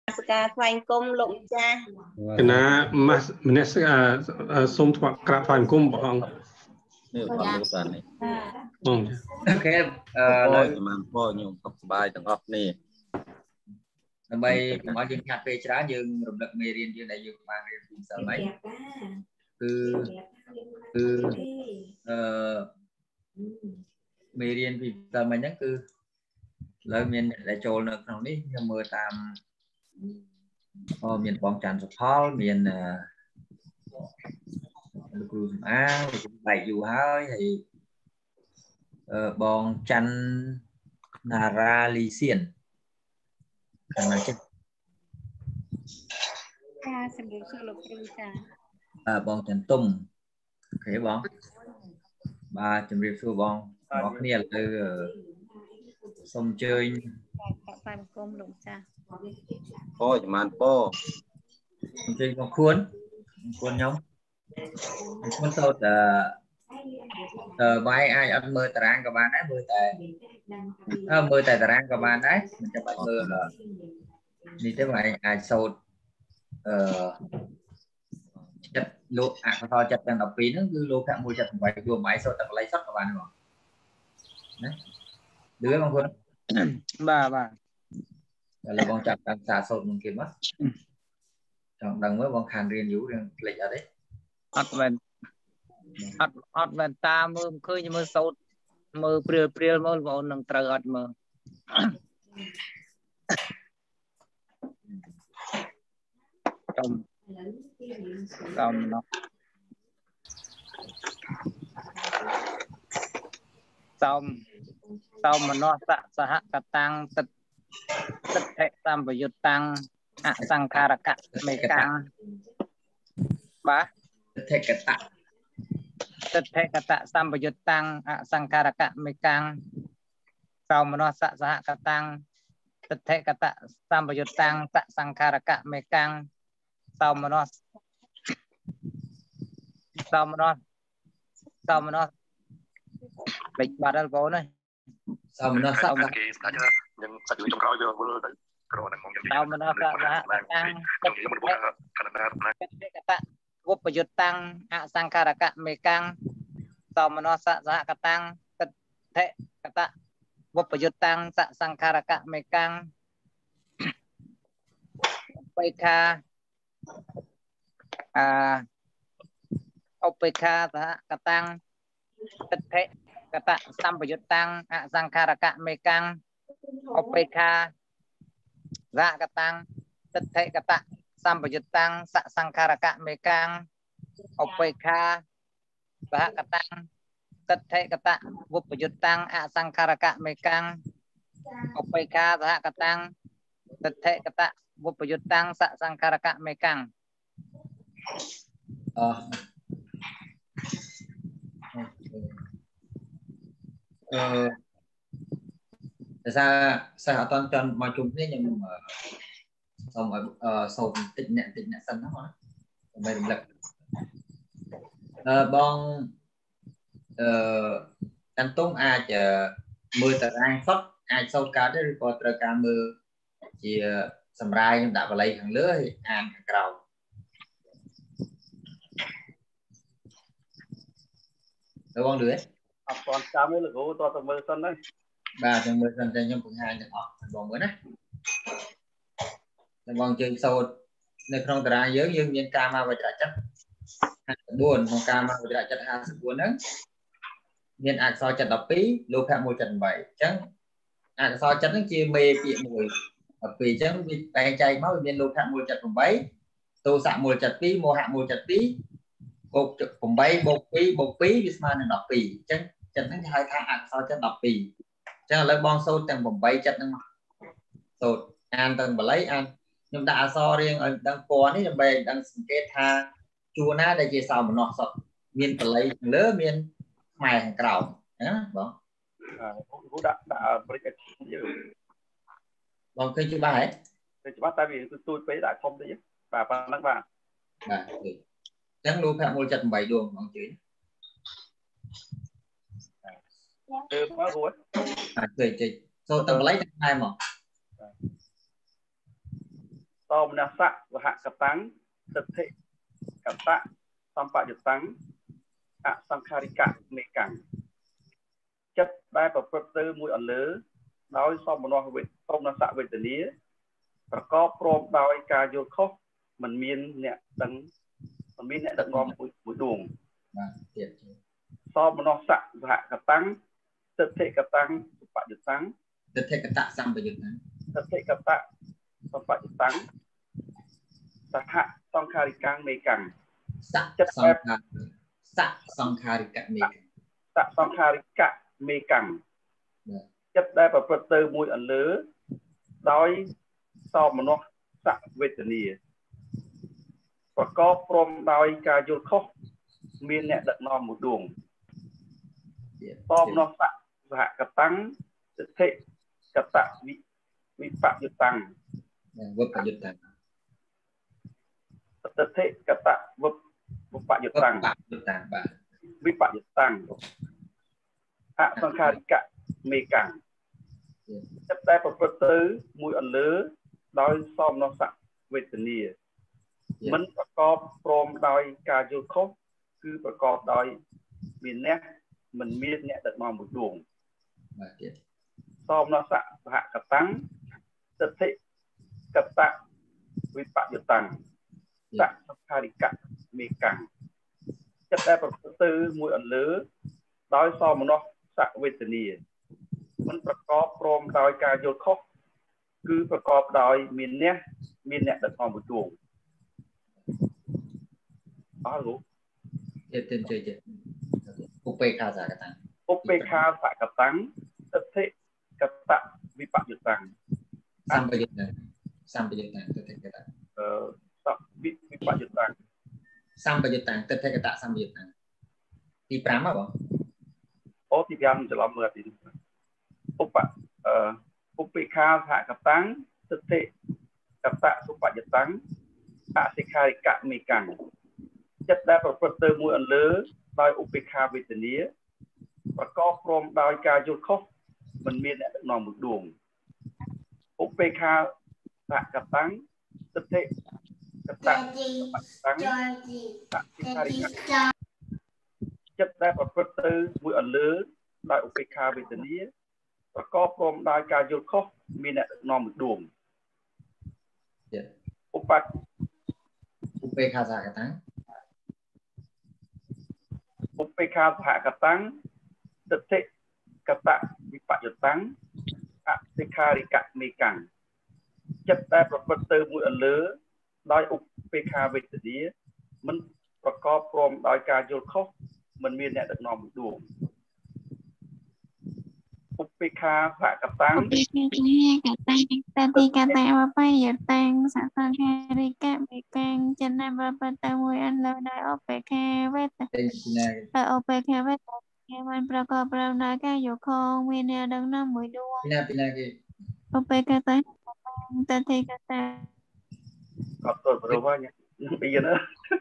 สการไฟกลมลงจ้าคณะมาเนสส้มถั่วกระไฟกลมบอกนี่ความรู้กันนี่โอเคเลยมันพ่อโยมสบายตั้งออกนี่ทำไมหมอยังขาดไปช้ายังรำลึกเมรียนยังได้ยังมาเรียนสมัยคือเมรียนพิสมัยนั้นคือแล้วเมียนได้โจลในครั้งนี้ยังมือตามเมียนปองจันทร์สะท้อนเมียนลูกรุ่งอ้าวไปอยู่หายthìบองจันนาราลีเซียนขนาดเช่นสมบูรณ์สุขลูกครึ่งจ้าบองจันตุ้มโอเคบองบาจำเรียบสู้บองบอกเนี่ยเลยส้มเจยไฟกลมลงจ้าพ่อจะมันพ่อจริงของควรnhómมันสดbài ai anh mơ tà rang các bạn đấy mơ tà rang các bạn đấy mình cho bạn mơ là đi tới bài ai sâu chất lô thôi chất đang đọc phí nó cứ lô khác mua chất bài vừa máy sâu tập lấy sót các bạn rồi đấy đứa con quân bà là con chặt đang xả sâu mình kịp mất trong đằng mới con khàn riêng vũ riêng lịch ở đấy ọt về ta mơ khơi như mơ sâu mơ priêu mơ vào nâng trời ọt mơ trong nó sau mà nó xã hạ cả tăng tất hệ tam và dột tăng sang kha cả mê càng bá thế cái tạ tất hệ cả tạ tam và dột tăng sang kha cả mê càng sau mà nó xã hạ cả tăng tất hệ cả tạ tam và dột tăng sang kha cả mê càng sau mà nó lịch bà đã vô này sau mà nó sau mà nó tăng quốcประยุทธ์tăng sang kha cả mê càng sau mà nó xã cả tăng tất hệ cả tạ quốcประยุทธ์tăng sang kha cả mê càngไปคาอุปคาสหกตังตัทเถกตะสัมปยุตตังสังขารกะเมกังอุปคาสหกตังตัทเถกตะสัมปยุตตังสังขารกะเมกังอุปคาสหกตังตัทเถกตะวุปยุตตังสังขารกะเมกังอุปคาสหกตังตัทเถกตะวุปยุตตังสังขารกะเมกัง sao toàn toàn mà chúng thế nhưng mà xong sầu tịnh nẹn sân đó hả mày đừng lật bon anh tốn ai chờ mưa tờ anh phát ai sau cá đấy có tờ cá mưa chỉ sầm rai nhưng đã vào lấy hàng lứa thì ăn hàng cầu đúng không được còn sao mới là gỗ to tầm mưa sân đấy ba tầm mưa sân trên nhóm phần hai được còn mới đấy còn trường sâu nên không tờ ra dưới nhưng nhân cam và trả chất buồn không cam và trả chất hai sự buồn đấy nhân ạc so chặt đọc phí lô phạm một trận bảy trắng ạc so chặt nó chia mê bị mùi vì trắng bị tay chay máu nhân lô phạm một trận cùng bấy tô xạ một trận phí mua hạ một trận phí bột cùng bấy bột phí bisman là đọc phí trắng trận nó hai tháng ạc so chặt đọc phí trắng là bon sâu tầng bồng bay chặt năng sột an tầng và lấy ăn nhưng đã so riêng ở đang có đấy là bề đang kết tha chua ná đây chia sau một nọ sọt miền và lấy lỡ miền mài hàng cào đó vâng đã vâng khi chú ba ấy chú ba tại vì tôi phải đã không đấy bà lắc bà chẳng luôn phải mua chặt bảy đường bằng chữ cười chị tôi tầm lấy hai mà มนัสสะสหกตังติเทกตะสัมปยุตตังอสังคาริกะเมกังจัดได้ประพฤติมวยอันเลือโดยสมนอเวทสมนัสสะเวทนี้ประกอบพร้อมโดยการโยคมันมีเนี่ยดังมันมีเนี่ยดังงอมมุดวงสมนอสะสหกตังติเทกตังสัมปยุตตังติเทกตะสัมปยุตตังติเทกตะสัมปยุตตังสหสังคาริกังเมกังสังคาริกะเมกังสังคาริกะเมกังจัดได้ประพฤติมวยอันเลือโดยสมนอสะเวทนีประกอบพร้อมโดยการโยคมีเนี่ยดักนอมมุดวงสมนอสะสหกตังติเทกตะวิปยุตตังวิปยุตตังติเทกตะวิปยุตตังวิปยุตตังอสังคาริกะเมกังจัดได้ประพฤติมวยอันเลือโดยสมนอสะเวทนีมันประกอบพร้อมโดยการโยคคือประกอบโดยมีเนี่ยมันมีเนี่ยดักนอมมุดวงสมนอสะสหกตังติเทกตะวิปยุตตังสังคาริกะเมกังจัดได้ประพฤติมวยอันเลือโดยสมนอสะเวทนีมันประกอบพร้อมโดยการโยคคือประกอบโดยมีเนี่ยดักนอมมุดวงรู้เจ็ดอุเปคาสากตังอุเปคาสากตังติเทกตะวิปยุตตังสัมปยุตตังติเทกตะวิปยุตตังสัมปยุตตังติเทกตะสัมปยุตตังที่5apa ohที่5จะลองเมื่อที่อุเปคาสากตังติเทกตะสุปยุตตังอสิคาริกะเมกังจัดได้ประพฤติมวยอันเลือโดยอุเปคาเวทนีประกอบพร้อมโดยการโยคมันมีเนี่ยนอมมุดวงอุเปคาสหกตังติเทกตะตังอสิคาริกะจัดได้ประพฤติมวยอันเลือโดยอุเปคาเวทนีประกอบพร้อมโดยการโยคมีเนี่ยนอมมุดวงอุเปคาสากตังอุเปคาสหกตังติเทกตะวิปยุตตังอสิคาริกะเมกังจัดได้ประพฤติมวยอันเลือโดยอุเปคาเวทนีมันประกอบพร้อมโดยการโยคมันมีเนี่ยดักนอมมุดวงอุเปคาสหกตังอุเปคาสหกตังติเทกตะวิปยุตตังสังคาริกะเมกังจัดได้ประพฤติมวยอันเลือโดยอุเปคาเวทมันประกอบพร้อมโดยการโยคมีเนี่ยดักนอมมุดวงอุเปคาสหกตังติเทกตะก็ตัวรู้ว่าเนี่ยปีนะ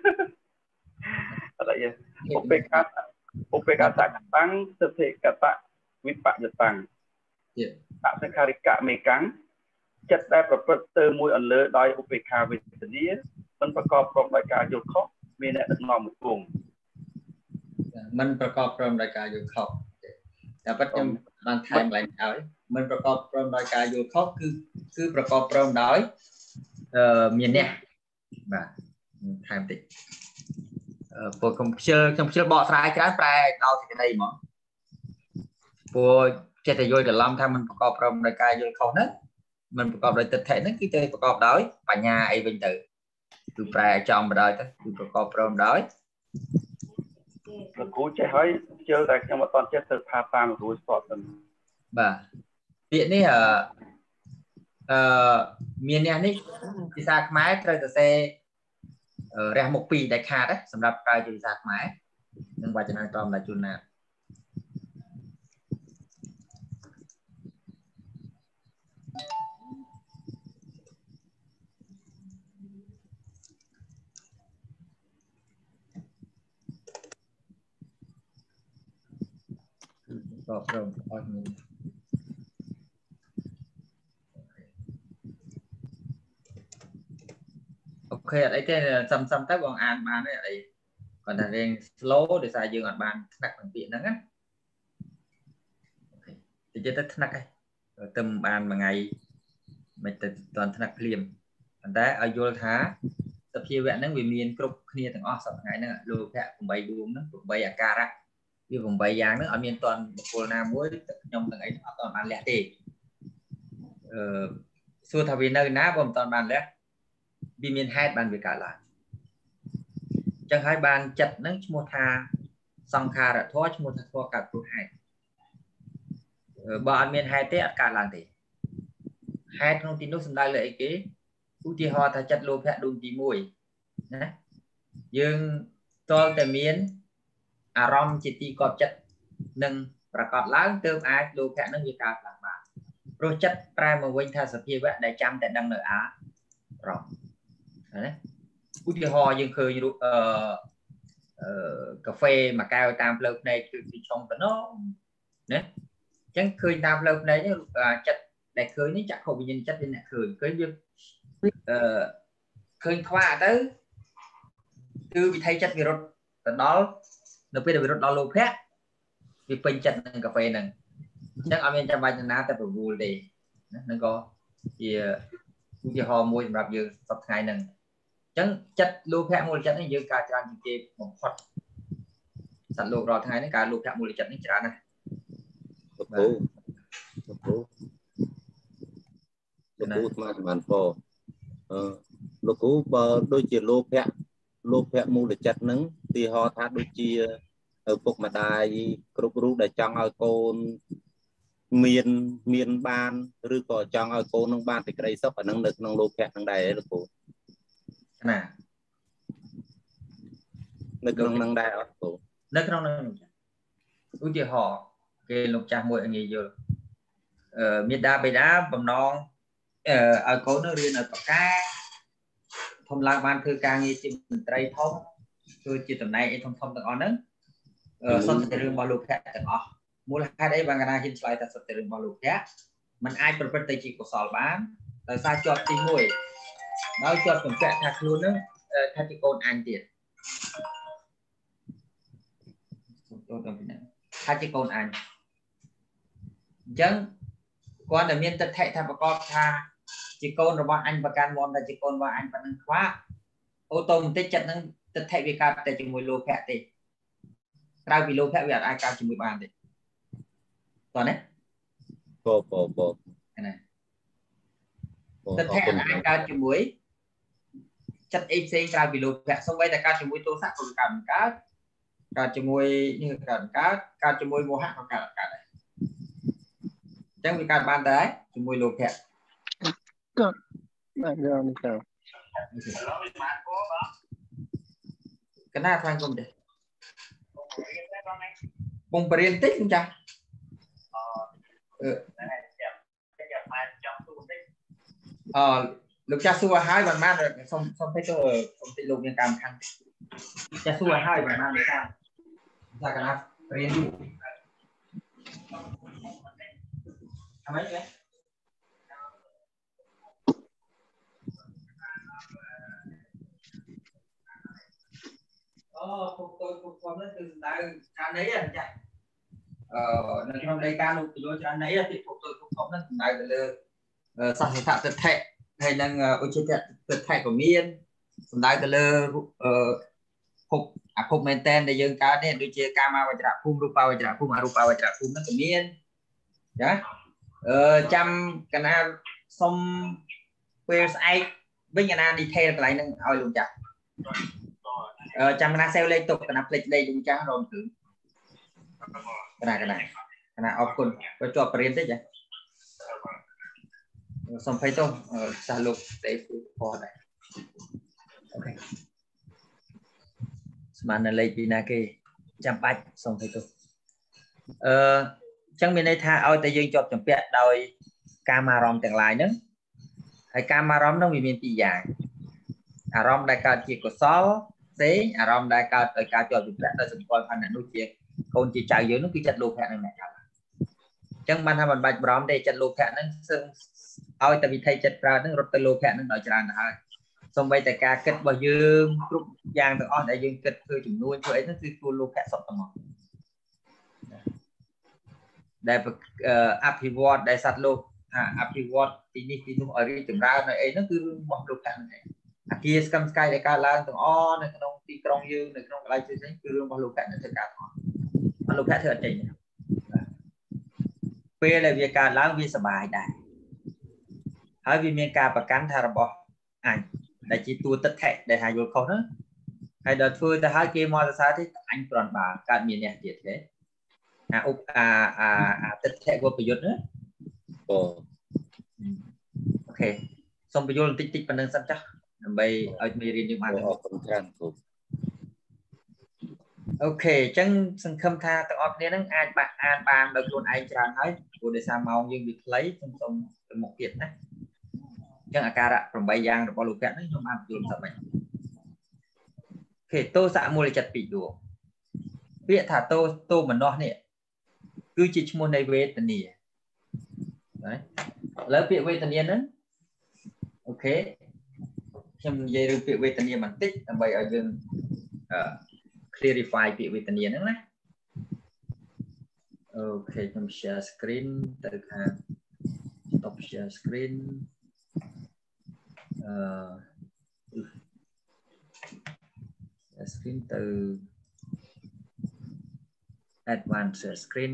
อะไรอย่างอุเปคาสหกตังติเทกตะวิปยุตตังอสังคาริกะเมกังจัดได้ประพฤติมวยอันเลือโดยอุเปคาเวทนีมันประกอบพร้อมโดยการโยคมีเนี่ยดักนอมมุดวงมันประกอบพร้อมโดยการโยคแต่ปัจจุบันทางหลายเอามันประกอบพร้อมโดยการโยคคือประกอบพร้อมโดยมีเนี่ยបាទថែមតិចពួកខ្ញុំខ្ជិលបកស្រាយច្រើនប្រែដល់សេចក្តីហ្មងពួកចេះតែយល់ច្រឡំថាมันប្រកបព្រមដោយការយល់ខុសហ្នឹងมันប្រកបដោយទិដ្ឋិហ្នឹងគឺទៅប្រកបដោយបញ្ញាអីវិញទៅគឺប្រែចំបដោយទៅគឺប្រកបព្រមដោយលោកគ្រូចេះហើយជឿតែខ្ញុំអត់តន់ចេះទៅថាតាមលោកគ្រូស្ទាត់ទៅបាទពាក្យនេះមាននេះភាសាខ្មែរត្រូវតែសេរះមុខ2ដែលខាតសម្រាប់ប្រើជាភាសាខ្មែរនឹងវចនានុក្រមដែលជួនណាก็เริ่มออกนี้ khơi ở đấy cái xăm tới bọn an bán đấy còn là riêng slow để xài dương ở bàn nặng bằng tiện đó á thì chơi tất nặng ấy tâm bàn mà ngày mình toàn nặng liềm còn đấy ở vô thá tập chia vẹn nó vì miền cục kia thằng o sập ngày nữa lùi cả cùng bay đuông nó cùng bay à cara vì vùng bay giang nó ở miền toàn cô nam muối nhom thằng ấy toàn bàn lẻ thì xua thà vì nơi ná gồm toàn bàn lẻ vì miền hai bàn về cả là chẳng hai bàn chặt nó mua tha xong kha đã thoát mua tha thoát cả tụ hai bọn miền hai tết cả làng thì hai thông tin nó xâm đại lợi cái u ti ho tha chặt lô phẹ đun tí mùi dương toแต่miền arom chỉ ti cọp chặt nângประกอบล้างเติมai lô phẹ nó như cả làng bà rồi chặt ra mà quên tha sập kia vậy để chăm tại đăng nợ á rồi đấy u ti ho dương khơi như cà phê mà cao tam lớp này từ trong nó đấy chẳng khơi tam lớp này chặt để khơi nó chắc không nhìn chắc nên là khơi việc khơi thoa tới từ bị thay chất virus đó nó bây giờ virus đó lô phép vì bên chất cà phê này chắc ở bên trong bài na ta phải vui để nó có thì cũng ho môi gặp giờ tập ngày này chẳng chất lô phép môi chất này giờ cả trang chỉ một phật sẵn lô rồi thay nó cả lô phép môi chất này trả này ลูกมามันพอลูกโดยจีโลแพะมูลจัดนึงตีหอทัดโดยจีพวกมาได้กรุ๊ปรู้ได้จังเอาโกนเมียนบานหรือก็จังเอาโกนน้องบานไปไกลซับอันนั้นนึกน้องโลแพะทั้งใดลูกน่ะนึกน้องนั่งได้อ่ะลูกนึกน้องนั่งอุ้ยจีหอcái lục trà mùi anh nhiều miền đa bề đá bầm non ở cố nó riêng ở cá thông lang ban thư ca nghe chim tây thông tôi chỉ tuần này thông tầng on nữa xong từ rừng bao lục khác tầng on mua hai đấy bằng cái hiện tại ta từ rừng bao lục khác mình ai bật bật tay chỉ của sò bán tại sao cho tim mùi nói cho tổng trạng thật luôn nữa thay chỉ con ăn tiền thay chỉ con ăn chẳng quan là miền tây thay thay con tha chỉ con rồi bọn anh và can mòn là chỉ con và anh vẫn khóa ô tô một tết chặt nó tết thay vì cả tại chừng 10 lô phẹt thì ra vì lô phẹt việc ai cao chừng 10 bàn thì toàn đấy bộ cái này tết thay ai cao chừng 10 chặt FC ra vì lô phẹt xong bây giờ cao chừng 10 tô sắc còn cầm cá cao chừng 10 như cần cá cao chừng 10 mua hát còn cả này chẳng vì cả bàn tới chừng 10 lô phẹt cái nào phải không để cùng bền tích không cha lúc cha xua hai bàn man rồi xong thấy tôi không thể lục những cảm thăng cha xua hai bàn man để sao ra cái nào bền đủ mấy vậy không nó từ đại anh ấy anh chạy nó trong đây ca luôn từ đôi anh ấy là tiếp tục tôi cũng không nó đại là sang hiện tại thực thể hay là ở trên thực thể của miền đại là phục maintain để dân cá này đôi chia kama và trả phun rupa và trả phun arupa và trả phun nó của miền nhá trăm cái nào xong website với nhà nào đi theo lại nâng ao luôn chặt trăm na sale liên tục là plek đây đúng chăng rồi thử cái này off con có cho print đấy chứ xong phải tôi xả lục để phù này ok mà là lấy pina kia trăm bạch xong phải tôi chẳng bên đây tha ôi tại dương chọn chọn pet đôi camera tương lai nữa hay camera nó bị miền tây dài rom đại cao chỉ có 6 thế rom đại cao tới cao cho việc đã dùng coi phần này nuôi chuyện còn chỉ chạy dưới nó khi chặt lô phẹn này chẳng ban hai bàn bạch rom đây chặt lô phẹn nó ôi tại vì thay chặt ra nó rút tới lô phẹn nó đòi chặt là xong bây tại cả kết bao dương lúc giang từ on đại dương kết thôi chủng nuôi cho ấy nóคือตัว លោក សពទាំងអស់ដែលអភិវឌ្ឍដែលសត្វលោកអភិវឌ្ឍទីនេះទីនោះឲ្យរីកចម្រើននៅអីហ្នឹងគឺរឿងរបស់លោកហ្នឹងឯងអាគារស្កឹមស្កាយដែលកើតឡើងទាំងអស់នៅក្នុងទីក្រុងយើងនៅក្នុងកន្លែងផ្សេងៗគឺរឿងរបស់លោកហ្នឹងធ្វើការទាំងអស់អត់លោកហ្នឹងធ្វើអត់ចេញពេលដែលវាកើតឡើងវាសบายដែរហើយវាមានការប្រកាន់ថារបស់អញដែលជាតួទឹកថេដែលថាយល់ខុសហ្នឹងហើយដល់ធ្វើទៅហើយគេមកសរសើរទេអញប្រន់បើកើតមានអ្នកទៀតទេអាឧបអាទឹកថេវប្រយុទ្ធណាអូខេសូមបញ្យល់បន្តិចប៉ុណ្្នឹងសិនចាស់ដើម្បីឲ្យមេរៀនយើងបានអរគុណច្រើនគ្រូអូខេអញ្ចឹងសង្ឃឹមថាទាំងអស់គ្នានឹងអាចអានបានដោយខ្លួនឯងច្រើនហើយព្រោះដោយសារម៉ោងយើងវាខ្លីសូមទៅមុខទៀតណាអញ្ចឹងអាការៈ8យ៉ាងរបស់លោកភ័ក្រនេះខ្ញុំបានបញ្យល់ស្រាប់ហើយអូខេទោសមូលចិត្តពីរដួងពាក្យថាទោមនោះនេះគឺជាឈ្មោះនៃវេទនាហើយឥឡូវពាក្យវេទនាហ្នឹងអូខេខ្ញុំនិយាយរឿងពាក្យវេទនាបន្តិចដើម្បីឲ្យយើងclarify ពាក្យវេទនាហ្នឹងណាអូខេខ្ញុំ share screen ទៅខាង stop share screen screen ទៅ advanced share screen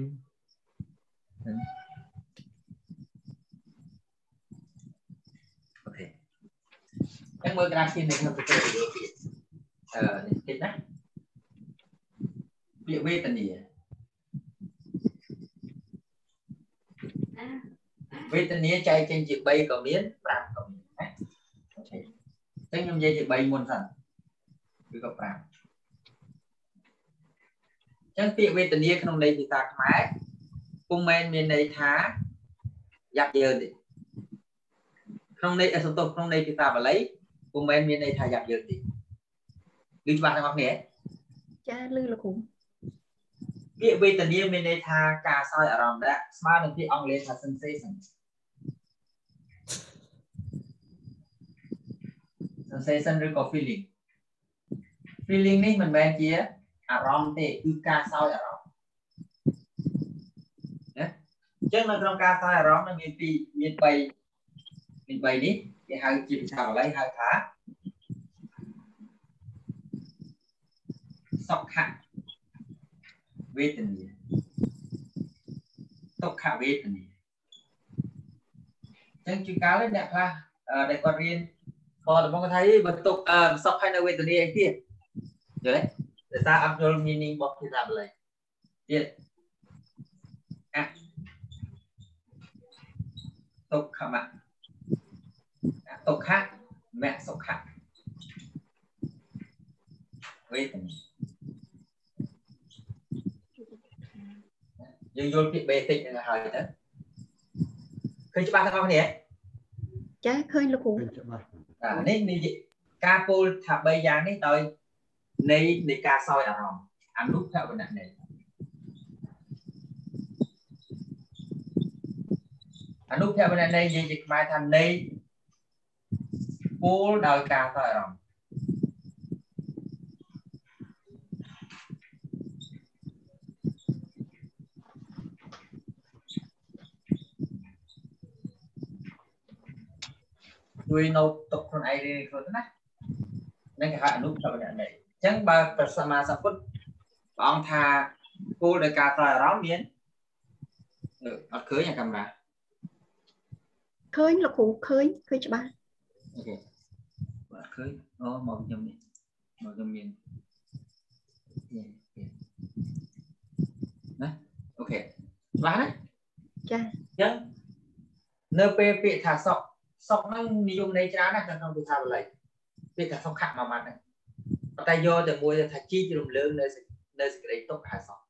អូខេអញ្ចឹងមើលក្រាហ្វិកនេះខ្ញុំទៅចូលពីនេះតិចណាពាក្យវេទនាវេទនាចែកចេញជា3ក៏មាន5ក៏មានណាអូខេអញ្ចឹងខ្ញុំនិយាយជា3មុនសិនគឺក៏5អញ្ចឹងពាក្យវេទនាក្នុងន័យភាសាខ្មែរពុំមែនមានន័យថាយ៉ាប់យ៉ឺនទេក្នុងន័យសន្ទុះក្នុងន័យភាសាបាលីពុំមែនមានន័យថាយ៉ាប់យ៉ឺនទេឮច្បាស់ទាំងអស់គ្នាចាឮលោកគ្រូពាក្យវេទនាមានន័យថាការសោយអារម្មណ៍ដែរស្មើនឹងពាក្យអង់គ្លេសថា sensation ឬក៏ feeling នេះមិនមែនជាអារម្មណ៍ទេគឺការសោយអារម្មណ៍ណាអញ្ចឹងនៅក្នុងការសោយអារម្មណ៍នឹងមាន3នេះគេហៅជាភាសាបាលីហៅថាសុខវេទនាទុក្ខវេទនាអញ្ចឹងជាកាលអ្នកខ្លះដែលគាត់រៀនបងតំបងគាត់ថាបើទុក្ខសុខហើយនៅវេទនាអីទៀតយល់ទេតែអត់យល់ meaning របស់ភាសាបាលីទៀតទុក្ខមៈទុក្ខមៈសុខវេទនាយើងយល់ពាក្យ basic ហ្នឹងហើយទៅឃើញច្បាស់ទាំងអស់គ្នាចាឃើញលោកគ្រូច្បាស់នេះការពោលថា3យ៉ាងនេះដោយនៃការសោយអារម្មណ៍អនុភវនៈនៃអនុភវនៈនៃនិយាយជាខ្មែរថានៃពោលដោយការសោយអារម្មណ៍ជួយនៅទុកខ្លួនឯងរៀនខ្លួនណានឹងគេហៅអនុភវនៈនៃអញ្ចឹងបើព្រះសម្មាសម្ពុទ្ធព្រះអង្គថាគោលដោយការសោយអារម្មណ៍មានអត់ឃើញអាកាមេរ៉ាឃើញលោកគ្រូឃើញច្បាស់អូខេអត់ឃើញអូមកខ្ញុំនេះមកខ្ញុំមានណាអូខេច្បាស់ណាចាអញ្ចឹងនៅពេលពាក្យថាសុខហ្នឹងនិយមន័យច្រើនណាស់ក្នុងភាសាបាលីពាក្យថាសុខៈមួយម៉ាត់ហ្នឹងប៉ុន្តែយកតែមួយថាជីករំលើងនៅសេចក្តីទុក្ខហើយសុខ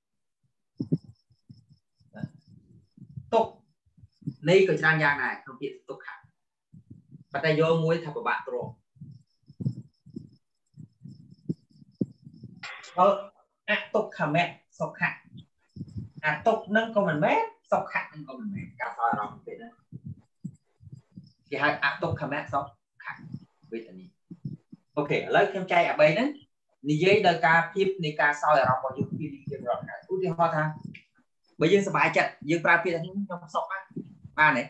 ទុក្ខនេះក៏ច្រើនយ៉ាងដែរក្នុងពាក្យទុក្ខៈប៉ុន្តែយកមួយថាពិបាកទ្រាំអទុក្ខមៈសុខៈអទុក្ខហ្នឹងក៏មិនមែនសុខៈហ្នឹងក៏មិនមែនការសោយអារម្មណ៍ពេកហ្នឹងគេហៅអទុក្ខមៈសុខៈវេទនា ok lấy thêm chay ở bên đấy ní giấy đời ca phim ní ca sau là bao nhiêu phim đi rồi út đi hoa tha bây giờ sắp chặt dương pra phim trong sọc á ba này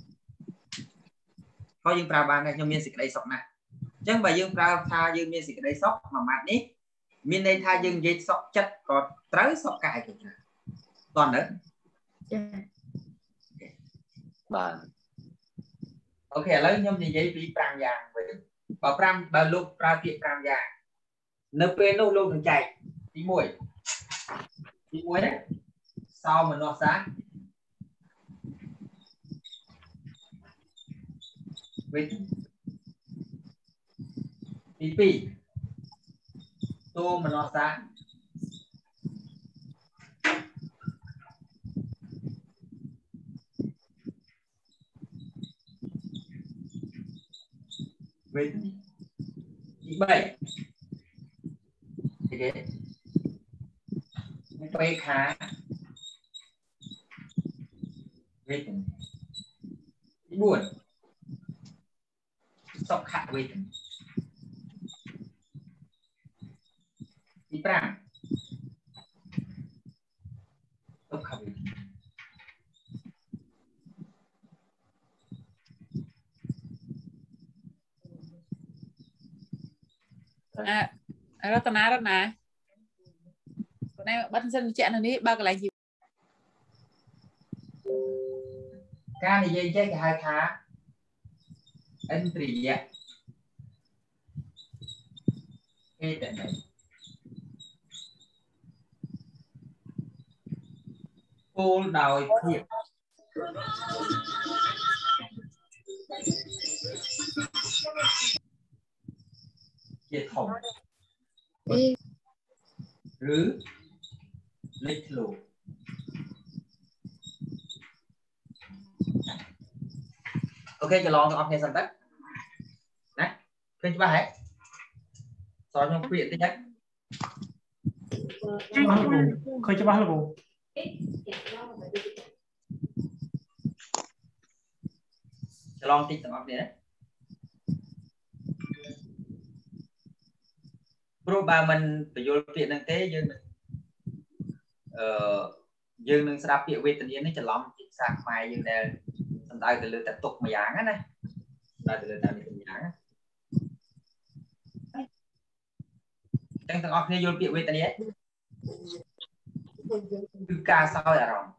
có dương pra ba này trong miền xịt đây sọc này chẳng bà dương pra tha dương miền xịt đây sọc mà mặt ní miền đây tha dương dây sọc chặt còn tới sọc cài còn nữa bà ok lấy nhom gì giấy bị prang vàng vậy bảo prang bà lúc pra tiệm prang vàng nấp bên lâu lâu thằng chạy đi muối đấy sau mà nó sáng với đi pi tô mà nó sáng với đi bảy thế bay khá với đi buồn sọc khát với đi prang sọc khát với rất nè con em bắt dân chạy này đi ba cái này gì ca này dây cái hai khá anh trì ạ cái trận này cô đòi thiệt chia thòng rứ lịch lụ ok cho lo cho nghe sẵn tất nè kênh ba hết so trong quyển thứ nhất khơi cho ba là bộ cho lo tích tầm áp này đấy pro ba mình phải vô viện năng tế dương dương năng sắp việc về tự nhiên nó chỉ lòng chỉ sang mai dương này tầm tay từ lượt tập tục mà dạng á này đây từ lượt tập tục dạng á trong thằng học này vô viện về tự nhiên từ ca sau là rồi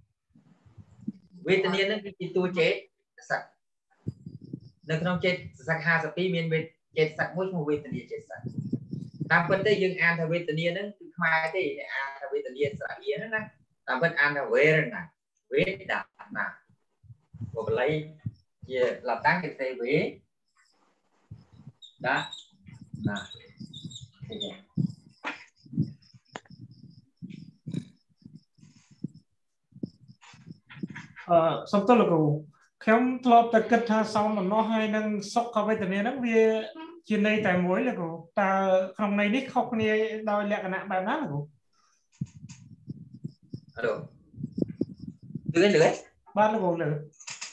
về tự nhiên nó chỉ tu chế sạch được không chế sạch hai sắp pi miền về chế sạch mỗi một về tự nhiên chế sạch làm vấn đề dương an theo về tự nhiên đó mai thì an theo về tự nhiên sẽ yên đó nè làm vấn an theo về rồi nè về đạt nè và lấy về làm tăng cái thế về đó nè xong tới là cụ khéo lọp ta kết tha sau mà nó hay đang sốc vào về tự nhiên đó vì trên đây tại mối là cụ ta không này đích không này đòi lẹ cái nạn bài nát là cụ được lưới ba là cụ lưới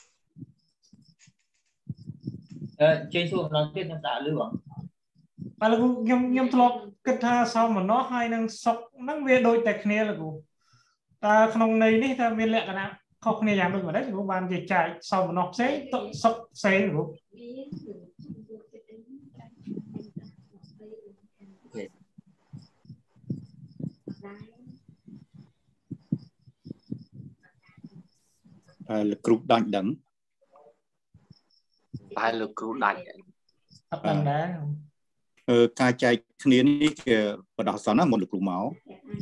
trên xuống nó tiếp nó xả lưới bằng ba là cụ nhom lọp kết tha sau mà nó hay đang sốc năng về đôi tạch này là cụ ta không này đi ta về lẹ cái nạn không này làm được mà đấy cụ ban về chạy sau mà nó sẽ sốc xe là cụ lực cục đánh đấm bài lực cục đánh ca chạy khné ní và đó là một lực cục máu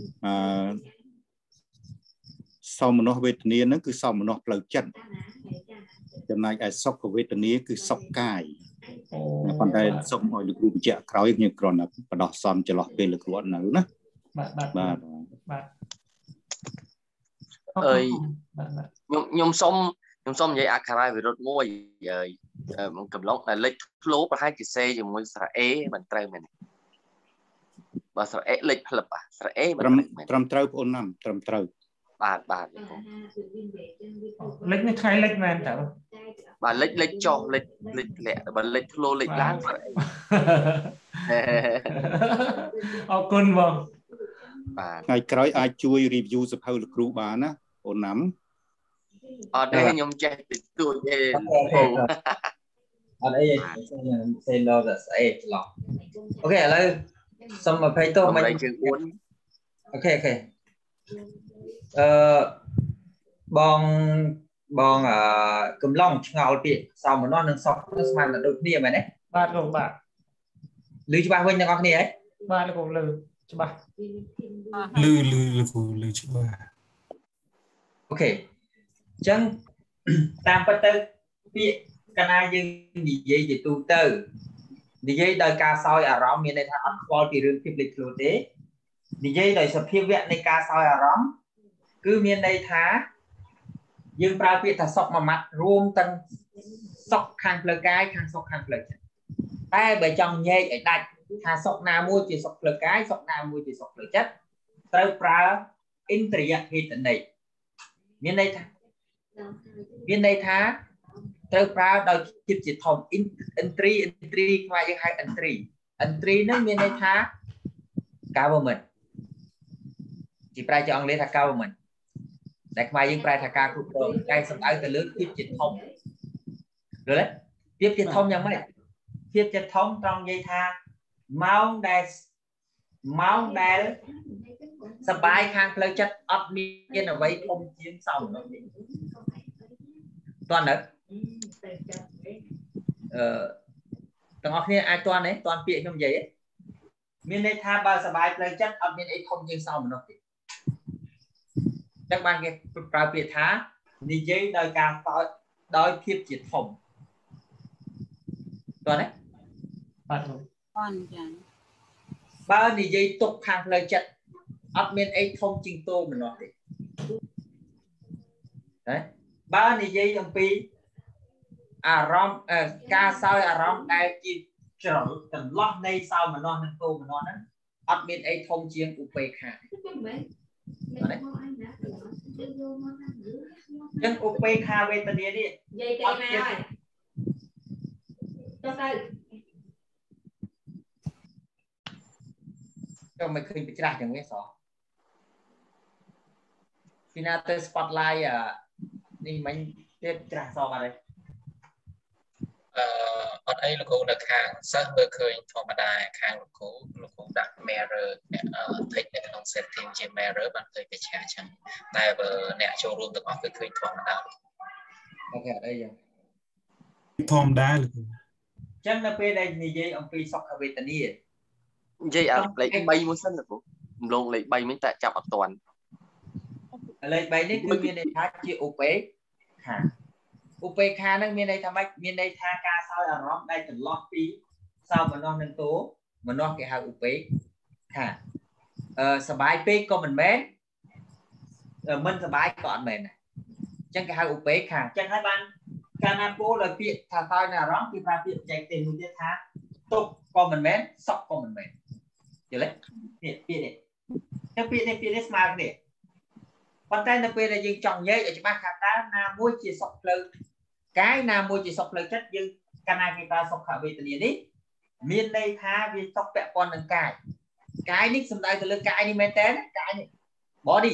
sau mà nó về tnia nó cứ sau mà nó lợn chân cho nên ai sốc của về tnia cứ sốc cài còn đây sốc mọi lực cục chẹt khói như còn là và đó xong cho lọt về lực cục nữa nè ơi nhung xong vậy Akai về rốt mua giờ cầm lông là lịch lố và hai cái xe dùng môi sợi é mình trai mình và sợi é lịch lập à sợi é mình trầm trâu ôn năm trầm trâu bà lịch này khai lịch men thở bà lịch cho lịch lẹ bà lịch lô lịch láng អរគុណបងថ្ងៃក្រោយអាចជួយ review សភៅលោកគ្រូបានណាអូនណាំអត់ទេខ្ញុំចេះតិចតួចទេអត់អីសេឡូតែស្អេច្រឡំអូខេឥឡូវសុំ20ទោះមិនជើង4អូខេបងកំឡុងឆ្ងល់ពាក្យសោមនស្សនិងសក់ស្មានតែដូចគ្នាមែនទេបាទលោកបាទឮច្បាស់វិញទាំងអស់គ្នាហ៎បាទលោកឮច្បាស់ឮច្បាស់អូខេអញ្ចឹងតាមពិតទៅពាក្យកណាយើងនិយាយជាទូទៅនិយាយដោយការសោយអារម្មណ៍មានន័យថាអត់ខ្វល់ពីរឿងភាពលេចធ្លោទេនិយាយដោយសភាវៈនៃការសោយអារម្មណ៍គឺមានន័យថាយើងប្រើពាក្យថាសុខមួយម៉ាត់រួមទាំងសុខខាងផ្លូវកាយខាងសុខខាងផ្លូវចិត្តតែបើចង់ញែកឲ្យដាច់ថាសុខណាមួយជាសុខផ្លូវកាយសុខណាមួយជាសុខផ្លូវចិត្តត្រូវប្រើឥន្ទ្រិយហេតុន័យមានន័យថាត្រូវប្រើដោយចិត្តជាធំឥន្ទ្រីខ្មែរយើងហៅឥន្ទ្រីហ្នឹងមានន័យថា government ជាប្រែជាអង់គ្លេសថា government ដែលខ្មែរយើងប្រែថាការគ្រប់គ្រងតែសំដៅទៅលើភាពជាធំយល់ទេភាពជាធំយ៉ាងម៉េចភាពជាធំត្រង់និយាយថាម៉ោងដែលសបាយខាងផ្លូវចិត្តអត់មានអ្វីធំជាងសោមនស្សនេះតើនៅទាំងអស់គ្នាអាចតន់ទេតន់ពាក្យខ្ញុំនិយាយទេមានន័យថាបើសបាយផ្លូវចិត្តអត់មានអីធំជាងសោមនស្សទេចឹងបានគេប្រើពាក្យថានិយាយដោយការសោយដោយភាពជាធំតើណាបាទបានចា៎បើនិយាយទុកខាងផ្លូវចិត្តអត់មានអីធំជាងទោមនស្សទេណាបើនិយាយអំពីអារម្មណ៍ការសោយអារម្មណ៍ដែលជាចន្លោះនៃសោមនស្សនិងទោមនស្សហ្នឹងអត់មានអីធំជាងឧបេក្ខាចឹងឧបេក្ខាវេទនានេះនិយាយគេណាហើយចុះមិនឃើញបច្រាស់ចឹងវាសោះពីណាទៅ spotlight នេះមិញទៀតច្រាស់សោះបាត់ហើយអត់អីលោកគ្រូនៅខាងសិស្សមើលឃើញធម្មតាខាងលោកគ្រូដាក់ mirror តិចនៅក្នុង setting ជា mirror បានឃើញបច្រាស់ចឹងតែបើអ្នកចូលរួមទាំងអស់គឺឃើញធម្មតាអូខេអត់អីចឹងធម្មតាលោកគ្រូចឹងនៅពេលដែលនិយាយអំពីសុខវេទនានិយាយអាលេខ3មួយសិនលោកគ្រូរំលងលេខ3មិញតែចាប់អត់ទាន់លេខ3នេះគឺមានន័យថាជាឧបេក្ខាឧបេក្ខាហ្នឹងមានន័យថាម៉េចមានន័យថាការសោយអារម្មណ៍ដែលចន្លោះពីសោមនស្សនិងទោមនស្សគេហៅឧបេក្ខាសบายពេកក៏មិនមែនមិនសบายក៏អត់មែនដែរអញ្ចឹងគេហៅឧបេក្ខាអញ្ចឹងហើយបានកាលណាពោលដោយពាក្យថាសោយអារម្មណ៍គេប្រើពាក្យបច្ចេកទេសមួយទៀតថាទុកក៏មិនមែនសុខក៏មិនមែនយល់ទេពាក្យនេះអញ្ចឹងពាក្យនេះស្មើគ្នាប៉ុន្តែនៅពេលដែលយើងចង់និយាយឲ្យច្បាស់ថាតើណាមួយជាសុខផ្លូវកាយណាមួយជាសុខផ្លូវចិត្តយើងកាលណាគេប្រើសុខវេទនានេះមានន័យថាវាសុខពាក់ព័ន្ធនឹងកាយនេះសំដៅទៅលើកាយនេះមែនតើកាយនេះ body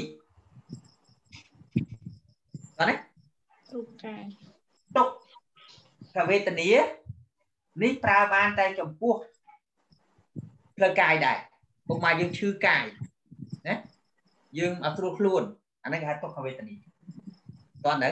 តើណារូបកាយទុក្ខវេទនានេះប្រើបានតែចំពោះផ្លូវកាយដែរពុកម៉ែយើងឈឺកាយណាយើងអត់ស្រួលខ្លួនអានេះគេហៅទុក្ខវេទនាតើនៅ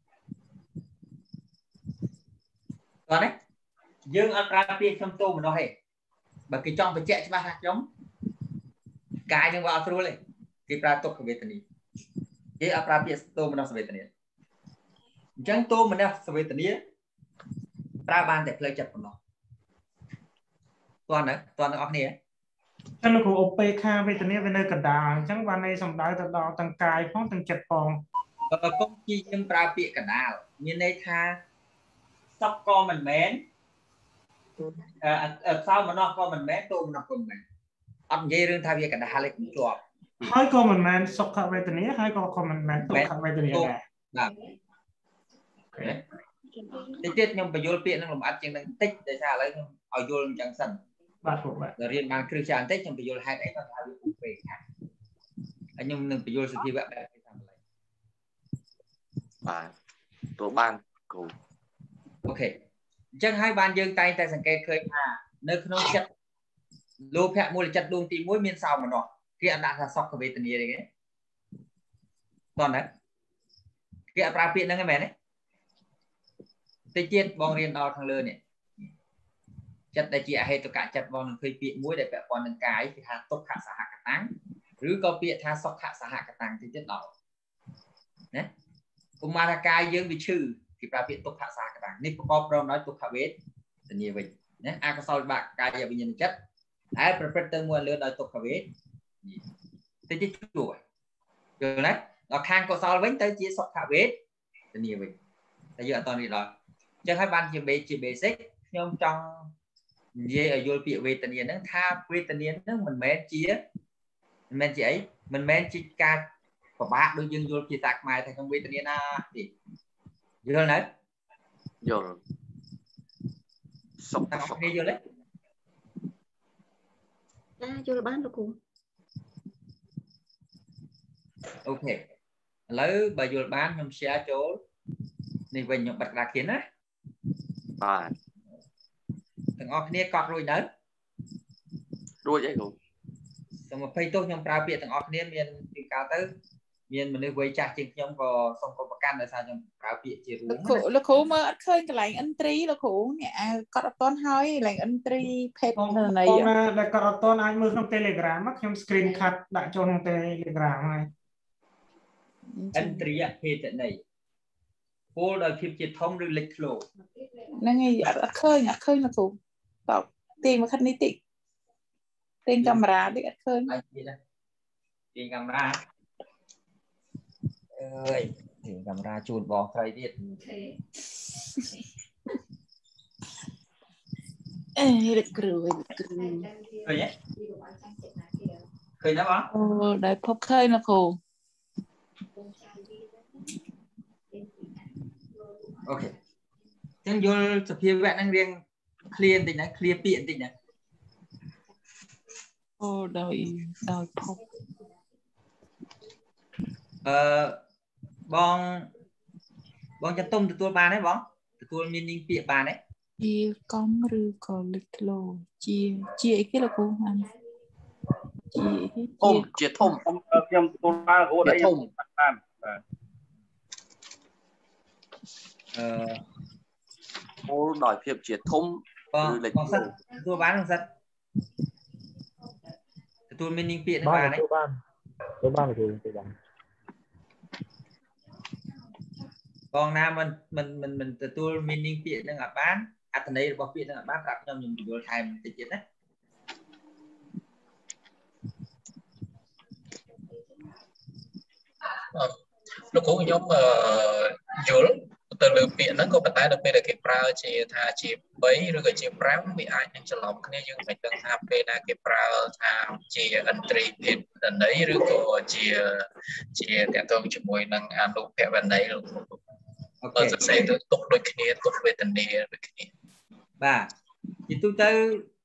យើងអត់ប្រើពាក្យខ្ញុំទោមនស្សទេបើគេចង់បញ្ជាក់ច្បាស់ថាខ្ញុំកាយនឹងវាអត់ស្រួលទេគេប្រើទុក្ខវេទនាគេអត់ប្រើពាក្យទោមនស្សវេទនាអញ្ចឹងទោមនស្សវេទនាប្រើបានតែផ្លូវចិត្តប៉ុណ្ណោះតើនៅអស់គ្នាតែលោកគ្រូឧបេក្ខាវេទនាវានៅកណ្ដាលអញ្ចឹងបានន័យសំដៅទៅដល់ទាំងកាយផងទាំងចិត្តផងកុំជាយើងប្រើពាក្យកណ្ដាលមានន័យថាសុខក៏មិនមែនសោមនស្សក៏មិនមែនទោមនស្សក៏មិនមែនអត់និយាយរឿងថាវាកណ្ដាលឯងជាប់ហើយក៏មិនមែនសុខវេទនាហើយក៏មិនមែនទុក្ខវេទនាដែរបាទតិចទៀតខ្ញុំបញ្យល់ពាក្យនឹងលម្អិតជាងនឹងតិចដោយសារឥឡូវខ្ញុំឲ្យយល់អញ្ចឹងសិនបាទគ្រូបាទរៀនបានគ្រឹះច្រើនតិចខ្ញុំបញ្យល់ហេតុអីគាត់ថាវាពុះពេកហើយខ្ញុំនឹងបញ្យល់សភាវៈបែបភាសាបាលីបាទទូបានគ្រូអូខេអញ្ចឹងហើយបានយើងតែងតែសង្កេតឃើញថានៅក្នុងចិត្តលោភៈមូលចិត្តដួងទី1មានសោមនស្សគេអត់ដាក់ថាសុខវេទនាទេគេតោះណាគេអត់ប្រើពាក្យហ្នឹងទេមែនទេតិចទៀតបងរៀនដល់ខាងលើនេះចិត្តដែលជាអហេតុកៈចិត្តបងនឹងឃើញពាក្យមួយដែលពាក់ព័ន្ធនឹងកាយគេថាទុក្ខសហកតាំងឬក៏ពាក្យថាសុខសហកតាំងតិចទៀតដល់ណាឧបមាថាកាយយើងវាឈឺគេប្រើពាក្យទុក្ខសហកតាំងនេះប្រកបព្រមដោយទុក្ខវេទនាវិញណាអកុសលវិបាកកាយវិញ្ញាណចិត្តហើយប្រព្រឹត្តទៅមួយលឿនដោយទុក្ខវេទតិចទៀតជួយល់ណាដល់ខាងកុសលវិញទៅជាសុខវេទនាវិញតែយើងអត់តនេះដល់អញ្ចឹងហើយបានជា basic ខ្ញុំចង់និយាយឲ្យយល់ពាក្យវេទនាហ្នឹងថាវេទនាហ្នឹងមិនមែនជាអីមិនមែនជាការពិបាកដូចយើងយល់ភាសាខ្មែរថាក្នុងវេទនាណាទេយល់ណាយល់សុខតែគ្នាយល់ទេយល់បានលោកគ្រូអូខេឥឡូវបើយល់បានខ្ញុំ share ចូលនេះវិញខ្ញុំបិទក្តារខៀនណាបាទទាំងអស់គ្នាកត់រួចទៅរួចអីគ្រូសូម20ទោសខ្ញុំប្រើពាក្យទាំងអស់គ្នាមានពីកាលទៅមានមនុស្សវ័យចាស់ជាងខ្ញុំក៏សូមកុំប្រកាន់ដោយសារខ្ញុំប្រើពាក្យជារួមលោកគ្រូមើលអត់ឃើញកន្លែង entry លោកគ្រូនេះកត់អត់ទាន់ហើយកន្លែង entry page នៅណីដែលកត់អត់ទាន់អាចមើលក្នុង Telegram ខ្ញុំ screen cut ដាក់ចូលក្នុង Telegram ហើយ entry ភេទន័យពលដោយភាពជាធំឬលេចធ្លោហ្នឹងឯងអត់ឃើញលោកគ្រូតបទាញមកខាត់នេះតិចទាញកាមេរ៉ាតិចអត់ឃើញទាញកាមេរ៉ាអើយទាញកាមេរ៉ាជូនបងស្រីទៀតលោកគ្រូឃើញទេបងអូដែលភពឃើញលោកគ្រូអូខេអញ្ចឹងយល់សភាវៈហ្នឹងរៀង clear បន្តិចណា clear ពាក្យបន្តិចណាអូដោយភពបងចាត់ទុំទទួលបានទេបងទទួល meaning ពាក្យបានទេជាកំឬក៏លេចធ្លោជាអីគេលោកគ្រូបានជាធំខ្ញុំទទួលបានរហូតដល់ខ្ញុំបានបាទពលដោយភាពជាធំឬលេចធ្លោទទួលបានហ្នឹងសិតទទួល meaning ពាក្យហ្នឹងបានទេទទួលបានគ្រូទទួលបានបងណាមិនទទួល meaning ពាក្យហ្នឹងអត់បានអត្ថន័យរបស់ពាក្យហ្នឹងអត់បានប្រាប់ខ្ញុំបញ្យល់ថែមបន្តិចទៀតណាលោកគ្រូខ្ញុំយល់ទៅលើពាក្យហ្នឹងក៏ប៉ុន្តែដល់ពេលដែលគេប្រើជាថាជា3ឬក៏ជា5វាអាចនឹងច្រឡំគ្នាយើងមិនដឹងថាពេលណាគេប្រើថាជា entry ភេទន័យឬក៏ជាតកតងជាមួយនឹងអនុភវន័យលោកគ្រូបើសរសេរទៅទុកដូចគ្នាទុកវេទនាដូចគ្នាបាទជាទូទៅ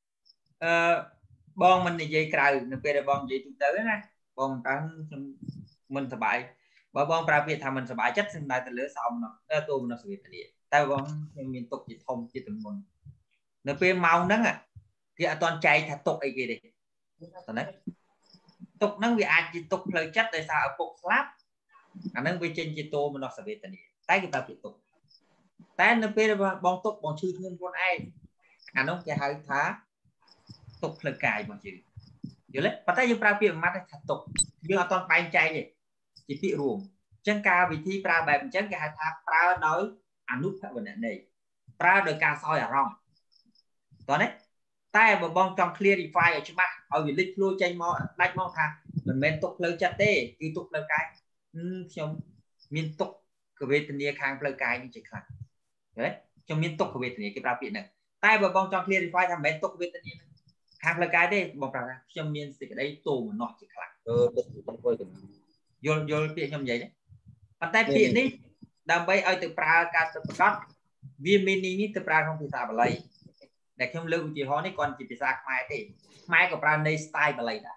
បងមិននិយាយក្រៅនៅពេលដែលបងនិយាយទូទៅណាបងតាំងខ្ញុំមិនសប្បាយបើបងប្រើពាក្យថាមិនសប្បាយចិត្តសំដៅទៅលើសោមនស្សតួមនស្សវេទនាតែបងខ្ញុំមានទុកជាធំជាទម្ងន់នៅពេលម៉ោងហ្នឹងគេអត់ទាន់ចែកថាទុកអីគេទេតើណាទុកហ្នឹងវាអាចជាទុកផ្លូវចិត្តដោយសារឪពុកស្លាប់អាហ្នឹងវាចេញជាតួមនស្សវេទនាតែគេប្រើពាក្យទុកតែនៅពេលបងទុកបងឈឺធ្ងន់ខ្លួនឯងអានោះគេហៅថាទុកផ្លូវកាយបងជឿយល់ទេប៉ុន្តែយើងប្រើពាក្យមួយម៉ាត់ថាទុកយើងអត់ទាន់បែងចែកទេជាពាក្យរួមអញ្ចឹងការវិធីប្រើបែបអញ្ចឹងគេហៅថាប្រើដោយអនុភវន័យប្រើដោយការសោយអារម្មណ៍តោះណាតែបើបងចង់ clarify ឲ្យច្បាស់ឲ្យវាលេចធ្លោចេញមកដាច់មកថាមិនមែនទុកផ្លូវចិត្តទេគឺទុកផ្លូវកាយខ្ញុំមានទុកវេទនាខាងផ្លូវកាយនេះជាខ្លាំងឃើញខ្ញុំមានទុកវេទនាគេប្រើពាក្យហ្នឹងតែបើបងចង់ clarify ថាមិនមែនទុកវេទនាខាងផ្លូវកាយទេបងប្រាប់ថាខ្ញុំមានសេចក្តីទោមនស្សជាខ្លាំងយល់ពាក្យខ្ញុំនិយាយទេប៉ុន្តែពាក្យនេះដើម្បីឲ្យទៅប្រើការទៅប្រកាសវា meaning នេះទៅប្រើក្នុងភាសាបាលី đểខ្ញុំលើកឧទាហរណ៍នេះគាត់ជាភាសាខ្មែរទេខ្មែរក៏ប្រើន័យ style បាលីដែរ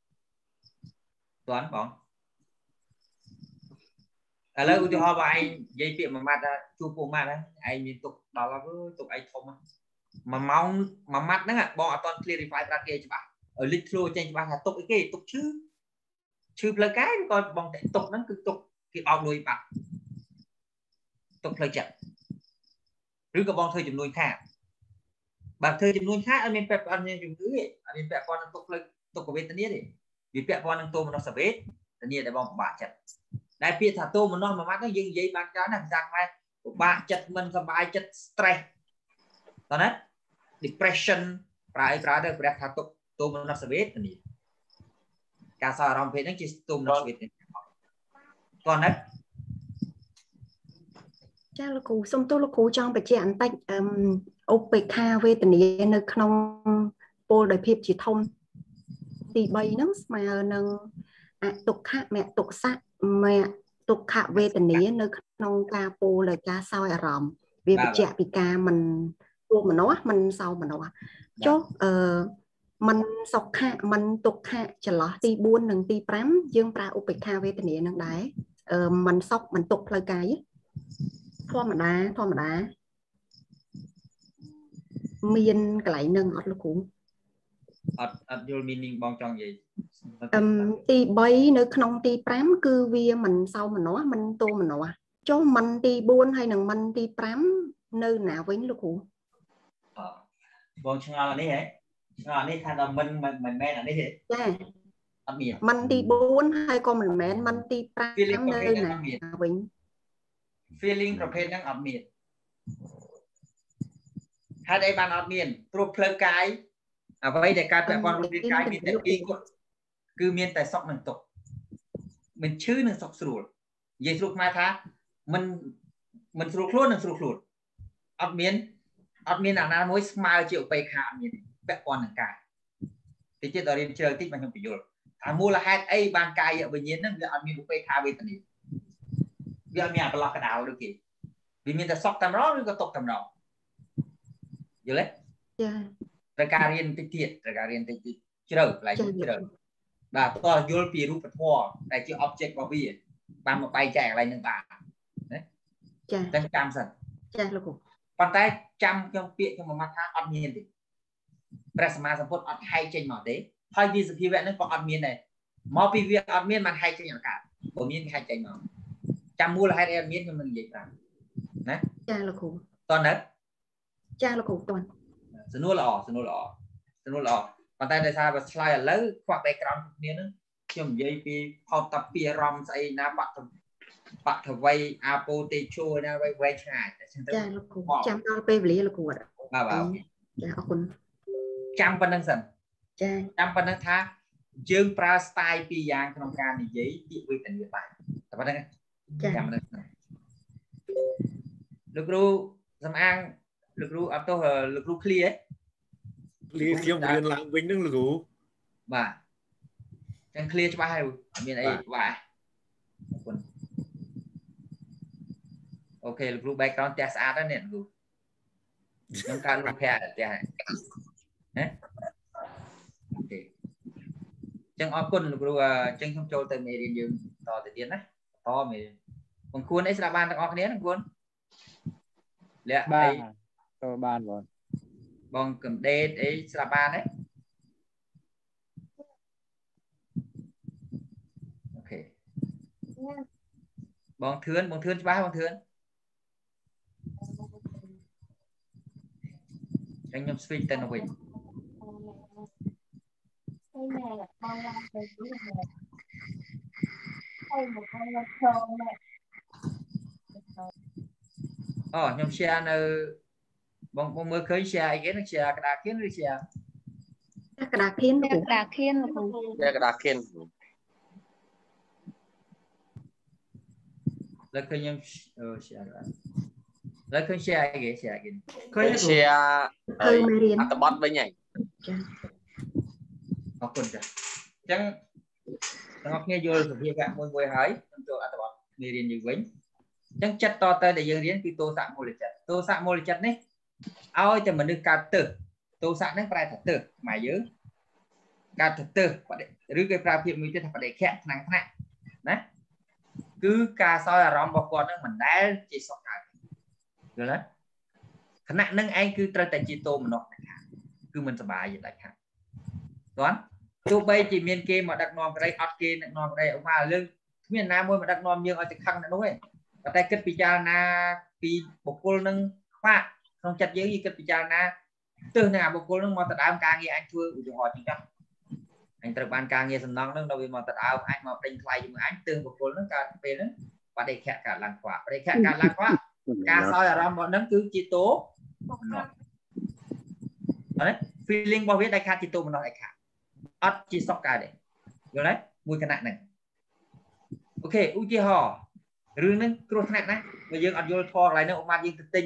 ទាន់បងឥឡូវឧទាហរណ៍បើឯងនិយាយពាក្យមួយម៉ាត់ជួបពួកម៉ាត់ឯងមានទុកដល់ហើយទុកឯងធំ1ម៉ោងមួយម៉ាត់ហ្នឹងបងអត់ទាន់ clarify ប្រាប់គេច្បាស់ឲ្យលេចធ្លោចេញច្បាស់ថាទុកអីគេទុកឈឺផ្លូវកាយក៏បងតែទុកហ្នឹងគឺទុកគេបោកលុយបាត់ទុកផ្លូវចិត្តឬក៏បងធ្វើចំនួនខាតបើធ្វើចំនួនខាតអត់មានពាក់ព័ន្ធនឹងជំងឺទេអត់មានពាក់ព័ន្ធនឹងទុកផ្លូវទុកវេទនាទេវាពាក់ព័ន្ធនឹងទោមនស្សវេទនាដែលបងពិបាកចិត្តដែលពាក្យថាទោមនស្សមួយម៉ាត់ហ្នឹងយើងនិយាយបានច្រើនណាស់ភាសាខ្មែរពិបាកចិត្តមិនសប្បាយចិត្ត stress តើណា depression ប្រើអីប្រើទៅប្រែថាទុកទោមនស្សវេទនាការសោកអារម្មណ៍ភេទហ្នឹងជាទោមនស្សវេទនាគាត់ណាចាលោកគ្រូសូមទោសលោកគ្រូចង់បញ្ជាក់បន្តិចឧបេក្ខាវេទនានៅក្នុងពលដោយភាពជាធំទី3ហ្នឹងស្មើនឹងអទុក្ខមទុក្ខសៈមទុក្ខវេទនានៅក្នុងការពោលដោយការសោយអារម្មណ៍វាបញ្ជាក់ពីការមិនពោលមនោមិនសោមនោចុះមិនសុខៈមិនទុក្ខៈចន្លោះទី4និងទី5យើងប្រើឧបេក្ខាវេទនានឹងដែរមិនសុខមិនទុក្ខផ្លូវកាយធម្មតាមានកន្លែងនឹងអត់លោកគ្រូអត់យល់ meaning បងចង់និយាយទី3នៅក្នុងទី5គឺវាមិនសោមនស្សមិនទោមនស្សចុះមិនទី4ហើយនឹងមិនទី5នៅណាវិញលោកគ្រូបងឆ្ងល់អានេះហ៎ឆ្ងល់អានេះថាដល់មិនមែនអានេះទេចាអត់មានមិនទី4ហើយក៏មិនមែនមិនទី5នៅណាវិញ feeling ប្រភេទហ្នឹងអត់មានហេតុអីបានអត់មានព្រោះផ្លូវកាយអ្វីដែលកើតពាក់ព័ន្ធរូបរាងកាយមានតែពីរគឺមានតែសុខនិងទុក្ខមិនឈឺនិងសុខស្រួលនិយាយស្រួលខ្មែរថាមិនស្រួលខ្លួននិងស្រួលខ្លួនអត់មានអាណាមួយស្មើជាឧបេក្ខាអត់មានពាក់ព័ន្ធនឹងកាយតិចទៀតដល់រៀនជ្រៅតិចមកខ្ញុំបញ្យល់ថាមូលហេតុអីបានកាយវិញ្ញាណហ្នឹងវាអត់មានឧបេក្ខាវេទនាវាអត់មានអាប្រឡោះកដៅដូចគេវាមានតែសុខតែម្ដងឬក៏ទុក្ខតែម្ដងយល់ទេចាត្រូវការរៀនតិចទៀតជ្រៅកន្លែងជ្រៅបាទតោះយល់ពីរូបធម៌ដែលជា object របស់វាបានមកបែងចែកកន្លែងហ្នឹងបានណាចាតែចាំសិនចាលោកគ្រូប៉ុន្តែចាំខ្ញុំពាក្យខ្ញុំមកថាអត់មានទេព្រះសម្មាសម្ពុទ្ធអត់ហែកចេញមកទេហើយវាសភាវៈហ្នឹងក៏អត់មានដែរមកពីវាអត់មានបានហែកចេញអង្ការបើមានហែកចេញមកចាំមូលហេតុអីអត់មានខ្ញុំនឹងនិយាយប្រាប់ណាចាលោកគ្រូតើណាចាលោកគ្រូតើសំណួរល្អប៉ុន្តែដោយសារបើឆ្លើយឥឡូវខ្វះ background គ្នាហ្នឹងខ្ញុំនិយាយពីផោតតាពីរំស្អីណាបតវ័យអាពោទេជោណាវែងឆ្ងាយតែចឹងទៅចាលោកគ្រូចាំដល់ពេលវេលាលោកគ្រូបាទចាអរគុណចាំប៉ុណ្្នឹងសិនចាចាំប៉ុណ្្នឹងថាយើងប្រើ style ពីរយ៉ាងក្នុងការនិយាយពាក្យវេទនាបានតែប៉ុណ្្នឹងចាំប៉ុណ្្នឹងលោកគ្រូសំអាងលោកគ្រូអត់ទោះលោកគ្រូ clear ខ្ញុំរៀនឡើងវិញហ្នឹងលោកគ្រូបាទចឹង clear ច្បាស់ហើយអត់មានអីបាទអរគុណអូខេលោកគ្រូ background ផ្ទះស្អាតហើយនេះលោកគ្រូខ្ញុំកើតលោកភ័ក្រផ្ទះហើយណាអូខេចឹងអរគុណលោកគ្រូចឹងខ្ញុំចូលទៅមេរៀនយើងតទៅទៀតណាតមេរៀនបងគួនអីស្ដាប់បានទាំងអស់គ្នាណាគួនលាក់អីចូលបានបងកំដេតអីស្ដាប់បានទេអូខេបងធឿនច្បាស់បងធឿនចឹងខ្ញុំ switch ទៅនៅវិញខ្ញុំ share នៅបងមើលឃើញ share អីគេនឹង share ក្តារខៀនឬ share ក្តារខៀនលោកគ្រូ share ក្តារខៀនលើឃើញខ្ញុំ share លើឃើញ share អីគេ share គេឃើញ share អត្ថបទវិញហើយចាអរគុណចាអញ្ចឹងទាំងអស់គ្នាយល់សភាវៈមួយហើយខ្ញុំចូលអត្ថបទមេរៀនយើងវិញអញ្ចឹងចិត្តតទៅដែលយើងរៀនគឺទោសៈមូលចិត្តនេះឲ្យតែមនុស្សកើតទើស tô sạ nó phải thật tử mà nhớการthật tửឬគេប្រើភាពមួយទៀតថាបដិខៈថ្នាំងថ្នាក់ណាគឺការសោយអារម្មណ៍របស់គាត់នឹងមិនដែលជាសុខកើតយល់ទេខណៈនឹងឯងគឺត្រូវតែជាតោមនោះគឺមិនសบายទេខាងគាត់ទោះបីជាមានគេមកដឹកនាំក្តីអត់គេដឹកនាំក្តីឧមាលើគ្មានណាមួយមកដឹកនាំយើងឲ្យទៅខឹងនៅនោះទេប៉ុន្តែគិតពិចារណាពីបុគ្គលនឹងខ្វាក់ក្នុងចិត្តយើងគិតពិចារណាទើសនឹងអាបុគ្គលនឹងមកទៅដើមការងារអញធ្វើឧទាហរណ៍ជាចឹងអញត្រូវបានការងារសំណងនឹងដល់វាមកទៅដើមអញមកពេញថ្លៃជាមួយអញទើសបុគ្គលនឹងកើតពេលហ្នឹងបដិខៈកើតឡើងខ្វាក់បដិខៈកើតឡើងខ្វាក់ការសោយអារម្មណ៍របស់នឹងគឺជាតោមនោះអត់ទេ feeling របស់វាដែលខាត់ជាតោមនោះឯខាអត់ជាសុខកើតទេយល់ទេមួយគណៈហ្នឹងអូខេឧទាហរណ៍រឿងហ្នឹងគ្រោះថ្នាក់ណាបើយើងអត់យល់ធម៌កន្លែងហ្នឹងឧបមាយើងទៅទិញ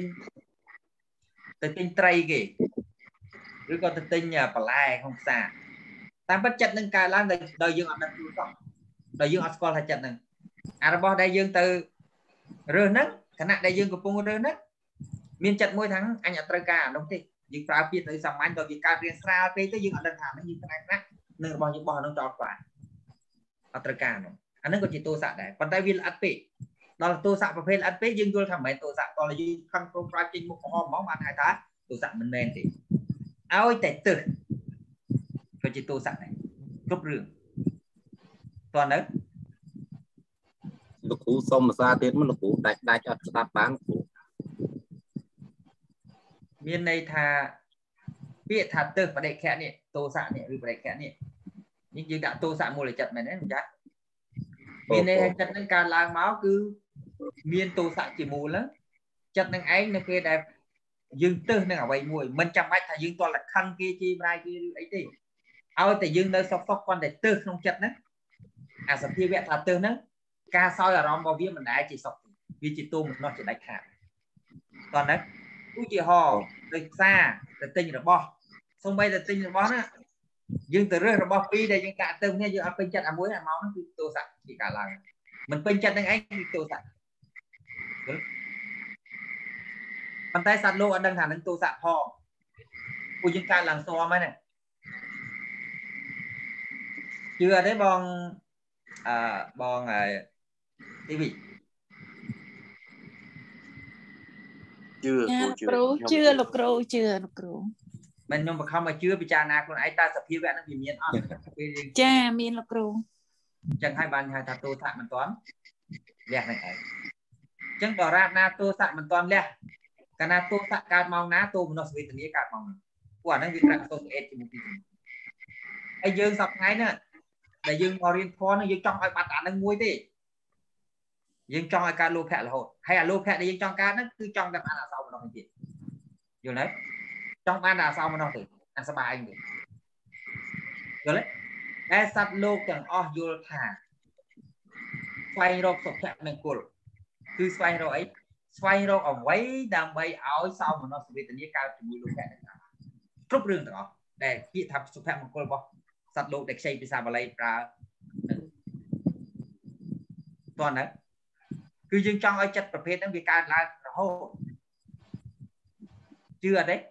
ត្រីគេឬក៏ទៅទិញបន្លែក្នុងផ្សារតាមពិតចិត្តនឹងកើតឡើងដោយយើងអត់ដឹងខ្លួនសោះដោយយើងអត់ស្គាល់ថាចិត្តហ្នឹងអារបស់ដែលយើងទៅរើសហ្នឹងខណៈដែលយើងកំពុងរើសហ្នឹងមានចិត្តមួយថាអញអត់ត្រូវការអានោះទេយើងប្រើពាក្យទៅសាមញ្ញដល់វាកើតរៀងស្រាលពេកទៅយើងអត់ដឹងថាហ្នឹងយើងខ្លាំងណាស់នឹងរបស់យើងបោះហ្នឹងចោលខ្វាក់អត់ត្រូវការនោះអាហ្នឹងក៏ជាទោសៈដែរប៉ុន្តែវាល្អិតពេកដល់ទោសៈប្រភេទល្អិតពេកយើងយល់ថាមិនមែនទោសៈតោះយើងខឹងព្រមប្រាជ្ញចេញមុខកំហំហ្មងបានហៅថាទោសៈមិនមែនទេឲ្យតែទើសក៏ជាទោសៈដែរគ្រប់រឿងតោះនៅលោកគ្រូសុំភាសាទៀតមកលោកគ្រូដាច់អត់ស្ដាប់បានគ្រូមានន័យថាពាក្យថាទើសបដិខៈនេះទោសៈនេះឬបដិខៈនេះយើងដាក់ទោសៈមូលចិត្តមែនទេចា៎មានន័យថាចិត្តនឹងកើតឡើងមកគឺមានទោសៈជាមូលចិត្តនឹងឯងនៅពេលដែលយើងទើសនឹងអ្វីមួយមិនចាំបាច់ថាយើងទាល់តែខឹងគេជីម្ដាយគេឬអីទេឲ្យតែយើងនៅសុខគាត់តែទើសក្នុងចិត្តហ្នឹងអាសភាវៈថាទើសហ្នឹងការសោយអារម្មណ៍របស់វាមិនដែលជាសុខវាជាទោមនោះជាដាច់ខាតតោះណាឧទាហរណ៍ដូចផ្សារទៅទិញរបស់សូម្បីតែទិញរបស់ណាយើងទៅរើសរបស់ពីរដែលយើងកាក់ទៅគ្នាយើងអត់ពេញចិត្តអាមួយអាមកហ្នឹងគឺទោសៈជាការឡើងមិនពេញចិត្តនឹងឯងគឺទោសៈប៉ុន្តែសត្វលោកអត់ដឹងថានឹងទោសៈផងពួកយើងកើតឡើងស្មហ្នឹងជឿអត់ទេបងទីវីជឿគ្រូជឿលោកគ្រូជឿលោកគ្រូមិនខ្ញុំបង្ខំឲ្យជឿពិចារណាខ្លួនឯងតើសភាវៈនឹងវាមានអត់ពេលចាមានលោកគ្រូអញ្ចឹងហើយបានហៅថាទោសៈមិនទាន់លះនឹងឯងអញ្ចឹងដរាបណាទោសៈមិនទាន់លះកាលណាទោសៈកើតមកណាទោមនស្សវេទនាកើតមកហ្នឹងពួកអាហ្នឹងវាត្រូវសូសអេតជាមួយពីហើយយើងសប្ថ្ងៃហ្នឹងដែលយើងមករៀនធម៌ហ្នឹងយើងចង់ឲ្យបាត់អាហ្នឹងមួយទេយើងចង់ឲ្យកើតលោភៈរហូតហើយអាលោភៈដែលយើងចង់កើតហ្នឹងគឺចង់តែបានអសោមនស្សទៀតយល់ទេចង់បានតែអសោមនស្សទេអាសប្បាយទេយល់ទេតែសត្វលោកទាំងអស់យល់ថាស្វែងរកសុភមង្គលគឺស្វែងរកអីស្វែងរកអ្វីដើម្បីឲ្យសោមនស្សវេទនាកើតជាមួយលោភៈទាំងអស់គ្រប់រឿងទាំងអស់ដែលពាក្យថាសុភមង្គលរបស់សត្វលោកដែលខ្ចីភាសាបាលីប្រើតោះណាគឺយើងចង់ឲ្យចិត្តប្រភេទហ្នឹងវាកើតឡើងរហូតជឿអត់ទេ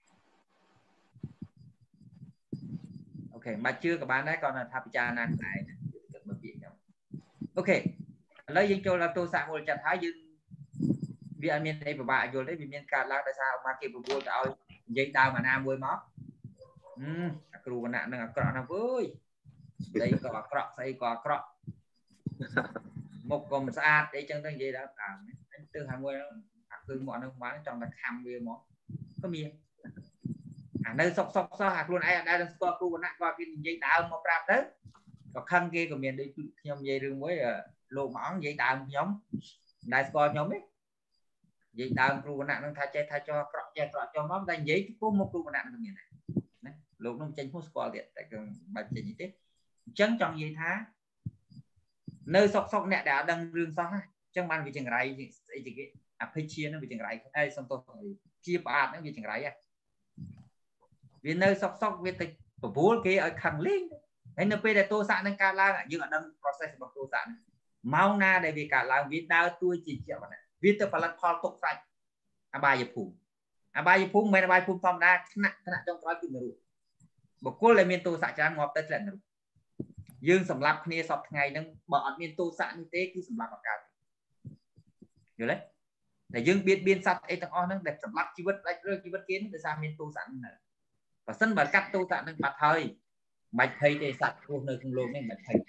អូខេមិនជឿក៏បានដែរគាត់ថាពិចារណាខ្លួនឯងគិតមើលពាក្យខ្ញុំអូខេឥឡូវយើងចូលដល់ទោសៈមូលចិត្តហើយយើងវាអត់មានអីពិបាកយល់ទេវាមានកើតឡើងដោយសារមកគេប្រមូលទៅឲ្យនិយាយដើមអាណាមួយមកអាគ្រូវណ្ណៈនឹងអាក្រក់ណាស់អើយស្អីក៏អាក្រក់ស្អីក៏អាក្រក់មុខក៏មិនស្អាតអីចឹងទៅនិយាយដល់ដើមអញទៅហើយមួយអាគឺមកហ្នឹងបានចង់តែខំវាមកក៏មានអានៅសុកសោះអាខ្លួនឯងអត់ដែលស្គាល់គ្រូវណ្ណៈគាត់គេនិយាយដើមមកប្រាប់ទៅក៏ខឹងគេក៏មានដូចខ្ញុំនិយាយរឿងមួយលោកមួយអង្គនិយាយដើមខ្ញុំមិនដែលស្គាល់ខ្ញុំទេនិយាយដើមគ្រូវណ្ណៈនឹងថាចេះថាចោះក្រក់ចេះក្រក់ចោះមកតែនិយាយពុំមកគ្រូវណ្ណៈនឹងមានដែរណាលោកនឹងចេញពុះស្គាល់ទៀតតែគឺបាច់ចេញទេអញ្ចឹងចង់និយាយថានៅសុកអ្នកដែលអត់ដឹងរឿងសោះណាអញ្ចឹងបានវាចង្រៃស្អីគេអភិជានឹងវាចង្រៃហើយសំទោសជាផ្អាតនឹងវាចង្រៃវានៅសុកវាទៅបបួលគេឲ្យខឹងលេងហើយនៅពេលដែលទោសៈនឹងកើតឡើងយើងអត់ដឹង process របស់ទោសៈម៉ោងណាដែលវាកើតឡើងវាដើរតួជាជាក់ណាវាទៅផលិតផលទុកសាច់អបាយភូមិអាបាយភូមិមិនអាបាយភូមិធម្មតាថ្នាក់ចុងក្រោយគឺនរុបុគ្គលដែលមានទោសៈច្រើនងាប់ទៅធ្លាក់នរុយើងសម្លាប់គ្នាសពថ្ងៃហ្នឹងបើអត់មានទោសៈនេះទេគឺសម្លាប់អត់កើតយល់ទេតែយើងបៀតបៀនសត្វអីទាំងអស់ហ្នឹងដែលសម្លាប់ជីវិតដាច់រើជីវិតគេដោយសារមានទោសៈហ្នឹងបើសិនបើកាត់ទោសៈហ្នឹងបាត់ហើយមិនបាច់ភ័យទេសត្វរស់នៅក្នុងโลกនេះមិនបាច់ភ័យ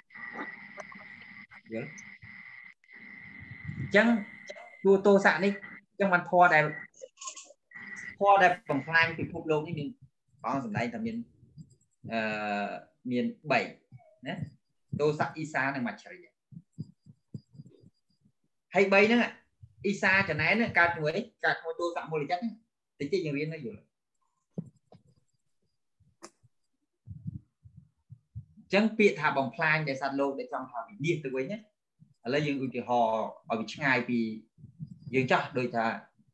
យល់អញ្ចឹងទោសៈនេះអញ្ចឹងបានធម៌ដែលបំផ្លាញពិភពលោកនេះមានបងសម្ដែងថាមានមាន3ណាទោសៈអ៊ីសានិងមច្ឆរិយហើយ3ហ្នឹងអ៊ីសាចំណែនកើតមួយទោសៈមូលចិត្តតិចយើងរៀនទៅយល់អញ្ចឹងពាក្យថាបំផ្លាញដែលសត្វលោកដែលចង់ថាវិនិច្ឆ័យទៅវិញណាឥឡូវយើងឧទាហរណ៍ឲ្យវាឆ្ងាយពីយើងចាស់ដូចថា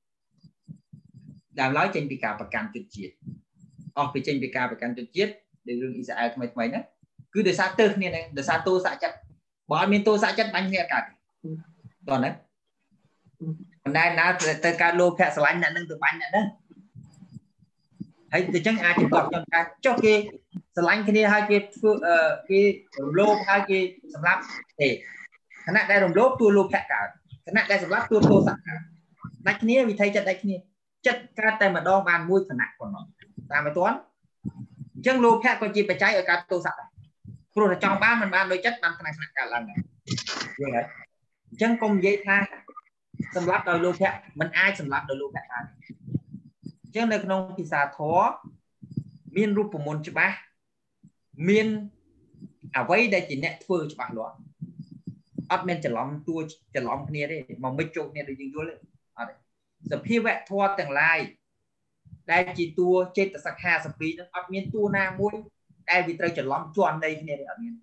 ដើមឡើយចេញពីការប្រកាន់ជនជាតិអស់ពីចេញពីការប្រកាន់ជនជាតិដែលរឿងអ៊ីស្រាអែលថ្មីហ្នឹងគឺដោយសារទើសគ្នាហ្នឹងដោយសារទោសៈចិត្តបើអត់មានទោសៈចិត្តបាញ់គ្នាអត់កើតតោះណាបណ្ដាណាទៅការលោភៈស្រឡាញ់អ្នកហ្នឹងទៅបាញ់អ្នកហ្នឹងហើយទៅចឹងអាចចំទាស់ខ្ញុំថាចុះគេស្រឡាញ់គ្នាហើយគេធ្វើគេរំលោភហើយគេសម្លាប់ទេខណៈដែលរំលោភទួលោភៈកើតខណៈដែលសម្លាប់ទួទោសៈកើតដាច់គ្នាវិធីចិត្តដាច់គ្នាចិត្តកើតតែម្ដងបានមួយខណៈប៉ុណ្ណោះតាមមិនទាន់អញ្ចឹងលោភៈក៏ជាបច្ច័យឲ្យកើតទោសៈដែរព្រោះតែចង់បានមិនបានដោយចិត្តបានថ្នាក់កើតឡើងដែរយល់ហើយអញ្ចឹងកុំនិយាយថាសម្លាប់ដោយលោភៈមិនអាចសម្លាប់ដោយលោភៈបានអញ្ចឹងនៅក្នុងភាសាធម៌មានរូបមន្តច្បាស់មានអ្វីដែលជាអ្នកធ្វើច្បាស់លាស់អត់មានច្រឡំគ្នាទេមកមិនចូលគ្នាដូចយើងយល់ទេអត់ទេសភាវៈធម៌ទាំងឡាយដែលជាតួចេតសិក52ហ្នឹងអត់មានតួណាមួយដែលវាត្រូវច្រឡំជាប់នៃគ្នាទេអត់មាន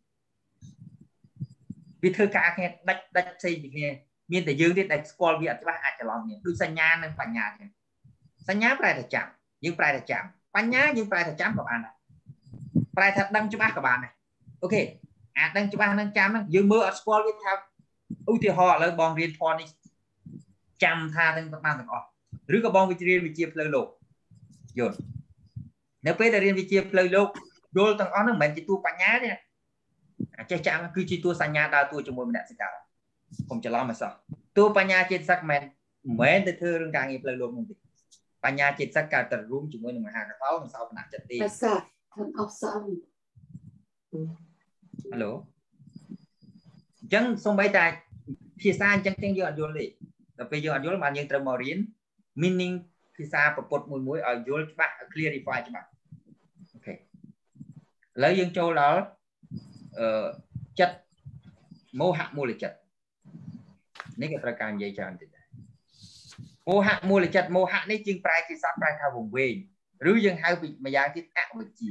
វាធ្វើការគ្នាដាច់ផ្សេងពីគ្នាមានតែយើងទេដែលស្គាល់វាអត់ច្បាស់អាចច្រឡំគ្នាដូចសញ្ញានិងបញ្ញាចឹងសញ្ញាប្រែថាចាំយើងប្រែថាចាំបញ្ញាយើងប្រែថាចាំក៏បានដែរប្រែថាដឹងច្បាស់ក៏បានដែរអូខេអាចដឹងច្បាស់នឹងចាំហ្នឹងយើងមើលអត់ស្គាល់វាថាឧទាហរណ៍ឥឡូវបងរៀនធម៌នេះចាំថាទាំងបានទាំងអស់ឬក៏បងវិជ្ជាវិទ្យាផ្លូវលោកយល់នៅពេលដែលរៀនវិជ្ជាផ្លូវលោកយល់ទាំងអស់ហ្នឹងមិនមែនជាតួបញ្ញាទេចេះចាំគឺជាតួសញ្ញាដើរតួជាមួយមនសិការកុំច្រឡំឲ្យសោះតួបញ្ញាចេតសិកមិនមែនទៅធ្វើរឿងការងារផ្លូវលោកនោះទេបញ្ញាចេតសិកកើតទៅរួមជាមួយនឹងមហាកតោនិងសោបនៈចិត្តទេហឡូអញ្ចឹងសូម្បីតែភាសាអញ្ចឹងទាំងយើងអត់យល់ទេដល់ពេលយើងអត់យល់បានយើងត្រូវមករៀន meaning ភាសាប្រពុតមួយឲ្យយល់ច្បាស់ clarify ច្បាស់អូខេឥឡូវយើងចូលដល់ចិត្តមោហៈមូលចិត្តនេះក៏ត្រូវការនិយាយច្រើនតិចដែរមោហៈមូលចិត្តមោហៈនេះជាងប្រែជាសត្វប្រែថាវង្វេងឬយើងហៅពីម្យ៉ាងទៀតអវិជ្ជា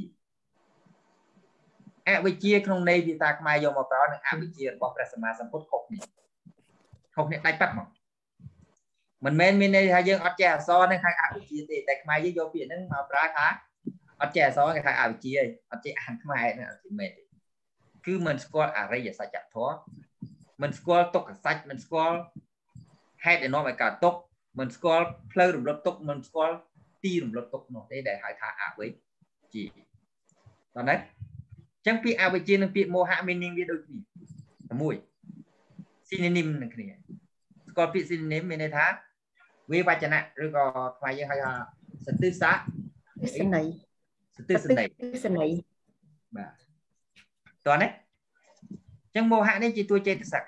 ក្នុងន័យភាសាខ្មែរយកមកប្រើនឹងអវិជ្ជារបស់ព្រះសម្មាសម្ពុទ្ធខុសនេះដាច់ប៉ាត់មកមិនមែនមានន័យថាយើងអត់ចេះអក្សរនឹងហៅអវិជ្ជាទេតែខ្មែរយើងយកពាក្យហ្នឹងមកប្រើថាអត់ចេះអក្សរគេហៅអវិជ្ជាអត់ចេះអានខ្មែរហ្នឹងអត់មែនទេគឺមិនស្គាល់អរិយសច្ចធម៌មិនស្គាល់ទុក្ខសច្ចមិនស្គាល់ហេតុដែលនាំឲ្យកើតទុក្ខមិនស្គាល់ផ្លូវរំលត់ទុក្ខមិនស្គាល់ទីរំលត់ទុក្ខនោះទេដែលហៅថាអវិជ្ជាតើណាចឹងពាក្យអវិជ្ជានិងពាក្យមោហៈមាននាងវាដូចគ្នាតែមួយ synonym នឹងគ្នាស្គាល់ពាក្យ synonym មានន័យថាវាវចនៈឬក៏ខ្មែរយើងហៅថាសន្តិស័កសន្តិស័យបាទតើណាចឹងមោហៈនេះជាតួចេតសិក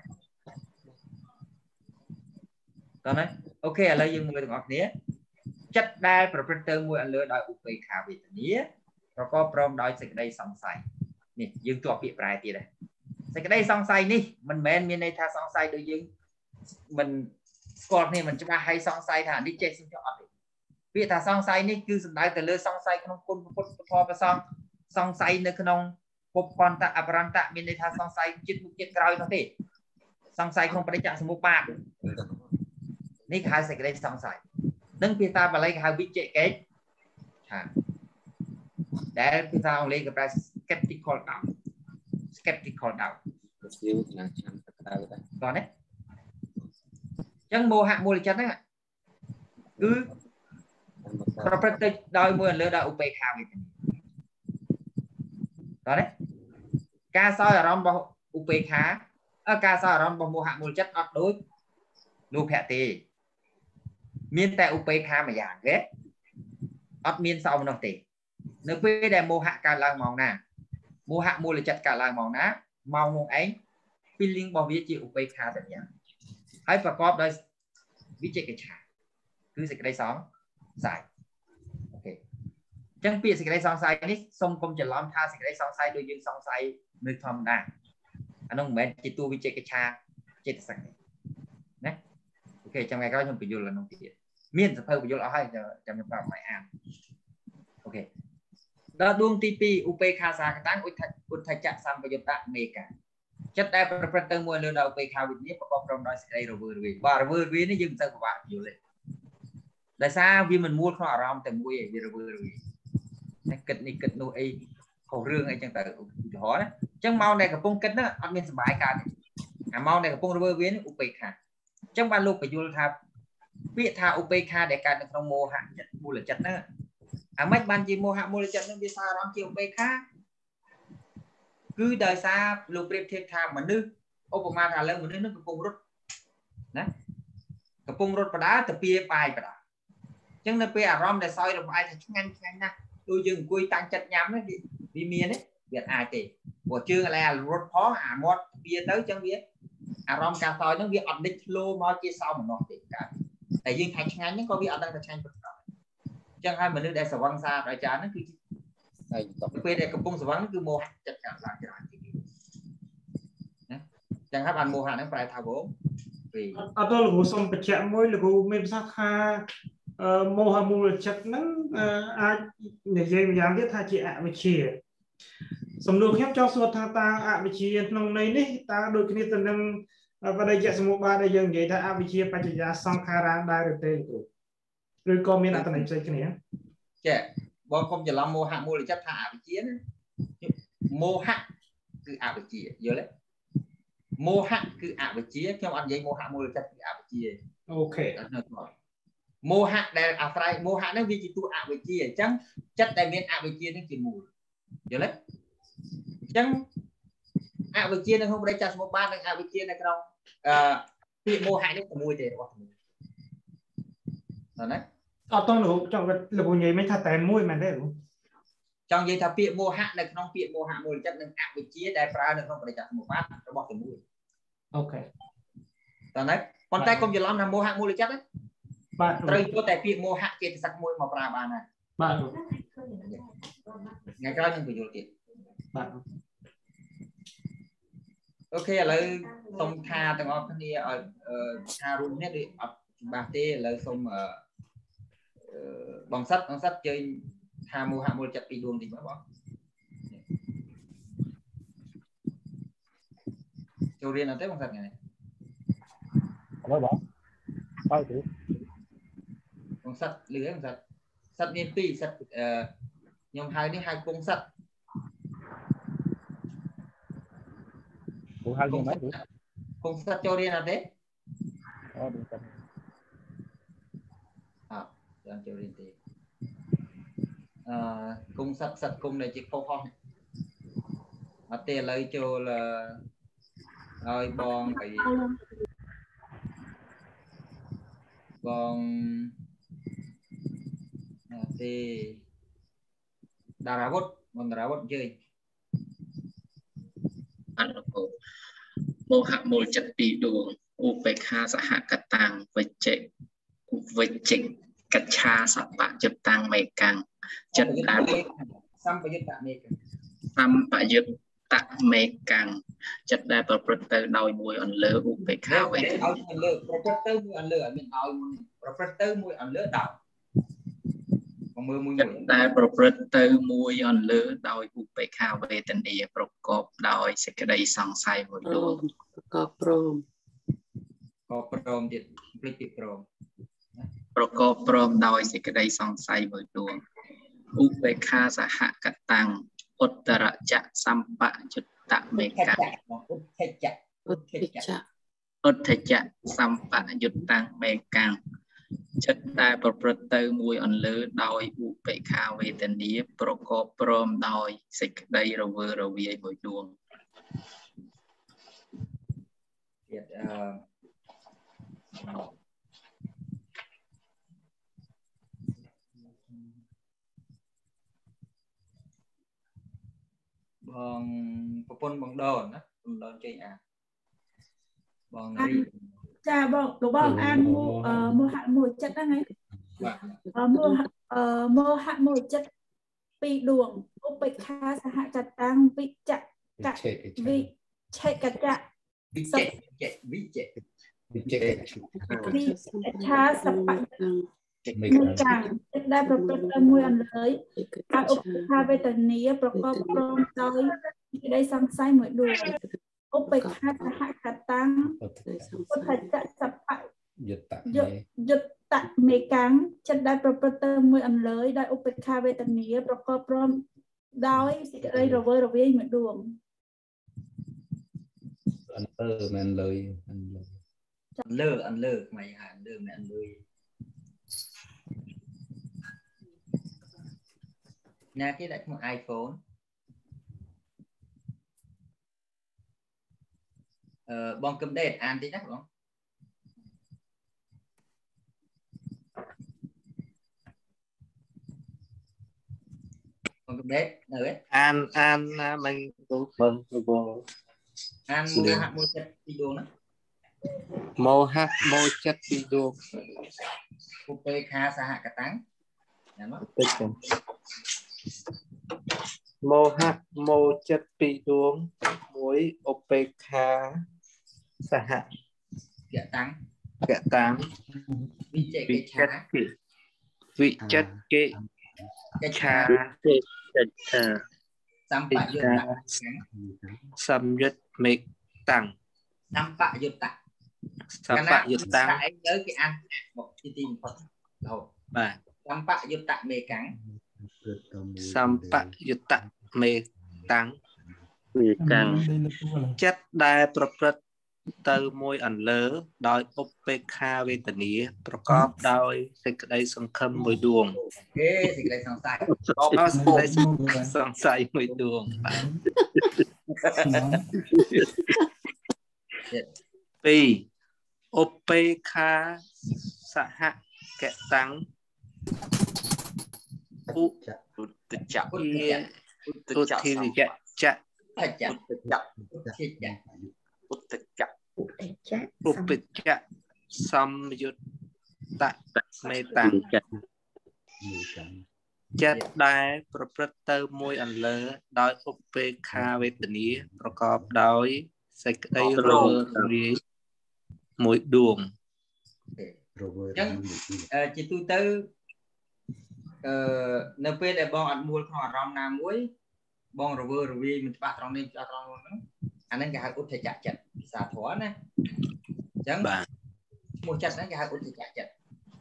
តើណាអូខេឥឡូវយើងមើលទាំងអស់គ្នាចិត្តដែលប្រព្រឹត្តទៅមួយអន្លើដោយឧបេក្ខាវេទនាប្រកបព្រមដោយសេចក្តីសង្ស័យនេះយើងជាប់ពាក្យប្រែទៀតដែរសេចក្តីសង្ស័យនេះមិនមែនមានន័យថាសង្ស័យដោយយើងមិនស្គាល់គ្នាមិនច្បាស់ហើយសង្ស័យថានេះចេះសង្ស័យអត់ទេពាក្យថាសង្ស័យនេះគឺសំដៅទៅលើសង្ស័យក្នុងគុណពុទ្ធពធប្រសង្ឃសង្ស័យនៅក្នុងពុទ្ធន្តៈអបរន្តៈមានន័យថាសង្ស័យចិត្តមុខចិត្តក្រោយនោះទេសង្ស័យក្នុងបរិច្ចាសមុបបាទនេះគេហៅសេចក្តីសង្ស័យនឹងភាសាបាលីគេហៅវិជ្ជកេច្ឆាដែលភាសាអង់គ្លេសគេប្រើ skeptical doubt ជាវណាចាំតក្រៅដែរតោះនេះអញ្ចឹងមោហៈមូលចិត្តហ្នឹងគឺប្រព្រឹត្តទៅដោយមួយលើដោយឧបេក្ខាវេទនាតើទេការសោយអារម្មណ៍របស់ឧបេក្ខាការសោយអារម្មណ៍របស់មោហៈមូលចិត្តអត់ដូចលោភៈទេមានតែឧបេក្ខាមួយយ៉ាងទេអត់មានសោមនស្សទេនៅពេលដែលមោហៈកើតឡើងមកណាមោហៈមូលចិត្តកើតឡើងមកណាមកនោះឯង feeling របស់វាជាឧបេក្ខាតែយ៉ាងហើយប្រកបដោយវិជិកិច្ឆាគឺសេចក្តីសង្ស័យអូខេអញ្ចឹងពាក្យសេចក្តីសង្ស័យនេះសូមកុំច្រឡំថាសេចក្តីសង្ស័យដូចយើងសង្ស័យនៅធម្មតាអានោះមិនមែនជាតួវិជិកិច្ឆាចេតសិកទេណាអូខេចាំថ្ងៃក្រោយខ្ញុំបញ្យល់អានោះទៀតមានសភៅបញ្យល់អស់ហើយចាំខ្ញុំប្រាប់ឲ្យអានអូខេដល់ដួងទី2ឧបេក្ខាសាកតាំងឧទ្ធច្ចៈសម្បយុត្តមេកាចិត្តដែលប្រព្រឹត្តទៅមួយលើដល់ឧបេក្ខាវិញ្ញាណប្រកបព្រមដោយសេចក្តីរវើរវាយបាទរវើរវាយនេះយើងមិនទៅពិបាកយល់ទេដោយសារវាមិនមួលក្នុងអារម្មណ៍តែមួយឯងវារវើរវាយនេះគិតនេះគិតនោះអីខុសរឿងអីចឹងទៅឧទាហរណ៍ណាអញ្ចឹងមកដែលកំពុងគិតហ្នឹងអត់មានសុបាយកើតទេអាមកដែលកំពុងរវើរវាយនេះឧបេក្ខាអញ្ចឹងបានលោកបញ្យល់ថាពាក្យថាឧបេក្ខាដែលកើតនៅក្នុងមោហៈចិត្តមូលចិត្តហ្នឹងអាម៉េចបានជាមោហៈមូលចិត្តហ្នឹងវាសារអារម្មណ៍ជាឧបេក្ខាគឺដោយសារលោកប្រៀបធៀបថាមនុស្សឧបមាថាលើមនុស្សនឹងកំពុងរត់ណាកំពុងរត់បដាទៅពីបាយបដាអញ្ចឹងនៅពេលអារម្មណ៍ដែលសោយរំអាយថាឆ្ងាញ់ណាស់ដូចយើងអង្គុយតាំងចិត្តញ៉ាំនេះវាមានទេវាអាចទេព្រោះជើងឥឡូវរត់ផងអាមាត់ពីទៅអញ្ចឹងវាអារម្មណ៍ការសោយហ្នឹងវាអត់ដេញធ្លោមកជាសោមនស្សទេកើតតែយើងថាឆ្ងាញ់ហ្នឹងក៏វាអត់ដឹងថាឆ្ងាញ់ប៉ុណ្ណាអញ្ចឹងហើយមនុស្សដែលស្រវឹងសារអាចារ្យហ្នឹងគឺហើយពេលដែលកំពុងស្រវឹងគឺមោហៈចិត្តកើតឡើងច្រើនជាងគេណាចឹងហើយបានមោហៈហ្នឹងប្រែថាវងពីអត់ដល់លោកគ្រូសុំបញ្ជាក់មួយលោកគ្រូមានប្រសាសន៍ថាមោហៈមូលចិត្តហ្នឹងអាចនិយាយម្យ៉ាងទៀតថាជាអវិជ្ជាសំណួរខ្ញុំចង់សួរថាតើអវិជ្ជាក្នុងន័យនេះតើដូចគ្នាទៅនឹងបដិយសមុបាទដែលយើងនិយាយថាអវិជ្ជាបច្ចយាសង្ខារាដែរឬទេគ្រូឬក៏មានអត្ថន័យផ្សេងគ្នាចាបងកុំច្រឡំមោហៈមូលចិត្តថាអវិជ្ជាណាមោហៈគឺអវិជ្ជាយល់ទេមោហៈគឺអវិជ្ជាខ្ញុំអត់និយាយមោហៈមូលចិត្តគឺអវិជ្ជាអូខេមោហៈដែលអាស្រ័យមោហៈហ្នឹងវាជាតួអវិជ្ជាអញ្ចឹងចិត្តដែលមានអវិជ្ជាហ្នឹងជាមូលយល់ទេអញ្ចឹងអវិជ្ជានៅក្នុងបរិច្ចាសមុបាទនិងអវិជ្ជានៅក្នុងពាក្យមោហៈនេះជាមួយទេរបស់មួយណាអត់តលោកចង់លោកនិយាយមិនថាតែមួយមែនទេចង់និយាយថាពាក្យមោហៈនៅក្នុងពាក្យមោហៈមូលចិត្តនិងអវិជ្ជាដែលប្រើនៅក្នុងបរិច្ចាសមុបាទរបស់តែមួយអូខេតើណាប៉ុន្តែកុំច្រឡំថាមោហៈមូលចិត្តណាបាទត្រូវយកតែពាក្យមោហៈចេតសិកមួយមកប្រើបានហើយបាទថ្ងៃក្រោយនឹងបញ្យល់ទៀតបាទអូខេឥឡូវសូមថាទាំងអស់គ្នាឲ្យថារួមនេះដូចអត់ច្បាស់ទេឥឡូវសូមបងសិតជើញថាមោហៈមូលចិត្តពីរដួងតិចបងចូលរៀនអត់ទេបងសិតថ្ងៃនេះអត់បងបាយទេបងសិតលឺទេបងសិតមានពីរសិតខ្ញុំហៅនេះហៅពងសិតហៅយ៉ាងម៉េចពងសិតចូលរៀនអត់ទេអូđúng rồi ចាំចូលរៀនទេគុំសិតគុំដែលជាខុសហោះអត់ទេឥឡូវចូលឲ្យបងទេតារាវុធបងតារាវុធជើញអនុគមោហៈមូលចិត្តពីរដួងឧបេក្ខាសហកតាំងវិជិកិច្ឆាសបយុត្តតាំងមេកាំងចិត្តដែលសម្បយុត្តមេកាំងចិត្តដែលប្រព្រឹត្តទៅដោយមួយអន្លើឧបេក្ខាវេទនាឲ្យអន្លើប្រព្រឹត្តទៅមួយអន្លើអត់មានឲ្យមួយប្រព្រឹត្តទៅមួយអន្លើដល់មើលមួយដែលប្រព្រឹត្តទៅមួយអន្លើដោយឧបេក្ខាវេទនាប្រកបដោយសេចក្តីសង្ស័យមួយដួងក៏ព្រមទៀតភ្លេចពីព្រមប្រកបព្រមដោយសេចក្តីសង្ស័យមួយដួងឧបេក្ខាសហកតាំងឧត្តរចៈសម្បយុត្តមេកាំងឧទ្ធច្ចៈសម្បយុត្តតាំងមេកាំងចិត្តដែលប្រព្រឹត្តទៅមួយអន្លើដោយឧបេក្ខាវេទនាប្រកបព្រមដោយសេចក្តីរវើរវាយមួយដួងទៀតបងប្រពន្ធបងដូនណាបងដូនចេញអាបងរីចាបងលោកអានមោហៈមួយចិត្តហ្នឹងហើយមោហៈមួយចិត្តពីរដួងឧបេក្ខាសហកតាំងវិជ្ជកវិឆេកចៈវិជ្ឆាសបមួយកាំងចិត្តដែលប្រព្រឹត្តទៅមួយអន្លើយហើយឧបេក្ខាវេទនាប្រកបព្រមដោយក្តីសង្ស័យមួយដួងឧបេក្ខាសហកតាំងពុទ្ធចៈសបយុត្តមេកាំងចិត្តដែលប្រព្រឹត្តទៅមួយអន្លើយដោយឧបេក្ខាវេទនាប្រកបព្រមដោយសេចក្តីរវើរវាយមួយដួងអន្លើមិនលើយអន្លើមិនហៅអន្លើមិនអន្លើយណាគេដាក់ឈ្មោះ iPhone បងកឹមដេតអានតិចណាបងកឹមដេតនៅទេអានណាមិនគ្រូបងអានមោហៈមួយចិត្តពីរដួងណាមោហៈមួយចិត្តពីរដួងឧបេក្ខាសហកតាំងណាមកតិចមោហៈមួយចិត្តពីរដួងមួយឧបេក្ខាសហកតាំងវិជកិច្ឆាសម្បយុត្តមេតាំងសម្បយុត្តអីទៅគេអានមកទីបំផុតរហូតបាទសម្បយុត្តមេកាំងសម្បយុត្តមេតាំងចិត្តដែលប្រព្រឹត្តទៅមួយអន្លើដោយឧបេក្ខាវេទនាប្រកបដោយសេចក្តីសង្ឃឹមមួយដួងសេចក្តីសង្ស័យសង្ស័យមួយដួងពីរឧបេក្ខាសហកតាំងឧទចៈឧទិវិជ្ជៈឧបេក្ខសម្យុត្តមេតាំងចិត្តដែលប្រព្រឹត្តទៅមួយអន្លើដោយឧបេក្ខាវេទនាប្រកបដោយសេចក្តីរវើរវាយមួយដួងអញ្ចឹងជាទូទៅនៅពេលដែលបងអត់មូលក្នុងអារម្មណ៍ណាមួយបងរវើរវាយមិនច្បាស់ត្រង់នេះច្បាស់ត្រង់នោះអាហ្នឹងគេហៅឧទ្ធចៈចិត្តភាសាធម៌ណាអញ្ចឹងឈ្មោះចិត្តហ្នឹងគេហៅឧទ្ធចៈចិត្ត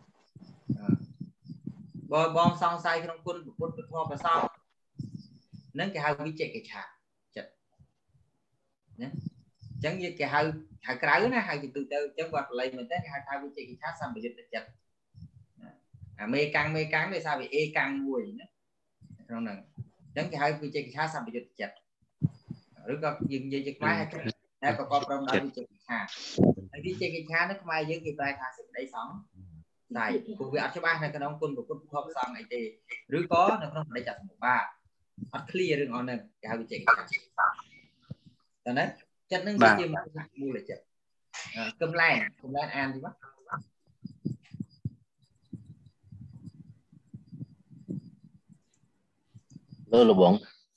បើបងសង្ស័យក្នុងគុណពុទ្ធពធប្រសោហ្នឹងគេហៅវិជកិច្ឆាចិត្តណាអញ្ចឹងគេហៅក្រៅណាហៅជាទូទៅអញ្ចឹងគាត់បល័យមែនតើគេហៅថាវិជកិច្ឆាសម្បយុត្តចិត្តអាមេកាំងដោយសារវាអេកាំងមួយណាក្នុងហ្នឹងអញ្ចឹងគេហៅវិជកិច្ឆាសម្បយុត្តចិត្តឬក៏យើងនិយាយជាខ្មែរតែប្រកបព្រមដោយវិជកិច្ឆាហើយវិជកិច្ឆានេះខ្មែរយើងគេប្រែថាសេចក្តីសង្ស័យព្រោះវាអត់ច្បាស់នៅក្នុងគុណពុទ្ធភពសង្ឃអីទេឬក៏នៅក្នុងបដិច្ចសមុបត្តិអត់ clear រឿងអស់ហ្នឹងគេហៅវិជកិច្ឆាតើណាចិត្តហ្នឹងវាជាមូលចិត្តកំឡែងអានទីមកលបង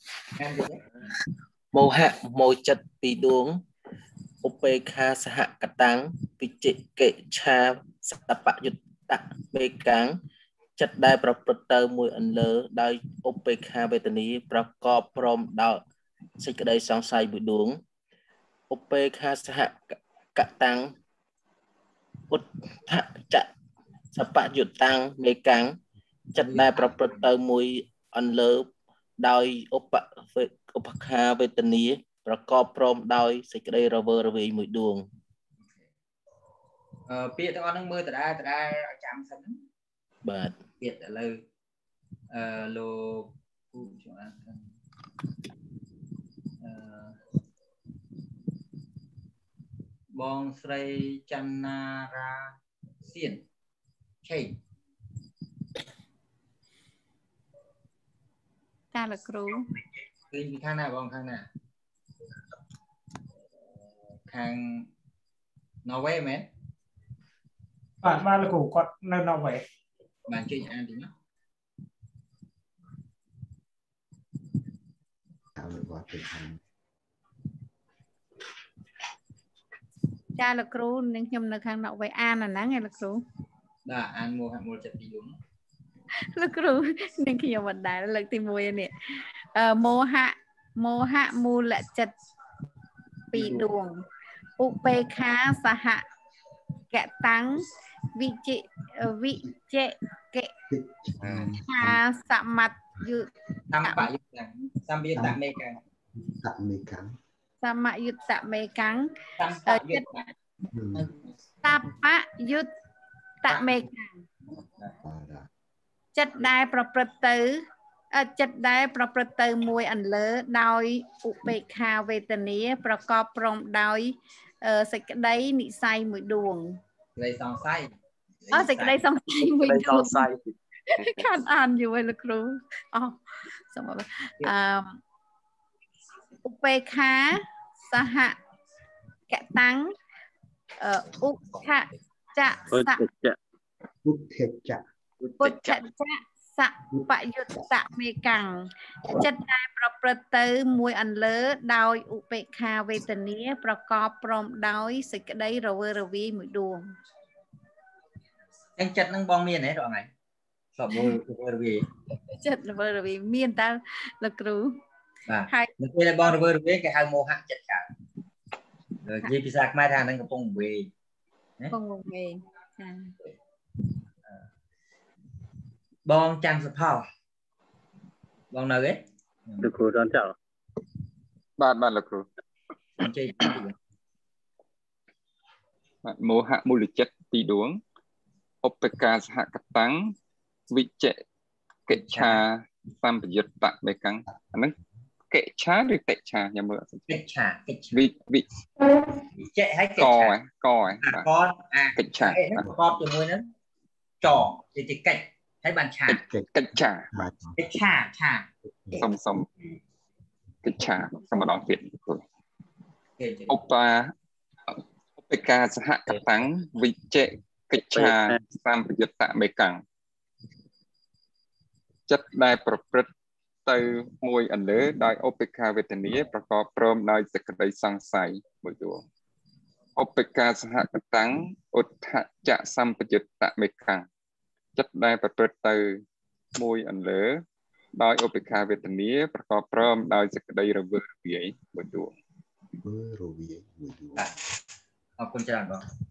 មោហៈមួយចិត្តពីរដួងឧបេក្ខាសហកតាំងវិជកិច្ឆាសបយុត្តមេកាំងចិត្តដែលប្រព្រឹត្តទៅមួយអន្លើដោយឧបេក្ខាវេទនាប្រកបព្រមដោយសេចក្តីសង្ស័យមួយដួងឧបេក្ខាសហកតាំងពុទ្ធចៈសបយុត្តមេកាំងចិត្តដែលប្រព្រឹត្តទៅមួយអន្លើដោយឧបេក្ខាវេទនាប្រកបព្រមដោយសេចក្តីរវើរវាយមួយដួងពាក្យទាំងអស់ហ្នឹងមើលតដែលឲ្យចាំសិនបាទពាក្យឥឡូវលោកគូខ្ញុំអានបងស្រីចន្ទនារាសៀនឆេងចាលោកគ្រូឃើញពីខាងណាបងខាងណាខាង Norway មែនបាទលោកគ្រូគាត់នៅ Norway បានជួយអានតិចណាចាលោកគ្រូនឹងខ្ញុំនៅខាង Norway អានអាហ្នឹងឯងលោកគ្រូបាទអានមូលចិត្តទី4 លោកគ្រូនឹងខ្ញុំមិនដែរលើកទី1នេះមោហៈមូលចិត្តពីរដួងឧបេក្ខាសហកតាំងវិជិកិ សមយុត្តមេកាំងសមយុត្តមេកាំងចិត្តដែលប្រព្រឹត្តទៅមួយអន្លើដោយឧបេក្ខាវេទនាប្រកបព្រមដោយសេចក្តីនិស្ស័យមួយដួងសេចក្តីសង្ស័យសេចក្តីសង្ស័យមួយដួងខាត់អានយូរហើយលោកគ្រូសូមឧបេក្ខាសហកតាំងឧខចៈពុទ្ធចៈសបយុត្តមេកាំងចិត្តដែលប្រព្រឹត្តទៅមួយអន្លើដោយឧបេក្ខាវេទនាប្រកបព្រមដោយសេចក្តីរវើរវាយមួយដួងអញ្ចឹងចិត្តនឹងបងមានទេរងថ្ងៃសបរវើរវាយចិត្តរវើរវាយមានតើលោកគ្រូបាទហើយនៅពេលដែលបងរវើរវាយគេហៅមោហៈចិត្តកើតនិយាយភាសាខ្មែរថានឹងកំពុងវេកំពុងវេចាបងច័ន្ទសុផលបងនៅទេលោកគ្រូដល់ចោលបាទលោកគ្រូអញ្ជើញបាទមោហៈមូលចិត្តពីរដួងឧបេក្ខាសហកតាំងវិជិកិច្ឆាសម្បយុត្តមេកាំងអាហ្នឹងកិច្ឆាឬកិច្ឆាខ្ញុំមើលកិច្ឆាវិចេហើយកិច្ឆាកកិច្ឆាហ្នឹងប្រកបជាមួយនឹងចជាកិច្ចហើយបានឆាកិច្ឆាកិច្ឆាសុំកិច្ឆាសុំម្ដងទៀតគ្រូឧបេក្ខាសហកតាំងវិជិកិច្ឆាសម្បយុត្តមេកាំងចិត្តដែលប្រព្រឹត្តទៅមួយអន្លើដោយឧបេក្ខាវេទនាប្រកបព្រមដោយសេចក្តីសង្ស័យមួយដួងឧបេក្ខាសហកតាំងឧទ្ធចៈសម្បយុត្តមេកាំងចិត្តដែលប្រព្រឹត្តទៅមួយអន្លើដោយឧបេក្ខាវេទនាប្រកបព្រមដោយសេចក្តីរវើរវាយមួយដួងអរគុណច្រើន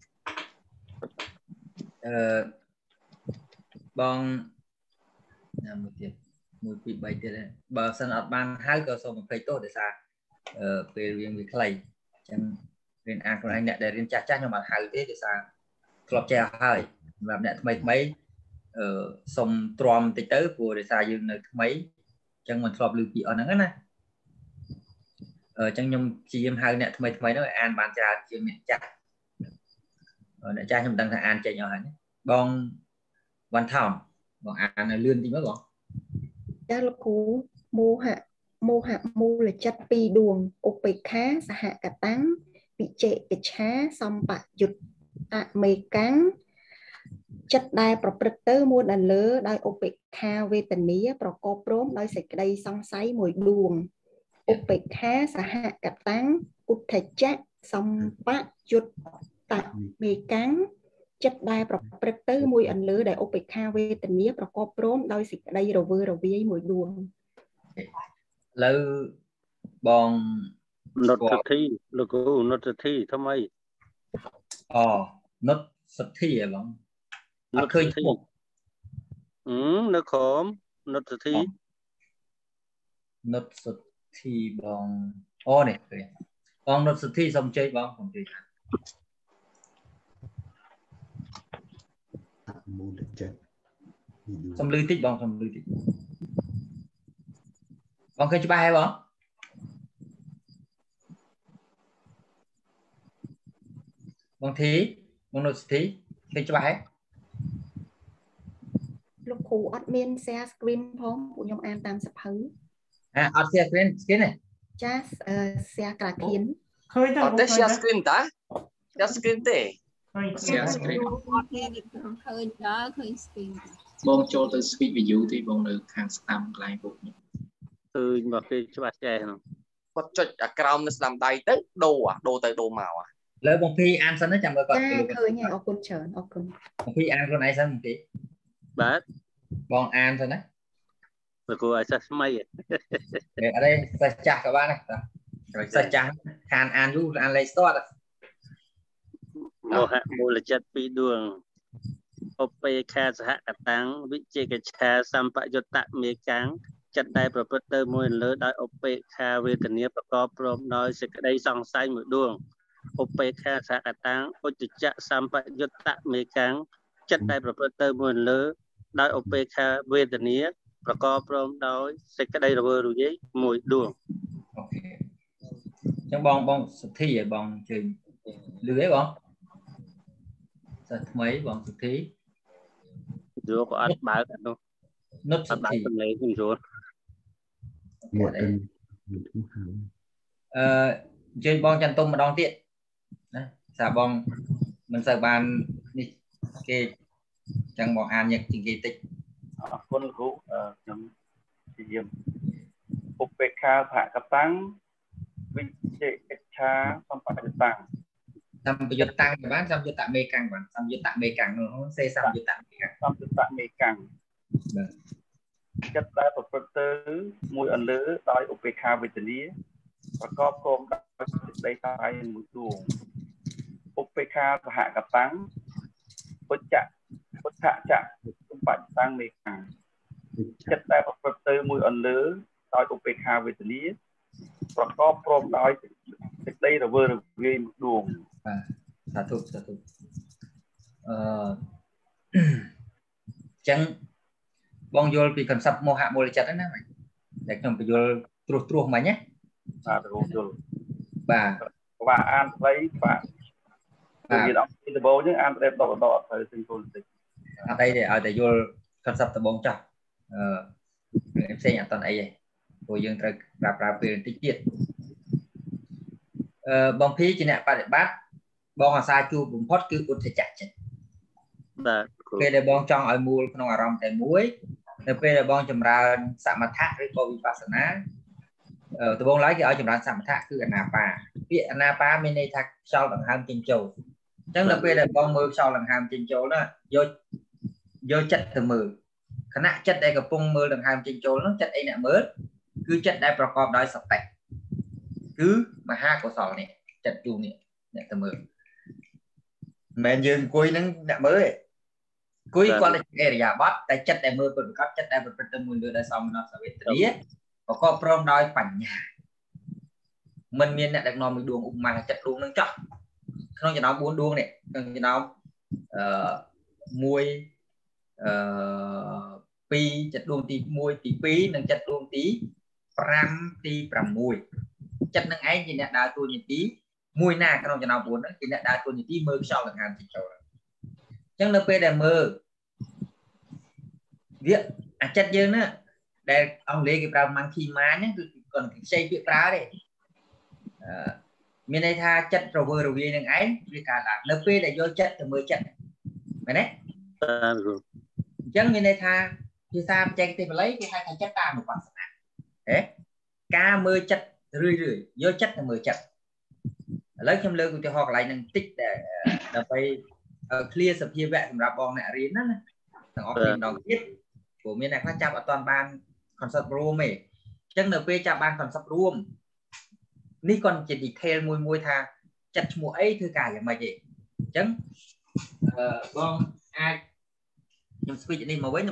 បងមួយទៀតមួយពីរបីទៀតបើសិនអត់បានហៅក៏សូមអភ័យទោសដោយសារពេលរៀនវាខ្លីអញ្ចឹងរៀនអានខ្លួនឯងអ្នកដែលរៀនចាស់ខ្ញុំអត់ហៅទេដោយសារធ្លាប់ចេះហើយសម្រាប់អ្នកថ្មីសុំទ្រាំតិចទៅព្រោះដោយសារយើងនៅថ្មីអញ្ចឹងមិនធ្លាប់ឮពីអស់ហ្នឹងណាអញ្ចឹងខ្ញុំព្យាយាមហៅអ្នកថ្មីហ្នឹងឲ្យអានបានច្រើនជាងអ្នកចាស់ខ្ញុំដឹងថាអានចេញអស់ហើយបងវ៉ាន់ថោនបងអាននៅលឿនតិចមើលបងចាលោកគ្រូមោហៈមូលចិត្តពីរដួងឧបេក្ខាសហកតាំងវិជិកិច្ឆាសម្បយុត្តមេកាំងចិត្តដែលប្រព្រឹត្តទៅមួយអន្លើដោយឧបេក្ខាវេទនាប្រកបព្រមដោយសេចក្តីសង្ស័យមួយដួងឧបេក្ខាសហកតាំងឧទ្ធចៈសម្បយុត្តមេកាំងចិត្តដែលប្រព្រឹត្តទៅមួយអន្លើដែលឧបេក្ខាវេទនាប្រកបព្រមដោយសេចក្តីរវើរវាយមួយដួងឥឡូវបងនុតសទ្ធីលោកគ្រូនុតសទ្ធីថ្មីនុតសទ្ធីហ៎បងអត់ឃើញមុខនៅក្រោមនុតសទ្ធីបងនេះឃើញបងនុតសទ្ធីសូមជ័យបងសូមជ័យមូលចិត្តសំលឺតិចបងសំលឺតិចបងឃើញច្បាស់ហើយបងបងធីបងនុតធីឃើញច្បាស់ហើយលោកគ្រូអត់មាន share screen ផងពួកខ្ញុំអានតាមសភៅអត់ share screen ទេចា share ក្រាខៀនឃើញទេអត់ទេ share screen តា share screen ទេ share screen អត់ទេឃើញដល់ឃើញ screen បងចូលទៅ switch view ទីបងនៅខាងស្ដាំកន្លែងពួកនេះឃើញមកគេច្បាស់ចេះហ្នឹងគាត់ចុចអាក្រោមនៅស្ដាំដៃទៅដូរទៅដូរមកលើបងភីអានសិនណាចាំមើលគាត់ឃើញហើយអរគុណច្រើនអរគុណបងភីអានខ្លួនឯងសិនបងភីបាទបងអានសិនណាលោកគ្រូឲ្យសិស្សថ្មីអត់ទេសិស្សចាស់ក៏បានដែរសិស្សចាស់ខានអានយូរអានលេខស្ទាត់មោហៈមូលចិត្តពីរដួងឧបេខាសហកតាំងវិជេកច្ឆាសម្បយុត្តមេកាំងចិត្តដែលប្រព្រឹត្តទៅមួយលើដោយឧបេខាវេទនាប្រកបព្រមដោយសេចក្តីសង្ស័យមួយដួងឧបេខាសហកតាំងឧច្ចចៈសម្បយុត្តមេកាំងចិត្តដែលប្រព្រឹត្តទៅមួយលើដោយឧបេខាវេទនាប្រកបព្រមដោយសេចក្តីរវើរវាយមួយដួងអូខេអញ្ចឹងបងសុធីឲ្យបងជើញលឺអីបងសិស្សថ្មីបងសុធីយល់ក៏អត់បើកនោះនុតសុធីសំឡេងខ្ញុំយល់ជើញបងចន្ទុំម្ដងទៀតណាសាបងមិនសូវបាននេះគេចឹងបងអានញឹកជាងគេតិចអរគុណលោកគ្រូខ្ញុំព្យាយាមឧបេក្ខាសហកតាំងវិជេកច្ឆាសម្បយុត្តតាំងសម្បយុត្តតាំងបានសម្បយុត្តមេកាំងបានសម្បយុត្តមេកាំងនោះសេសម្បយុត្តមេកាំងសម្បយុត្តមេកាំងចិត្តដែលប្រព្រឹត្តទៅមួយអន្លើដោយឧបេក្ខាវេទនាប្រកបព្រមដោយសេចក្តីសង្ស័យមួយដួងឧបេក្ខាសហកតាំងពុទ្ធៈចៈសម្បយុត្តតាំងមេកាំងចិត្តដែលប្រព្រឹត្តទៅមួយអន្លើដោយឧបេក្ខាវេទនាប្រកបព្រមដោយសេចក្តីរវើរវាយមួយដួងសាធុចឹងបងយល់ពី concept មោហៈមូលចិត្តហ្នឹងណាតែខ្ញុំបញ្យល់ត្រួសមិញណាបាទគ្រូយល់បាទអានស្ដីបាទនិយាយដល់ពីដំបូងហ្នឹងអានស្ដីដកអត់ត្រូវទិញគោលបន្តិចអត់អីទេឲ្យតែយល់ concept ដំបូងចោះផ្សេងអត់តន់អីទេព្រោះយើងត្រូវប្រើពេលបន្តិចទៀតបងភីជាអ្នកបដិបត្តិបងអាសាជួបបំផុតគឺឧទ្ធចៈចិត្តបាទពេលដែលបងចង់ឲ្យមូលក្នុងអារម្មណ៍តែមួយនៅពេលដែលបងចម្រើនសមថៈឬក៏វិបស្សនាដំបូងឡើយគេឲ្យចម្រើនសមថៈគឺអនាបាពាក្យអនាបាមានន័យថាខ្យល់ដង្ហើមចេញចូលអញ្ចឹងនៅពេលដែលបងមើលខ្យល់ដង្ហើមចេញចូលណាយកចិត្តទៅមើលខណៈចិត្តដែលកំពុងមើលដង្ហើមចេញចូលនោះចិត្តអីអ្នកមើលគឺចិត្តដែលប្រកបដោយសតិគឺមហាកុសលនេះចិត្តជួងនេះអ្នកទៅមើលមិនមែនយើងអង្គុយនឹងអ្នកមើលទេអង្គុយគាត់តែអេរិយាបថតែចិត្តដែលមើលពិតប្រាកដចិត្តដែលប្រព្រឹត្តទៅមួយលើដោយសមណសវេទនាប្រកបព្រមដោយបញ្ញាមិនមានអ្នកដឹកនាំមួយដួងឧបមាចិត្តដួងនឹងចោះក្នុងចំណោម4ដួងនេះក្នុងចំណោម2ចិត្តដួងទី1ទី2និងចិត្តដួងទី5ទី6ចិត្តនឹងឯងជាអ្នកដើរតួនាទីមួយណាក្នុងចំណោម4ហ្នឹងជាអ្នកដើរតួនាទីមើលខ្យល់ដង្ហើមចេញចូលអញ្ចឹងនៅពេលដែលមើលវាអាចិត្តយើងណាដែលអង់គ្លេសគេប្រើ monkey mind ហ្នឹងគឺគាត់ខ្ចីពាក្យប្រើទេមានន័យថាចិត្តរវើរវាយនឹងឯងវាកើតឡើងនៅពេលដែលយកចិត្តទៅមើលចិត្តមែនទេអញ្ចឹងមានន័យថាភាសាបច្ចេកទេសបាលីគេហៅថាចិត្តតានុបស្សនាការមើលចិត្តរឿយយកចិត្តទៅមើលចិត្តឥឡូវខ្ញុំលើកឧទាហរណ៍កន្លែងហ្នឹងតិចដើម្បី clear សភាវៈសម្រាប់បងអ្នករៀនណាទាំងអស់គ្នាម្ដងទៀតព្រោះមានអ្នកខ្លះចាប់អត់ទាន់បាន concept រួមទេអញ្ចឹងនៅពេលចាប់បាន concept រួមនេះគាត់ជា detail មួយថាចិត្តឈ្មោះអីធ្វើការយ៉ាងម៉េចទេអញ្ចឹងបងអាចខ្ញុំ switch នេះមកវិញ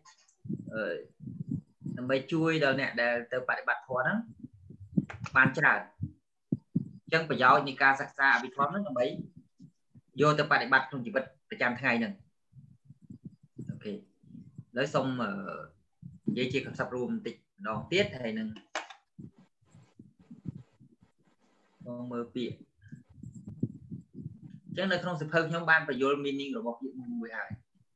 ដើម្បីជួយដល់អ្នកដែលទៅបប្រតិបត្តិធម៌ហ្នឹងបានច្រើនអញ្ចឹងប្រយោជន៍នៃការសិក្សាអភិធម្មហ្នឹងដើម្បីយកទៅបប្រតិបត្តិក្នុងជីវិតប្រចាំថ្ងៃហ្នឹង lấy xong dây chia cặp sắp room tịch đòn tiết hay nâng con mơ bịa chứ nơi không sự hơn nhóm ban phải vô meaning rồi bọc diện mùi hại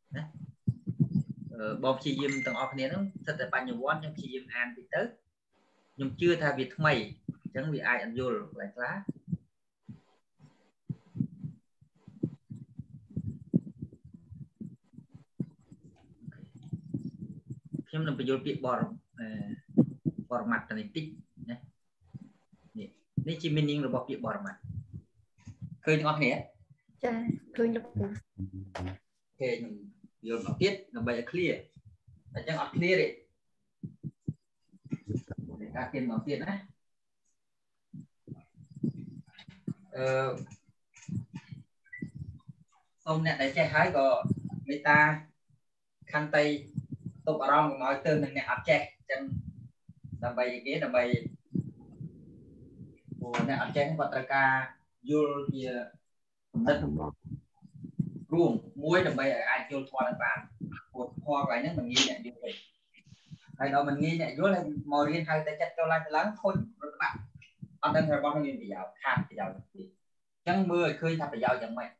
bọc chi dìm tầng off này nó thật là bao nhiêu won nhưng chi dìm an bị tới nhưng chưa thay việc mày chẳng bị ai ăn vô lại lá khi mình phải vô việc bò mặt này tích này chỉ meaning rồi bọc việc bò mặt khơi ngon nhé cha khơi được ok vô nó tiết nó bay clear là chẳng ngọt clear đấy để các tiền bằng tiền á ông nè để che hái có người ta khăn tay tục ở trong nói từ mình nè áp che chân làm bay cái làm bay nè áp che không có ca vô kia đất ruộng muối làm bay ai vô thoa làm bàn một hoa cái nữa mình nghi nhận điều gì hay đó mình nghi nhận vô lên mồi riêng hay tay chất cho lại lắng thôi các bạn anh đang theo bao nhiêu bị giàu hạt bị giàu chẳng mưa khơi thật bị giàu chẳng mày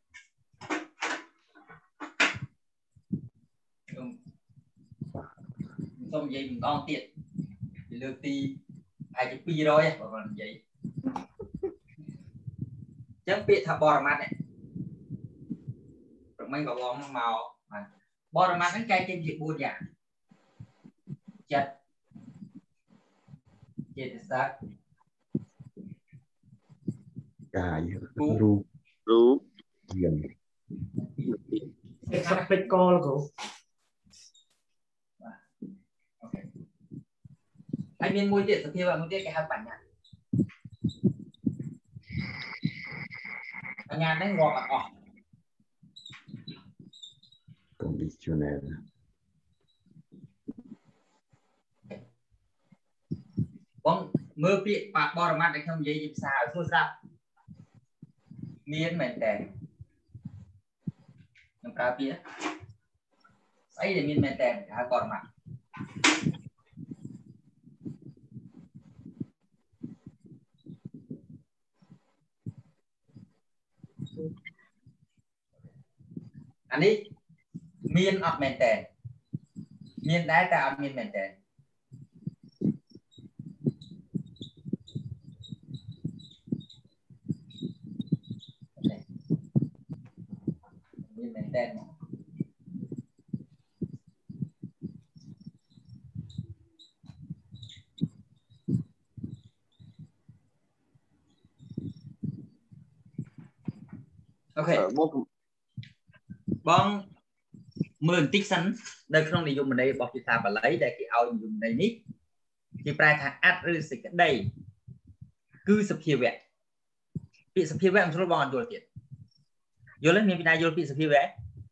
xong vậy mình con tiền thì lượt ti ai chụp pi rồi còn vậy chẳng bị thà bò mặt này rồi mấy cậu bò màu bò mặt nó cay trên chuyện buồn dạ chặt chết sát cài rú dần sắp bích co của anh miền môi tiệt kia và môi tiệt cái hai bản nhạc nhà đấy ngọt ngọt condicional bóng mưa bị bạc bò mặt để không dễ dịp xào xua ra miên mệt đèn nhầm ra phía ấy để miên mệt đèn hai bò mặt anh đi miên ọt mệt đèn miên đá ta ọt miên mệt đèn đèn ok bong mượn tích sẵn đây không để dùng ở đây bọc chữ thà và lấy để cái ao dùng đây nít thì prai thằng át rư sĩ cái đây cứ sập hiệp vậy bị sập hiệp vậy chúng nó bong rồi tiền vô lên miền Nam vô bị sập hiệp vậy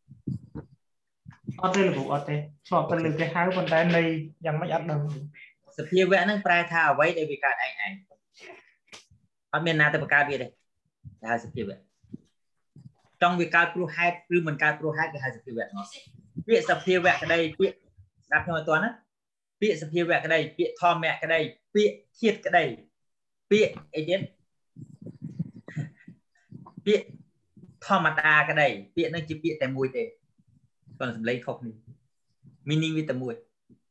ở đây là vụ ở đây so với cái hai con tay nàyยังไม่อัดดัง sập hiệp vậy nó prai thàไว้để bị cài anh ở miền Nam tới cài về đây là sập hiệp vậy trong việc cài pro hai cứ mình cài pro hai cái hai sập hiệp vậy việc sập hiệp vậy cái đây việc đặt theo toán á việc sập hiệp vậy cái đây việc thò mẹ cái đây việc thiệt cái đây việc ấy chứ việc thò mặt à cái đây việc nó chỉ việc tại mùi thế còn lấy không đi mini với tầm mùi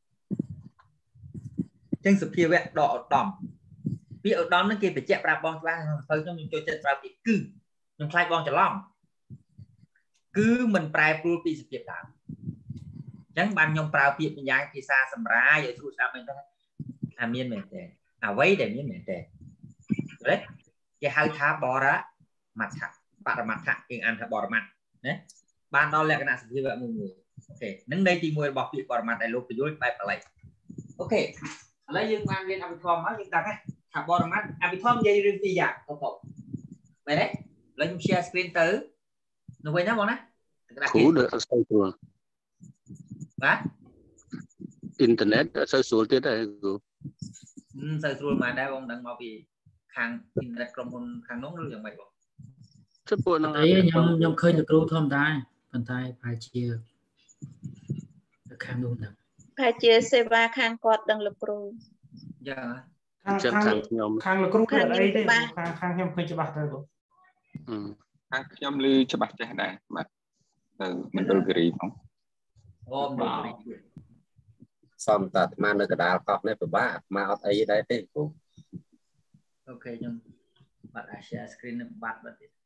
trên sập hiệp vậy đỏ đỏm việc ở đó nó kia phải chẹp ra bong ra thôi cho mình cho chân ra việc cứ mình khai bong cho lòng cứ mình prai pro pi sập hiệp đó chẳng ban nhom prai pi mình giải thì xa sầm ra vậy thu sao mình à miên mệt thế à vấy để miên mệt thế đấy cái hai tháp bò đó mặt thẳng bạn mặt thẳng tiếng ăn tháp bò mặt đấy ban đó là cái nào sập hiệp vậy mọi người ok nâng đây thì mùi bọc bị bò mặt này lúc phải dối bài lại ok lấy dương mang lên Avicom á chúng ta cái tháp bò mặt Avicom dây riêng ti dạng không không vậy đấy lấy chúng share screen tới nó quay nó bọn á cũ được sâu chuồng internet sâu chuồng tiết này sâu chuồng mà đây ông đang mau bị hàng internet trong con hàng nóng luôn vậy bọn rất buồn đấy nhom khơi được luôn thom tai phần tai phải chia ខាងនោះហ្នឹងប្រជាសេវាខាងគាត់ដឹងលោកគ្រូយ៉ាខាងលោកគ្រូគឺអីទេខាងខ្ញុំឃើញច្បាស់ទៅបងខាងខ្ញុំឮច្បាស់ចេះដែរបាទទៅមណ្ឌលគិរីផងសំតាអាត្មានៅកដាលកោះនេះពិបាកអាត្មាអត់អីដែរទេគ្រូអូខេខ្ញុំបាត់ share screen នឹងបាត់បាត់ទៀត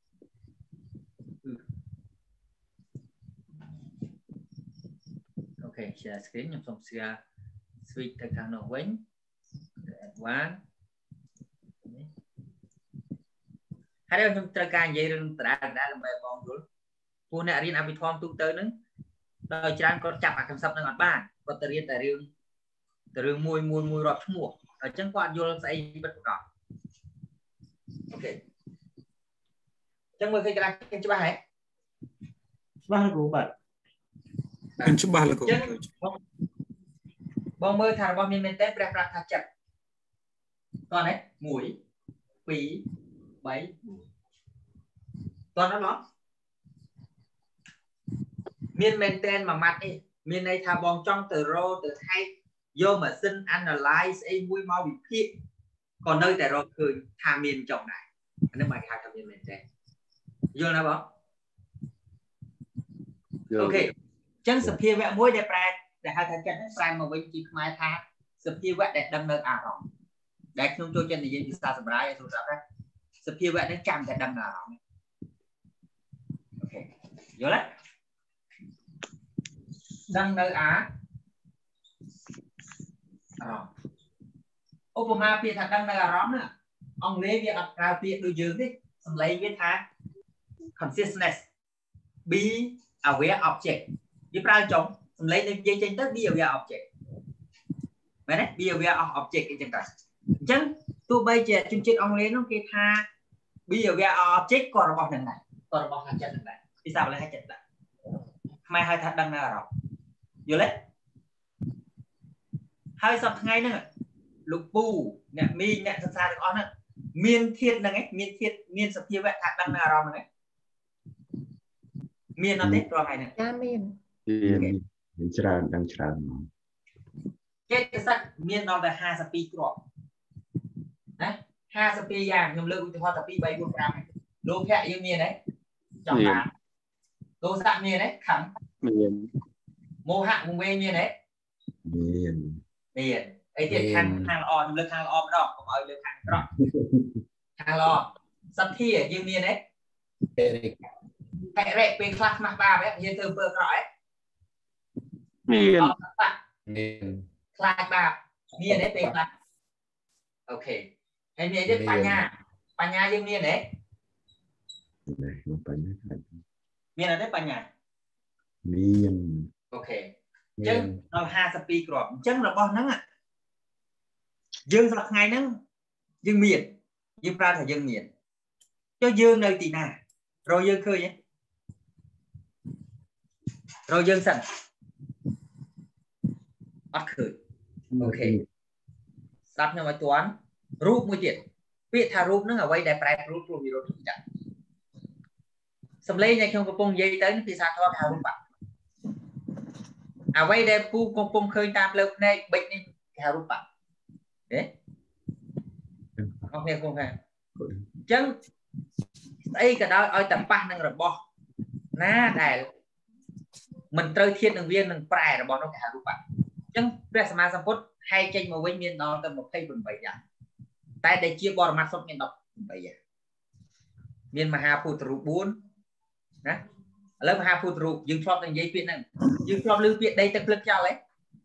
អូខេ share screen ខ្ញុំសូម share switch ទៅខាងនោះវិញ advanced ហើយខ្ញុំត្រូវការនិយាយរឿងតារាដើម្បីបងយល់ពួកអ្នករៀនអភិធម្មទូទៅហ្នឹងដល់ច្រើនគាត់ចាប់អាconceptហ្នឹងអត់បានគាត់ទៅរៀនតែរឿងមួយរាប់ឈ្មោះអញ្ចឹងគាត់យល់ស្អីពិតប្រាកដអូខេអញ្ចឹងមើលឃើញកន្លែងច្បាស់ហ៎ច្បាស់លោកគ្រូបាទច្បាស់លោកគ្រូបងមើលថារបស់មានមែនទេព្រះប្រាប់ថាចិត្តតោះណា1 2 3 តោះណាបងមានមែនទេមួយម៉ាត់នេះមានន័យថាបងចង់ទៅរកទៅហែកយកម៉ាស៊ីន analyze អីមួយមកវិភាគក៏នៅតែរកឃើញថាមានចង់ដែរអានេះមកគេហៅថាមានមែនទេយល់ណាបងអូខេអញ្ចឹងសភាវៈមួយដែលប្រែដែលហៅថាចិត្តហ្នឹងប្រែមកវិញជាខ្មែរថាសភាវៈដែលដឹងនៅអារម្មណ៍ដែលខ្ញុំចូលចិត្តនិយាយភាសាសម្រាយឲ្យទូរស័ព្ទណាសភាវៈហ្នឹងចាំតែដឹងនៅអារម្មណ៍អូខេយល់ទេដឹងនៅអារម្មណ៍ឧបមាពាក្យថាដឹងនៅអារម្មណ៍ណាអង់គ្លេសវាអត់ប្រើពាក្យដូចយើងទេសំឡេងវាថា consciousness be aware object វាប្រើចុងសំឡេងដូចនិយាយចេញទៅ be aware object មែនទេ be aware of object អញ្ចឹងទៅអញ្ចឹងទោះបីជាជនជាតិអង់គ្លេសនោះគេថា be aware of object ក៏របស់នឹងដែរក៏របស់ខាងចិត្តនឹងដែរភាសាបាលីហៅចិត្តដែរខ្មែរហៅថាដឹងនៅអារម្មណ៍យល់ទេហើយសប្តាហ៍ថ្ងៃហ្នឹងលោកពូអ្នកមីងអ្នកសិក្សាទាំងអស់ហ្នឹងមានធាតុហ្នឹងឯងមានធាតុមានសភាវៈថាដឹងនៅអារម្មណ៍ហ្នឹងឯងមានអត់ទេព្រោះថ្ងៃហ្នឹងចាមានច្រើនដឹងច្រើនចេតសិកមានដល់តែ52គ្រាប់ណា52យ៉ាងខ្ញុំលើកឧទាហរណ៍តែ2 3 4 5លោភៈយើងមានទេចង់បានទោសៈមានទេខੰមានមោហៈវង្វេងមានទេមានអីទៀតខាងល្អខ្ញុំលើកខាងល្អម្ដងកុំឲ្យលើកខាងអាក្រក់ខាងល្អសទ្ធាយើងមានទេហិរិពេលខ្លះខ្មាស់បាបយើងធ្វើអំពើអាក្រក់មានខ្លាចបាបមានទេពេលខ្លះអូខេហើយមានទៀតបញ្ញាយើងមានទេមានអត់ទេបញ្ញាមានអូខេអញ្ចឹងដល់52គ្រាប់អញ្ចឹងរបស់ហ្នឹងយើងសប្តាហ៍ថ្ងៃហ្នឹងយើងមានយើងប្រើថាយើងមានចុះយើងនៅទីណារកយើងឃើញទេរកយើងសិនអត់ឃើញអូខេស្ដាប់ខ្ញុំឲ្យទាន់រូបមួយទៀតពាក្យថារូបហ្នឹងអ្វីដែលប្រែប្រួលព្រោះវិរុទ្ធចាសំឡេងដែលខ្ញុំកំពុងនិយាយទៅភាសាធម៌ហៅរូបអ្វីដែលពូកំពុងឃើញតាមលើភ្នែកបិចនេះគេហៅរូបទេអរគ្នាគង់ថាអញ្ចឹងស្អីក៏ដោយឲ្យតែប៉ះនឹងរបស់ណាដែលមិនត្រូវធៀបនឹងវានឹងប្រែរបស់នោះគេហៅរូបអញ្ចឹងព្រះសម្មាសម្ពុទ្ធហែកចេញមកវិញមានដល់ទៅ28យ៉ាងតែដែលជាបរមត្ថសុទ្ធមាន18យ៉ាងមានមហាភូតរូប4ណាឥឡូវមហាភូតរូបយើងធ្លាប់តែនិយាយពាក្យហ្នឹងយើងធ្លាប់ឮពាក្យដីទឹកភ្លឹកចោលហ៎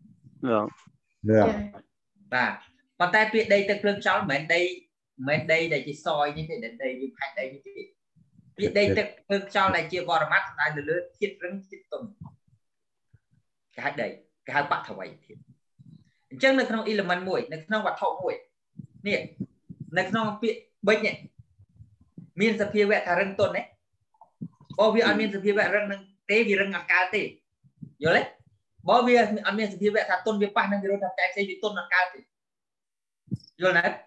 បាទប៉ុន្តែពាក្យដីទឹកភ្លឹកចោលមិនមែនដីដែលជាសយនេះទេដីយើងផាច់ដីនេះទេពាក្យដីទឹកភ្លឹកចោលដែលជាបរមត្ថដែលលើធាតុរឹងធាតុទន់គេហៅដីគេហៅបឋវីធាតុអញ្ចឹងនៅក្នុង element មួយនៅក្នុងវត្ថុមួយនេះនៅក្នុងពាក្យបិចនេះមានសភាវៈថារឹងទន់ទេបើវាអត់មានសភាវៈរឹងនឹងទេវារឹងអត់កើតទេយល់ទេបើវាអត់មានសភាវៈថាទន់វាប៉ះនឹងវិរុទ្ធថាផ្សេងវាទន់អត់កើតទេយល់ណា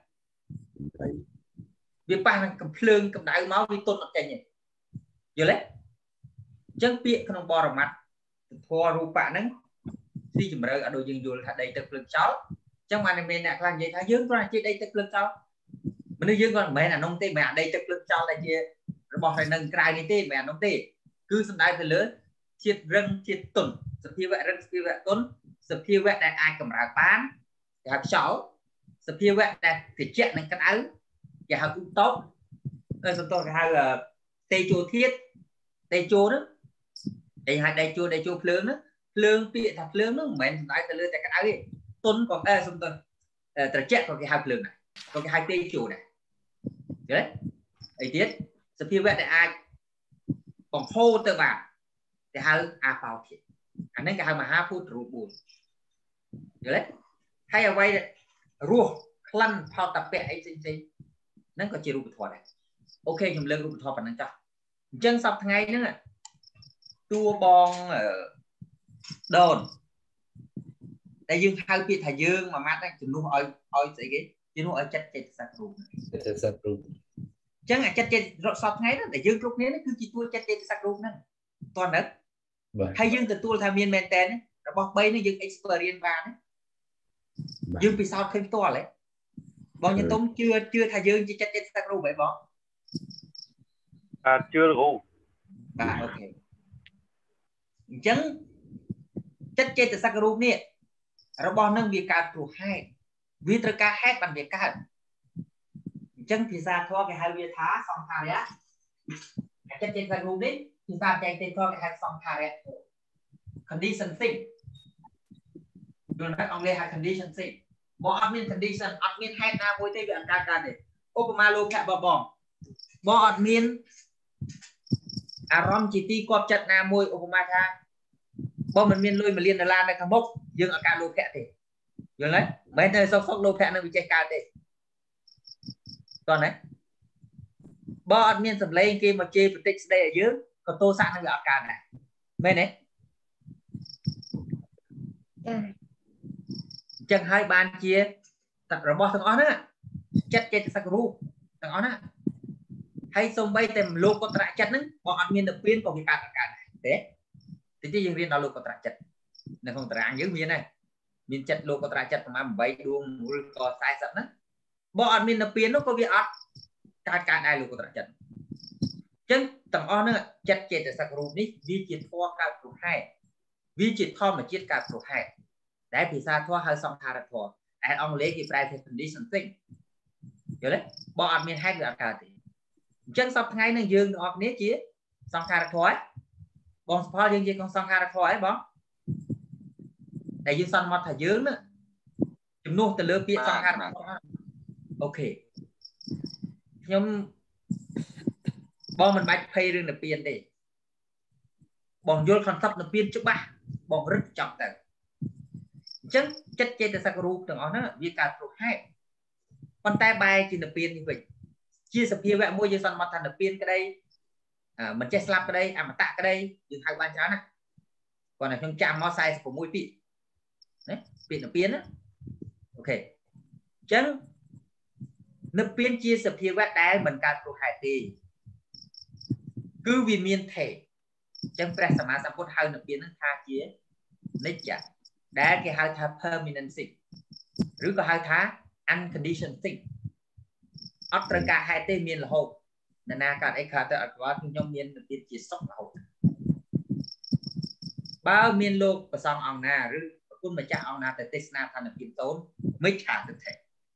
វាប៉ះនឹងកំភ្លើងកម្ដៅមកវាទន់អត់ចេញទេយល់ទេអញ្ចឹងពាក្យក្នុងបរមត្ថធម៌រូបៈហ្នឹងទីជម្រៅឲ្យដូចយើងយល់ថាដីទឹកភ្លើងចោលអញ្ចឹងបានមានអ្នកខ្លះនិយាយថាយើងគ្រាន់តែជាដីទឹកភ្លើងចោលមនុស្សយើងគាត់មិនមែនអានោះទេមិនមែនអាដីទឹកភ្លើងចោលតែជារបស់នៅក្រៅនេះទេមិនមែនអានោះទេគឺសំដៅទៅលើជាតិរឹងជាតិទន់សភាវៈរឹងសភាវៈទន់សភាវៈដែលអាចកម្រើកបានគេហៅខ្យល់សភាវៈដែលត្រជាក់និងក្តៅគេហៅឧតុបហើយសំទោសគេហៅតេជោធាតុតេជោនោះគេហៅតេជោភ្លើងនោះភ្លើងពាក្យថាភ្លើងនោះមិនមែនសំដៅទៅលើតែក្តៅទេទន់ក៏សំទោសត្រជាក់ក៏គេហៅភ្លើងដែរក៏គេហៅតេជោដែរឃើញអីទៀតសភាវៈដែលអាចបង្ហូរទៅបានគេហៅអាបោធាតុអានេះគេហៅមហាភូតរូប4យល់ទេហើយអ្វីរសក្លិនផតពៈអីផ្សេងហ្នឹងក៏ជារូបធម៌ដែរអូខេខ្ញុំលើករូបធម៌ប៉ុណ្ណឹងចុះអញ្ចឹងសប្តាហ៍ថ្ងៃហ្នឹងតួបងដូនតែយើងហៅពាក្យថាយើងមួយម៉ាត់ហ្នឹងជំនួសឲ្យស្អីគេជំនួសឲ្យចិត្តចេតសិករូបអញ្ចឹងអាចិត្តចេតសប្តាហ៍ថ្ងៃហ្នឹងតែយើងគ្រប់គ្នាហ្នឹងគឺជាតួចិត្តចេតសិករូបហ្នឹងតោះណាហើយយើងទទួលថាមានមែនតើរបស់3នេះយើង experience បានយើងពិសោធន៍ឃើញផ្ទាល់ហ៎បងញ៉ាំទុំជឿថាយើងជាចិត្តចេតសិករូបហ៎បងជឿរូបបាទអូខេអញ្ចឹងចិត្តចេតសិករូបនេះរបស់នឹងវាកើតព្រោះហេតុវាត្រូវការហេតុបានវាកើតអញ្ចឹងភាសាធម៌គេហៅវាថាសង្ខារៈចិត្តចេតសិករូបនេះភាសាចែកទេធម៌គេហៅសង្ខារៈ condition thing យល់ទេអង់គ្លេសហៅ condition thing មកអត់មាន condition អត់មានហេតុណាមួយទេវាអត់កើតទេឧបមាលោកភៈបងអត់មានអារម្មណ៍ជាទីគាប់ចិត្តណាមួយឧបមាថាបងមិនមានលុយ$1 លាននៅខាងមុខយើងអត់កើតលោកភៈទេយល់ទេមិនតែសុកលោកភៈនឹងវាចេះកើតទេតោះណាបើអត់មានសម្លេងគេមកជេរបន្តិចស្ដីឲ្យយើងក៏ទោសៈនឹងវាអត់កើតដែរមែនទេចាអញ្ចឹងហើយបានជារបស់ទាំងអស់ហ្នឹងចិត្តចេតសិករូបទាំងអស់ហ្នឹងហើយសូម្បីតែលោកកត្រៈចិត្តហ្នឹងបើអត់មានទៅពៀនក៏វាកើតដែរទេទីយើងរៀនដល់លោកកត្រៈចិត្តនៅក្នុងតារាងយើងមានដែរមានចិត្តលោកកត្រៈចិត្តប្រហែល8ដួងឬក៏40ហ្នឹងបើអត់មានទៅពៀននោះក៏វាអត់កើតដែរលោកកត្រៈចិត្តអញ្ចឹងទាំងអស់ហ្នឹងចិត្តចេតសិករូបនេះវាជាធម៌កើតព្រោះហេតុវាជាធម្មជាតិកើតព្រោះហេតុដែលភាសាធម៌ហៅសង្ខារធម៌តែអង់គ្លេសគេប្រែថា condition thing យល់ទេបើអត់មានហេតុវាអត់កើតទេអញ្ចឹងសប្តាហ៍ថ្ងៃនឹងយើងទាំងអស់គ្នាជាសង្ខារធម៌បងស្ផលយើងជាសង្ខារធម៌ហ៎បងតែយើងសន្មតថាយើងណាជំនួសទៅលើពាក្យសង្ខារធម៌អូខេខ្ញុំបងមិនបាច់ភ័យរឿងនិព្វានទេបងយល់ concept និព្វានច្បាស់បងរឹតចប់ទៅអញ្ចឹងចិត្តចេតសិករូបទាំងអស់ហ្នឹងវាកើតព្រោះហេតុប៉ុន្តែបែរជានិព្វាននេះវិញជាសភាវៈមួយយើងសន្មតថានិព្វានក្តីមិនចេះស្លាប់ក្តីអមតៈក្តីយើងហៅបានច្រើនណាគាត់តែខ្ញុំចាំមក46ពាក្យណាពាក្យនិព្វានណាអូខេអញ្ចឹងនិព្វានជាសភាវៈដែលមិនកើតព្រោះហេតុទេគឺវាមានថេរអញ្ចឹងព្រះសម្មាសម្ពុទ្ធហៅនិព្វានហ្នឹងថាជានិច្ចៈដែលគេហៅថា permanency ឬក៏ហៅថា unconditioned thing អត់ត្រូវការហេតុទេមានរហូតនរណាកើតអីកើតទៅអត់គាត់ខ្ញុំមាននិព្វានជាសុខរហូតបើមានលោកប្រសងអង្គណាឬប្រគុណម្ចាស់អង្គណាទៅទេសនាថានិព្វានតូនមិច្ឆាទិដ្ឋិ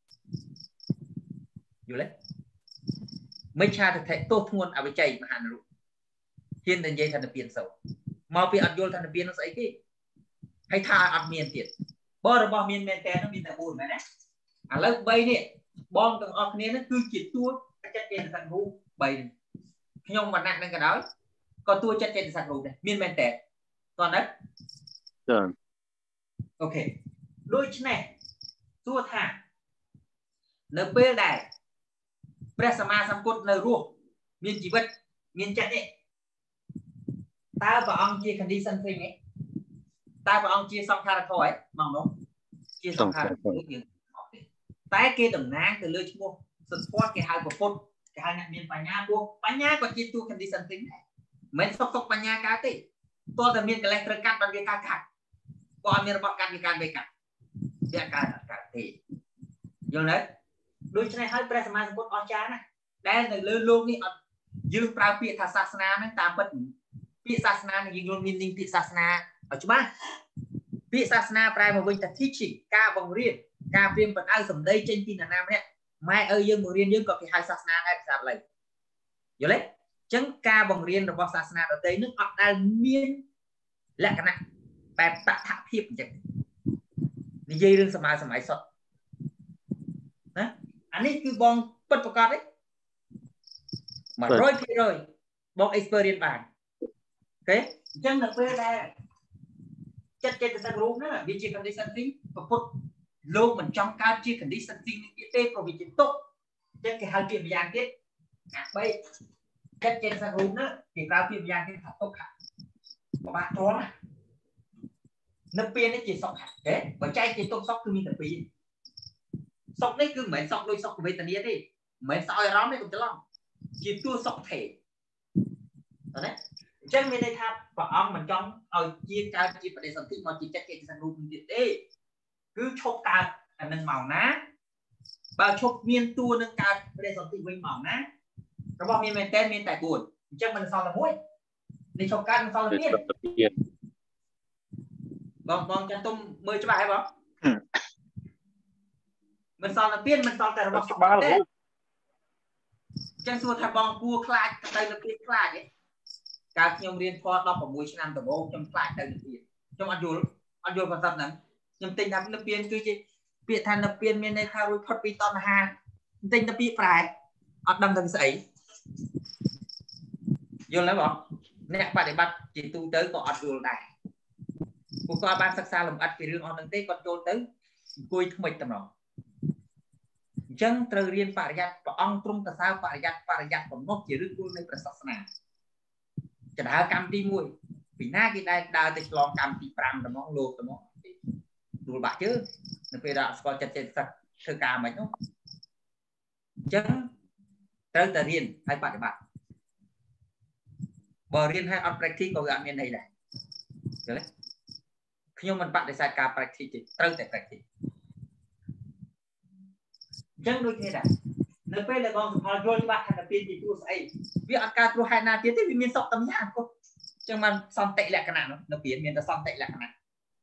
យល់ទេមិច្ឆាទិដ្ឋិទោសធ្ងន់អវិជ័យមហានរុហ៊ានតែនិយាយថានិព្វានសូន្យមកពីអត់យល់ថានិព្វាននោះស្អីគេហើយថាអត់មានទៀតបើរបស់មានមែនតើនោះមានតែ4មែនទេឥឡូវ3នេះបងទាំងអស់គ្នានេះគឺជាតួចិត្តចេតសិករូប3ខ្ញុំវណ្ណៈនឹងក៏ដោយក៏តួចិត្តចេតសិករូបដែរមានមែនតើតោះណាចាអូខេដូច្នេះតួថានៅពេលដែលព្រះសម្មាសម្ពុទ្ធនៅរស់មានជីវិតមានចិត្តនេះតើព្រះអង្គជា condition thing ទេតើព្រះអង្គជាសង្ខារធម៌ហ៎មកនោះជាសង្ខារធម៌យើងតែគេតំណាងទៅលើឈ្មោះសិទ្ធិគេហៅពុទ្ធគេហៅអ្នកមានបញ្ញាព្រោះបញ្ញាក៏ជាតួ condition thing ដែរមិនសុខបញ្ញាកើតទេតើតែមានកិលេសត្រូវកាត់បានវាកើតបើអត់មានរបបកាត់វិការមេកាវាកើតទេយល់ទេដូច្នេះហើយព្រះសម្មាសម្ពុទ្ធអស្ចារ្យណាស់ដែលនៅលើលោកនេះអត់យើងប្រើពាក្យថាសាសនាហ្នឹងតាមពិតពាក្យសាសនាយើងយកមានពាក្យសាសនាឲ្យច្បាស់ពាក្យសាសនាប្រែមកវិញថា teaching ការបង្រៀនការព្រៀងបណ្ដៅសម្ដីចេញពីនរណាម្នាក់ម៉ែឪយើងបង្រៀនយើងក៏គេហៅសាសនាដែរភាសាបាលីយល់ទេអញ្ចឹងការបង្រៀនរបស់សាសនាដទៃនឹងអត់ដែលមានលក្ខណៈបែបតថភាពអញ្ចឹងនិយាយរឿងសម័យសុទ្ធណាអានេះគឺបងពិតប្រកបទេ 100%បង experience បានអូខេអញ្ចឹងនៅពេលដែលចិត្តចេតសិករូបហ្នឹងវាជា condition thing ប្រពុតលោកមិនចង់កើតជា condition thing នេះទេព្រោះវាជាទុកអញ្ចឹងគេហៅពាក្យម្យ៉ាងទៀតអា3ចិត្តចេតសិករូបហ្នឹងគេប្រើពាក្យម្យ៉ាងទៀតថាទុកពិបាកទ្រាំនៅពេលនេះជាសុខទេបើចែកជាទុកសុខគឺមានតែពីរសុខនេះគឺមិនមែនសុខដូចសុខវេទនាទេមិនមែនសោយអារម្មណ៍ទេកុំច្រឡំជាតួសុខថេណាអញ្ចឹងមានន័យថាព្រះអង្គមិនចង់ឲ្យជាកើតជាបដិសន្ធិមកជាចិត្តចេតសិករូបទៀតទេគឺឈប់កើតអានឹងមកណាបើឈប់មានតួនឹងកើតបដិសន្ធិវិញមកណារបស់មានមែនតែមានតែ4អញ្ចឹងមិនសល់តែមួយនេះឈប់កើតមិនសល់តែទៀតបងចាស់ទុំមើលច្បាស់ហើយបងមិនសល់តែទៀតមិនសល់តែរបស់ច្បាស់ទេចឹងសួរថាបងគួរខ្លាចទៅនៅទៀតខ្លាចទេកាលខ្ញុំរៀនធម៌16ឆ្នាំដំបូងខ្ញុំខ្លាចទៅនៅទៀតខ្ញុំអត់យល់ប្រសិទ្ធហ្នឹងខ្ញុំទិញថានៅពៀនគឺជាពាក្យថានៅពៀនមានន័យថារួចផុតពីតណ្ហាទិញតែពាក្យប្រែអត់ដឹងទៅស្អីយល់ទេបងអ្នកបដិបត្តិជាទូទៅក៏អត់យល់ដែរពួកគាត់បានសិក្សាលម្អិតពីរឿងអស់ហ្នឹងទេគាត់ចូលទៅអង្គុយថ្មិចតែម្ដងអញ្ចឹងត្រូវរៀនបរិយ័តព្រះអង្គទ្រង់សរសើរបរិយ័តបំណុះជាឫសគល់នៃព្រះសាសនាចដើកម្មទី1ពីណាគេដែលដើរទៅឆ្លងកម្មទី5ត្មងលោកត្មងដួលបាក់ជើងនៅពេលដែលស្គាល់ចិត្តចេតសិកធ្វើការមិននោះអញ្ចឹងត្រូវតែរៀនហើយបប្រតិបត្តិបើរៀនហើយអត់ practice ក៏វាអត់មានន័យដែរយល់ទេខ្ញុំមិនបដិសេធការ practice ទេត្រូវតែ practice អញ្ចឹងដូចគ្នាដែរនៅពេលដែលបងសុផលយល់ច្បាស់ថាទៅពីទួស្អីវាអត់កើតព្រោះហេតុណាទៀតទេវាមានសុខតំយ៉ាងគាត់អញ្ចឹងបានសន្តិលក្ខណៈនោះនៅពីមានតែសន្តិលក្ខណៈអ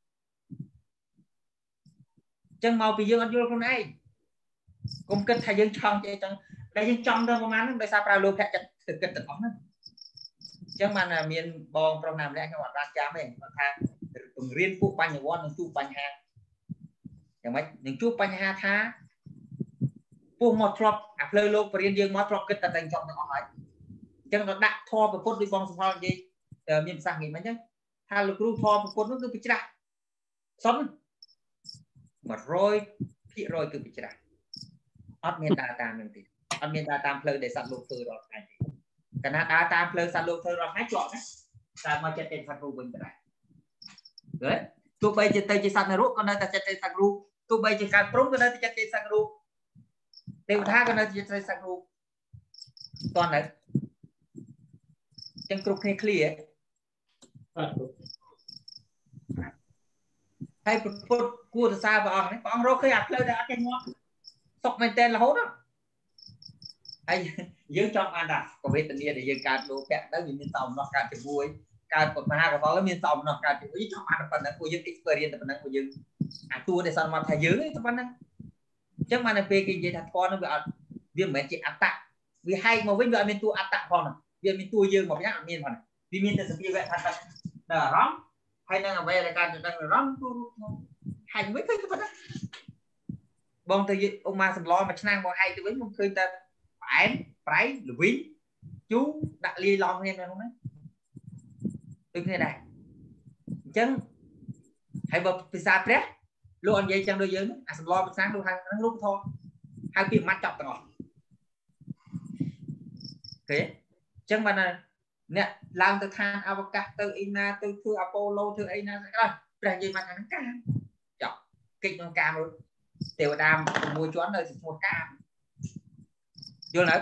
ញ្ចឹងមកពីយើងអត់យល់ខ្លួនឯងកុំគិតថាយើងឆង់ទេអញ្ចឹងដែលយើងចង់ទៅប្រហែលហ្នឹងដោយសារប្រើលោភៈចិត្តគិតទាំងអស់ហ្នឹងអញ្ចឹងបានមានបងប្រុសណាម្នាក់ខ្ញុំអត់បានចាំទេគាត់ថាបង្រៀនពួកបញ្ញវន្តនឹងជួបបញ្ហាយ៉ាងម៉េចនឹងជួបបញ្ហាថាពោះមកធ្លាប់អាផ្លូវលោកបរិញ្ញាយើងមកធ្លាប់គិតតែតែចង់ទាំងអស់ហើយអញ្ចឹងក៏ដាក់ធម៌ប្រពុតដូចបងសុផលនិយាយមានប្រសាសន៍ងាយមិនអញ្ចឹងថាលោកគ្រូធម៌ប្រពុតនោះគឺពិច្រាស់សុន 100% គឺពិច្រាស់អត់មានដើរតាមនឹងទេអត់មានដើរតាមផ្លូវដែលសត្វលោកធ្វើរាល់ថ្ងៃទេកាលណាដើរតាមផ្លូវសត្វលោកធ្វើរាល់ថ្ងៃជាប់ណាតែមកចិត្តទេសត្វរូបវិញដែរឃើញទោះបីជាទៅជាសត្វនរកក៏នៅតែចិត្តទេសត្វរូបទោះបីជាកើតព្រំក៏នៅតែចិត្តទេសត្វរូបទេវតាក៏នៅតែចិត្តទេសត្វរូបតោះនៅចឹងគ្រប់គ្នា clear ហើយពុទ្ធគួរសរសើរព្រះអង្គនេះព្រះអង្គរកឃើញអាផ្លូវដែលអត់ចេះងាប់សុខមែនតើរហូតហើយយើងចង់បានថាកវេទនាដែលយើងកើតលោភៈទៅវាមានតោមនោះកើតជាមួយកើតមហាកបលមានតោមនោះកើតជាមួយចង់បានប៉ុណ្ណឹងពួកយើង experience តែប៉ុណ្ណឹងពួកយើងអាតួដែលសន្មតថាយើងទេប៉ុណ្ណឹងអញ្ចឹងបានតែពេលគេនិយាយថាធម៌នោះវាអត់វាមិនមែនជាអត្តៈវាហែកមកវិញវាអត់មានតួអត្តៈផងវាមានតួយើងមកយ៉ាងអត់មានផងវាមានតែសភាវៈថាដល់អារម្មណ៍ហើយនឹងអ្វីដែលកើតដល់អារម្មណ៍ទូរូបមកហែកវិញឃើញប៉ុណ្ណាបងទៅឧមាសម្លមួយឆ្នាំមកហែកទៅវិញខ្ញុំឃើញតែផ្អែមប្រៃល្វីងជូរដាក់លាយឡំគ្នានៅក្នុងហ្នឹងដូចគ្នាដែរអញ្ចឹងហើយបើភាសាព្រះលោកអនិយាយចឹងដូចយើងអាសម្លភាសាលោកហៅហ្នឹងលោកធម៌ហៅពាក្យម៉ាត់ចប់ទាំងអស់អូខេអញ្ចឹងបានអ្នកឡើងទៅឋានអវកាសទៅអីណាទៅធ្វើអាប៉ូឡូធ្វើអីណាស្អីដែរព្រះនិយាយមកថាហ្នឹងកាមចប់កិច្ចក្នុងកាមទេវតា6ជាន់នៅឈ្មោះកាមយល់ទេ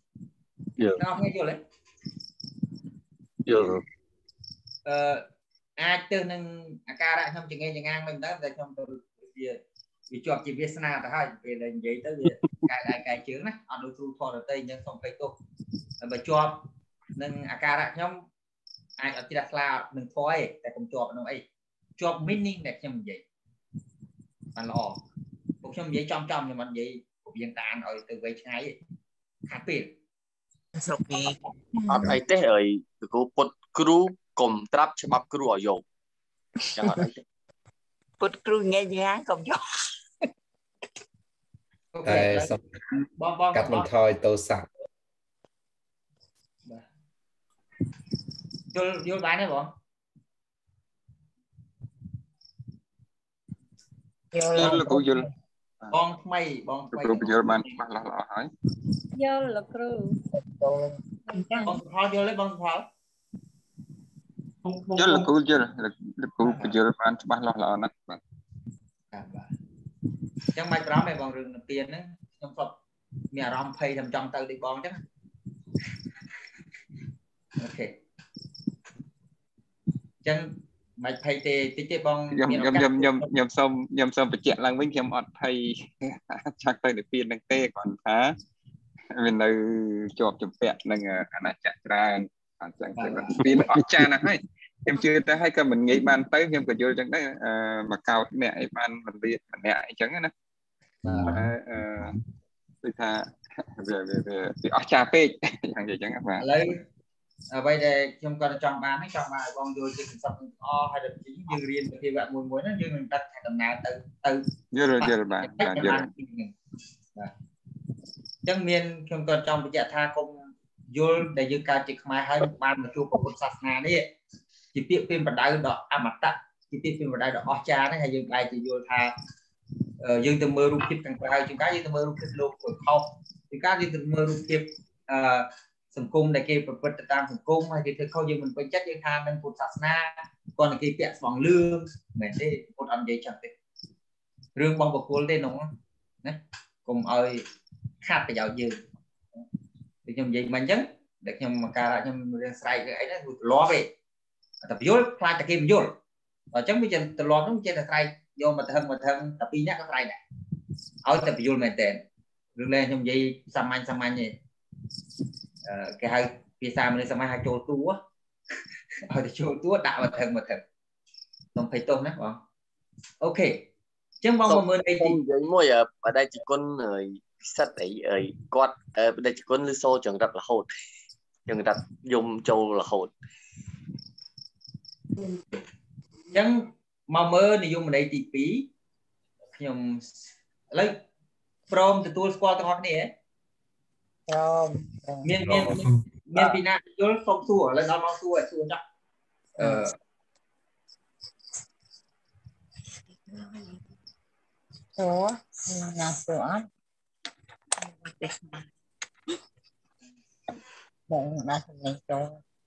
យល់អ្នកគ្នាយល់ទេយល់អាចទៅនឹងអាការៈខ្ញុំចង្អេងចង្អាងមិនទៅតែខ្ញុំទៅវាជាប់ជាវាសនាទៅហើយពេលដែលនិយាយទៅវាកែដៃកែជើងណាអត់ដូចគ្រូធរតីអញ្ចឹងសូមភ័យទោសបើជាប់នឹងអាការៈខ្ញុំអាចអត់ជ្រះថ្លានឹងធរឯងតែកុំជាប់ក្នុងអីជាប់ meaning ដែលខ្ញុំនិយាយបានល្អពួកខ្ញុំនិយាយចំខ្ញុំមិននិយាយរបៀងតានឲ្យទៅវែងឆ្ងាយទេខាត់ពេលស្រុកនេះអត់អីទេអីគ្រូពុតគ្រូកុំត្រាប់ច្បាប់គ្រូឲ្យយកចឹងអត់អីទេពុតគ្រូងាយងាយកុំយកតែសំកាត់បន្ថយទោសៈយល់បានទេបងយល់លោកគ្រូយល់បងថ្មីគ្រូបញ្យល់បានច្បាស់លាស់ល្អហើយយល់លោកគ្រូបងសុផលយល់ទេបងសុផលយល់លោកគ្រូយល់លោកគ្រូបញ្យល់បានច្បាស់លាស់ល្អណាស់បាទអញ្ចឹងមិនបារម្ភទេបងរឿងនិទានហ្នឹងខ្ញុំគាត់មានអារម្មណ៍ភ័យតែចង់ទៅដូចបងអញ្ចឹងអូខេអញ្ចឹងមិនភ័យទេតិចទេបងខ្ញុំសូមបញ្ជាក់ឡើងវិញខ្ញុំអត់ភ័យចាក់ទៅនិព្វានហ្នឹងទេគ្រាន់ថាវានៅជាប់ចម្ពាក់នឹងអាណាចក្រច្រើនអញ្ចឹងទៅវាអស្ចារ្យណាស់ហើយខ្ញុំជឿទៅហើយក៏មិនងាយបានទៅខ្ញុំក៏យល់អញ្ចឹងដែរមកកោតអ្នកអីបានមិនលៀតម្នាក់អញ្ចឹងណាគឺថាវាអស្ចារ្យពេកយ៉ាងអញ្ចឹងបាទឥឡូវអ្វីដែលខ្ញុំគាត់ចង់បានឲ្យបងយល់ជាconceptទាំងអស់ហើយដល់យើងរៀនវិភាគមួយហ្នឹងយើងនឹងដឹកថាដំណើរទៅយល់បាទយល់អញ្ចឹងមានខ្ញុំគាត់ចង់បញ្ជាក់ថាគុំយល់ដែលយើងកើតជាខ្មែរហើយបានមកជួបពុទ្ធសាសនានេះជាពាក្យពេញបដៅដ៏អមតៈជាពាក្យពេញបដៅដ៏អស្ចារ្យហ្នឹងហើយយើងបែរជាយល់ថាយើងទៅមើលរូបភាពខាងក្រៅជាងការយើងទៅមើលរូបភាពលោកខុសជាងការយើងទៅមើលរូបភាពសង្គមដែលគេប្រព្រឹត្តទៅតាមសង្គមហើយគេធ្វើខុសយើងមិនពេញចិត្តយើងថានឹងពុទ្ធសាសនាគាត់តែគេពាក់ស្បង់លឿងមែនទេពុទ្ធអត់និយាយចឹងទេរឿងបងបកគលទេនោះណាកុំឲ្យខាត់ប្រយោជន៍យើងដូចខ្ញុំនិយាយមិនអញ្ចឹងដែលខ្ញុំមកការខ្ញុំរៀនស្រែកអីហ្នឹងគឺទលាប់ទេតែពយល់ខ្លាចតែគេពយល់អញ្ចឹងវាចេះទលាប់ហ្នឹងចេះតែស្រែកយកមកថឹងតែពីរនាក់ក៏ស្រែកដែរឲ្យតែពយល់មែនតើរឿងនេះខ្ញុំនិយាយសាមញ្ញទេគេហៅភាសាមនុស្សសម័យហៅចូលតួឲ្យទៅចូលតួដាក់មកថឹងខ្ញុំភ័យទោសណាបងអូខេអញ្ចឹងបងមើលអីទីនិយាយមួយបដិជគុណពិសិដ្ឋអីគាត់បដិជគុណឬសូចង្រិតរហូតចង្រិតយំចូលរហូតអញ្ចឹងមកមើលនិយមន័យទី2ខ្ញុំឥឡូវព្រមទទួលស្គាល់ទាំងអស់គ្នាមានពីណាយល់សុំសួរឥឡូវដល់មកសួរចាស់អូណាសួរអត់បងណាស់នេះចូល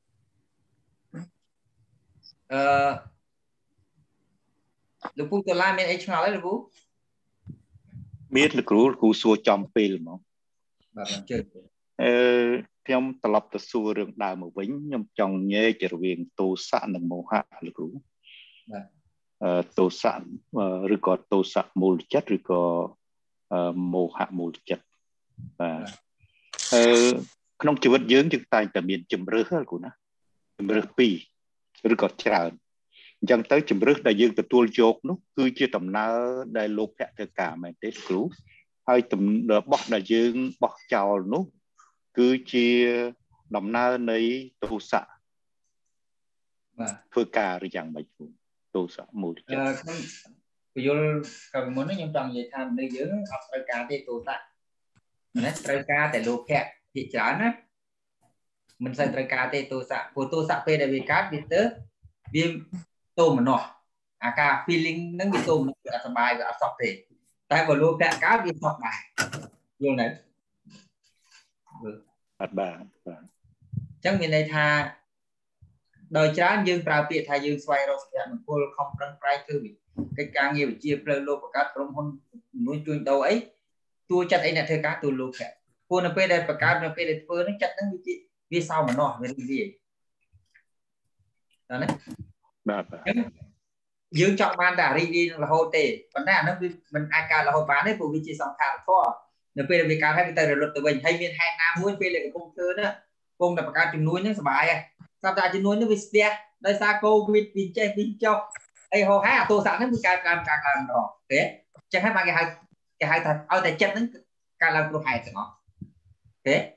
លោកពូតឡាមានអីឆ្ងល់ទេលោកពូមានលោកគ្រូសួរចំពេលហ្មងបាទអញ្ចឹងខ្ញុំត្រឡប់ទៅសួររឿងដើមមកវិញខ្ញុំចង់ញែករវាងទោសៈនិងមោហៈលោកគ្រូបាទទោសៈឬក៏ទោសៈមូលចិត្តឬក៏មោហៈមូលចិត្តបាទក្នុងជីវិតយើងតែងតែមានជំរឿសលោកគ្រូណាជំរឿសពីរឬក៏ច្រើនអញ្ចឹងទៅជំរឿសដែលយើងទទួលយកនោះគឺជាដំណើរដែលលោកភៈធ្វើការមែនទេគ្រូហើយបោះដែលយើងបោះចោលនោះគឺជាដំណើរនៃទោសៈបាទធ្វើការឬយ៉ាងម៉េចគ្រូទោសៈមូលចិត្តខ្ញុំពយល់កាលមុននេះខ្ញុំចង់និយាយថាមនុស្សយើងអត់ត្រូវការទេទោសៈណាត្រូវការតែលោភៈជាច្រើនណាមិនសូវត្រូវការទេទោសៈព្រោះទោសៈពេលដែលវាកើតវាទៅវាទោមនស្សអាការ feeling ហ្នឹងវាទោមនស្សវាអត់សុបាយវាអត់សក់ទេតែបើលោភៈកើតវាសក់ដែរយល់ទេអត់បាទអញ្ចឹងមានន័យថាដោយច្រើនយើងប្រើពាក្យថាយើងស្វែងរកសុភមង្គលខំប្រឹងប្រែងធ្វើកិច្ចការងារវិជ្ជាផ្លូវលោកបង្កើតក្រុមហ៊ុនជំនួយជួញដូរអីតួចិត្តអីអ្នកធ្វើការតួលោកព្រោះនៅពេលដែលបង្កើតនៅពេលដែលធ្វើហ្នឹងចិត្តហ្នឹងវាសោមនស្សវារីករាយតើណា dương chọn ban đã đi là hô tệ vấn đề nó mình ai cả là hô bán đấy phụ vị trí song khảo thua nếu bây giờ việc cao hay bây giờ luật tự bình hay miền hai nam muốn bây giờ cái công thư đó công là cao chừng núi nó sải sao ra chừng núi nó bị đe đây xa cô bị che bị cho ai hô há tô sẵn nó bị càng làm đỏ thế chẳng hay mà cái hai thật ở tại chân nó càng làm tôi hại nó thế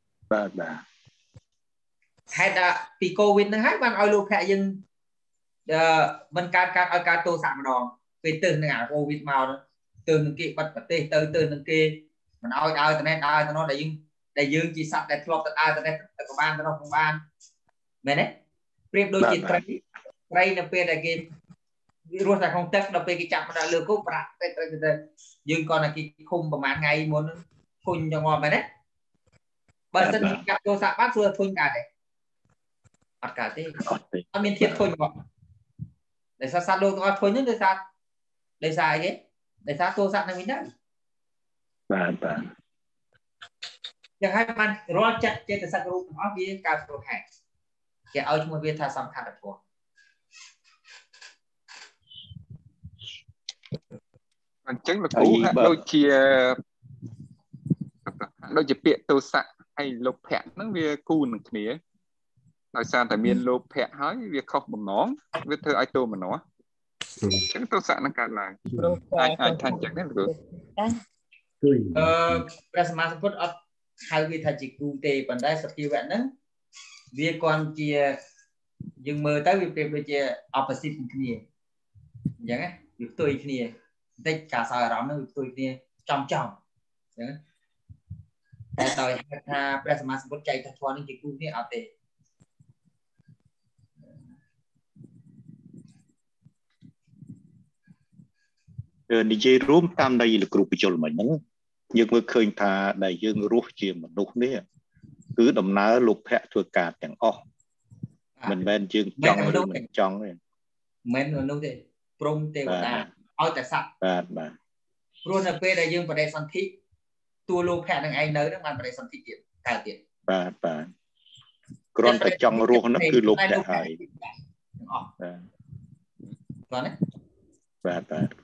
hay là vì covid nó hết bằng ai luôn hại dân mình càng tô sẵn đòn vì từ ngã covid màu từ những cái bật tê từ những cái mình ai từ này ai nó đại dương chỉ sắp để flop từ ai từ đây của ban nó không ban mày đấy riêng đôi chỉ đây là về đại game luôn là không chắc là về cái chạm đã lừa cố bạc dương còn là cái khungประมาณ ngày muốn khung cho ngon mày đấy bây giờ mình gặp tô sẵn bắt xưa khung cả đấy bắt cả thế nó miền thiệt khung mà để sao sát luôn thôi nhớ để xài cái để sao tô sẵn là mình đấy chẳng hay man rõ chặt trên cái sắc rùa nó vì cao số hạt cái ở trong một viên thà xăm khăn được không chẳng là cũ đôi chỉ bịa tô sạ hay lục hẹn nó về cu nè kia tại sao tại miền lục hẹn hỏi việc không bằng nó việc thơ ai tô mà nó chẳng tô sạ nó cả là ai thành chẳng đấy được ra mà put up hai vị thầy chỉ cụ thể vấn đề sắp tiêu vậy đó việc còn chia dừng mơ tới việc bây giờ opposite kia vậy á việc tôi kia tất cả sao đó nó tôi kia trongแต่ต่อยถ้าประสมาสมบูรณ์ใจทัวร์นี่คือนี่เอาแต่និយាយរួមតាមន័យលោកគ្រូបញ្យលមិញហ្នឹងយើងមើលឃើញថាដែលយើងរស់ជាមនុស្សនេះគឺដំណើរលោកភ័ក្រធ្វើការទាំងអស់មិនមែនយើងចង់ឬមិនចង់ទេមិនមនុស្សទេព្រមទេវតាឲ្យតែសត្វបាទព្រោះនៅពេលដែលយើងបដិសន្ធិតួលោកភ័ក្រនឹងឯងនៅនឹងបានបដិសន្ធិទៀតកើតទៀតបាទគ្រាន់តែចង់រស់ហ្នឹងគឺលោកភ័ក្រហើយទាំងអស់បាទណាបាទ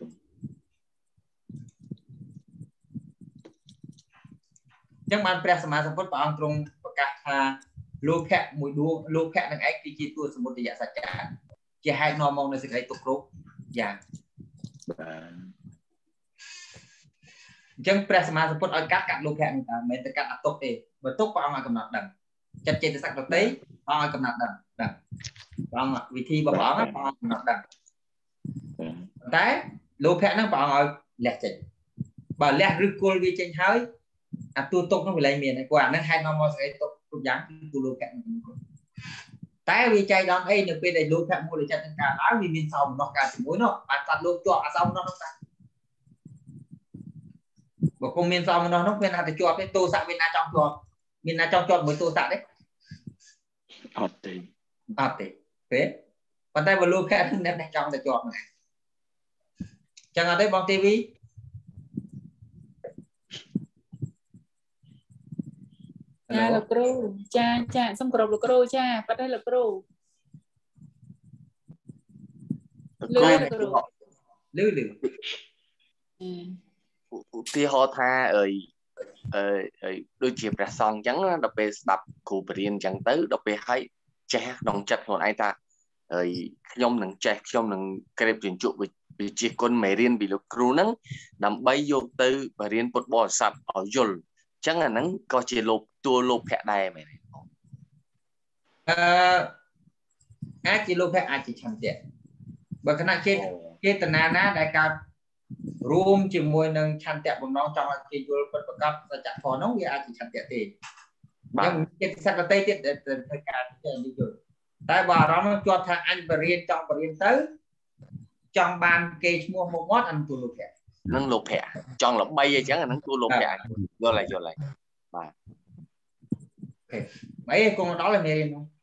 ចឹងបានព្រះសម្មាសម្ពុទ្ធព្រះអង្គទ្រង់ប្រកាសថាលោកភ័ក្រមួយដួងលោកភ័ក្រនឹងឯងគឺជាតួសមុទយសច្ចៈជាហេតុនាំមកនៅសេចក្តីទុក្ខគ្រប់យ៉ាងអញ្ចឹងព្រះសម្មាសម្ពុទ្ធឲ្យកាត់លោកភ័ក្រនេះមិនមែនតែកាត់អតុកទេបើទុកព្រះអង្គឲ្យកំណត់ដឹងចិត្តចេតសិកដតីព្រះអង្គឲ្យកំណត់ដឹងព្រះអង្គវិធីរបស់ព្រះអង្គព្រះអង្គកំណត់ដឹងតែលោកភ័ក្រហ្នឹងព្រះអង្គឲ្យលះចេញបើលះឬគល់វាចេញហើយអាទូទុកនោះវាលែងមានហើយគាត់អាហ្នឹងហេតុនាំមកសេចក្តីទុកគ្រប់យ៉ាងគឺទូលោកភ័ក្រនឹងតែវាចៃដន្យអីនៅពេលដែលលោកភ័ក្រមូលចិត្តនឹងកើតឡើងវាមានសោមនស្សកើតជាមួយនោះបានសត្វលោកជាប់អាសោមនស្សនោះតាបើគុំមានសោមនស្សនោះវាណាតែជាប់ទេទោសៈវាណាចង់ជាប់មានណាចង់ជាប់មួយទោសៈទេអត់ទេទេប៉ុន្តែបើលោកភ័ក្រនឹងតែចង់តែជាប់ហ្នឹងចឹងអត់ទេបងទេវីចាលោកគ្រូចាសូមគោរពលោកគ្រូចាប៉ាត់ទេលោកគ្រូលឺទីហោថាដូចជាព្រះសង្ឃអញ្ចឹងដល់ពេលស្ដាប់គ្រូបរៀនអញ្ចឹងទៅដល់ពេលឲ្យចេះក្នុងចិត្តខ្លួនឯងថាខ្ញុំនឹងចេះខ្ញុំនឹងក្រេបជញ្ជក់វិជាគុណមេរៀនពីលោកគ្រូហ្នឹងដើម្បីយកទៅបរៀនពុទ្ធបរិស័ទឲ្យយល់ចឹងអាហ្នឹងក៏ជាតួលោកភ័ក្រដែរមែនទេអាចជាលោកភ័ក្រអាចជាឆន្ទៈបើគណៈចេតនាណាដែលកើតរួមជាមួយនឹងឆន្ទៈបំណងចង់ឲ្យគេយល់ពិតប្រាកដសច្ចធម៌នោះវាអាចជាឆន្ទៈទេបាទចិត្តសក្តិទៀតដែលធ្វើការនិយាយតែបើអារម្មណ៍ជាប់ថាអញបរៀនចង់បរៀនទៅចង់បានគេឈ្មោះមកមាត់អានទូលោកភ័ក្រនឹងលោកភ័ក្រចង់ល្បីអញ្ចឹងអានឹងទូលោកភ័ក្រយល់ហើយបាទអីគង់ដល់មេរៀននោះ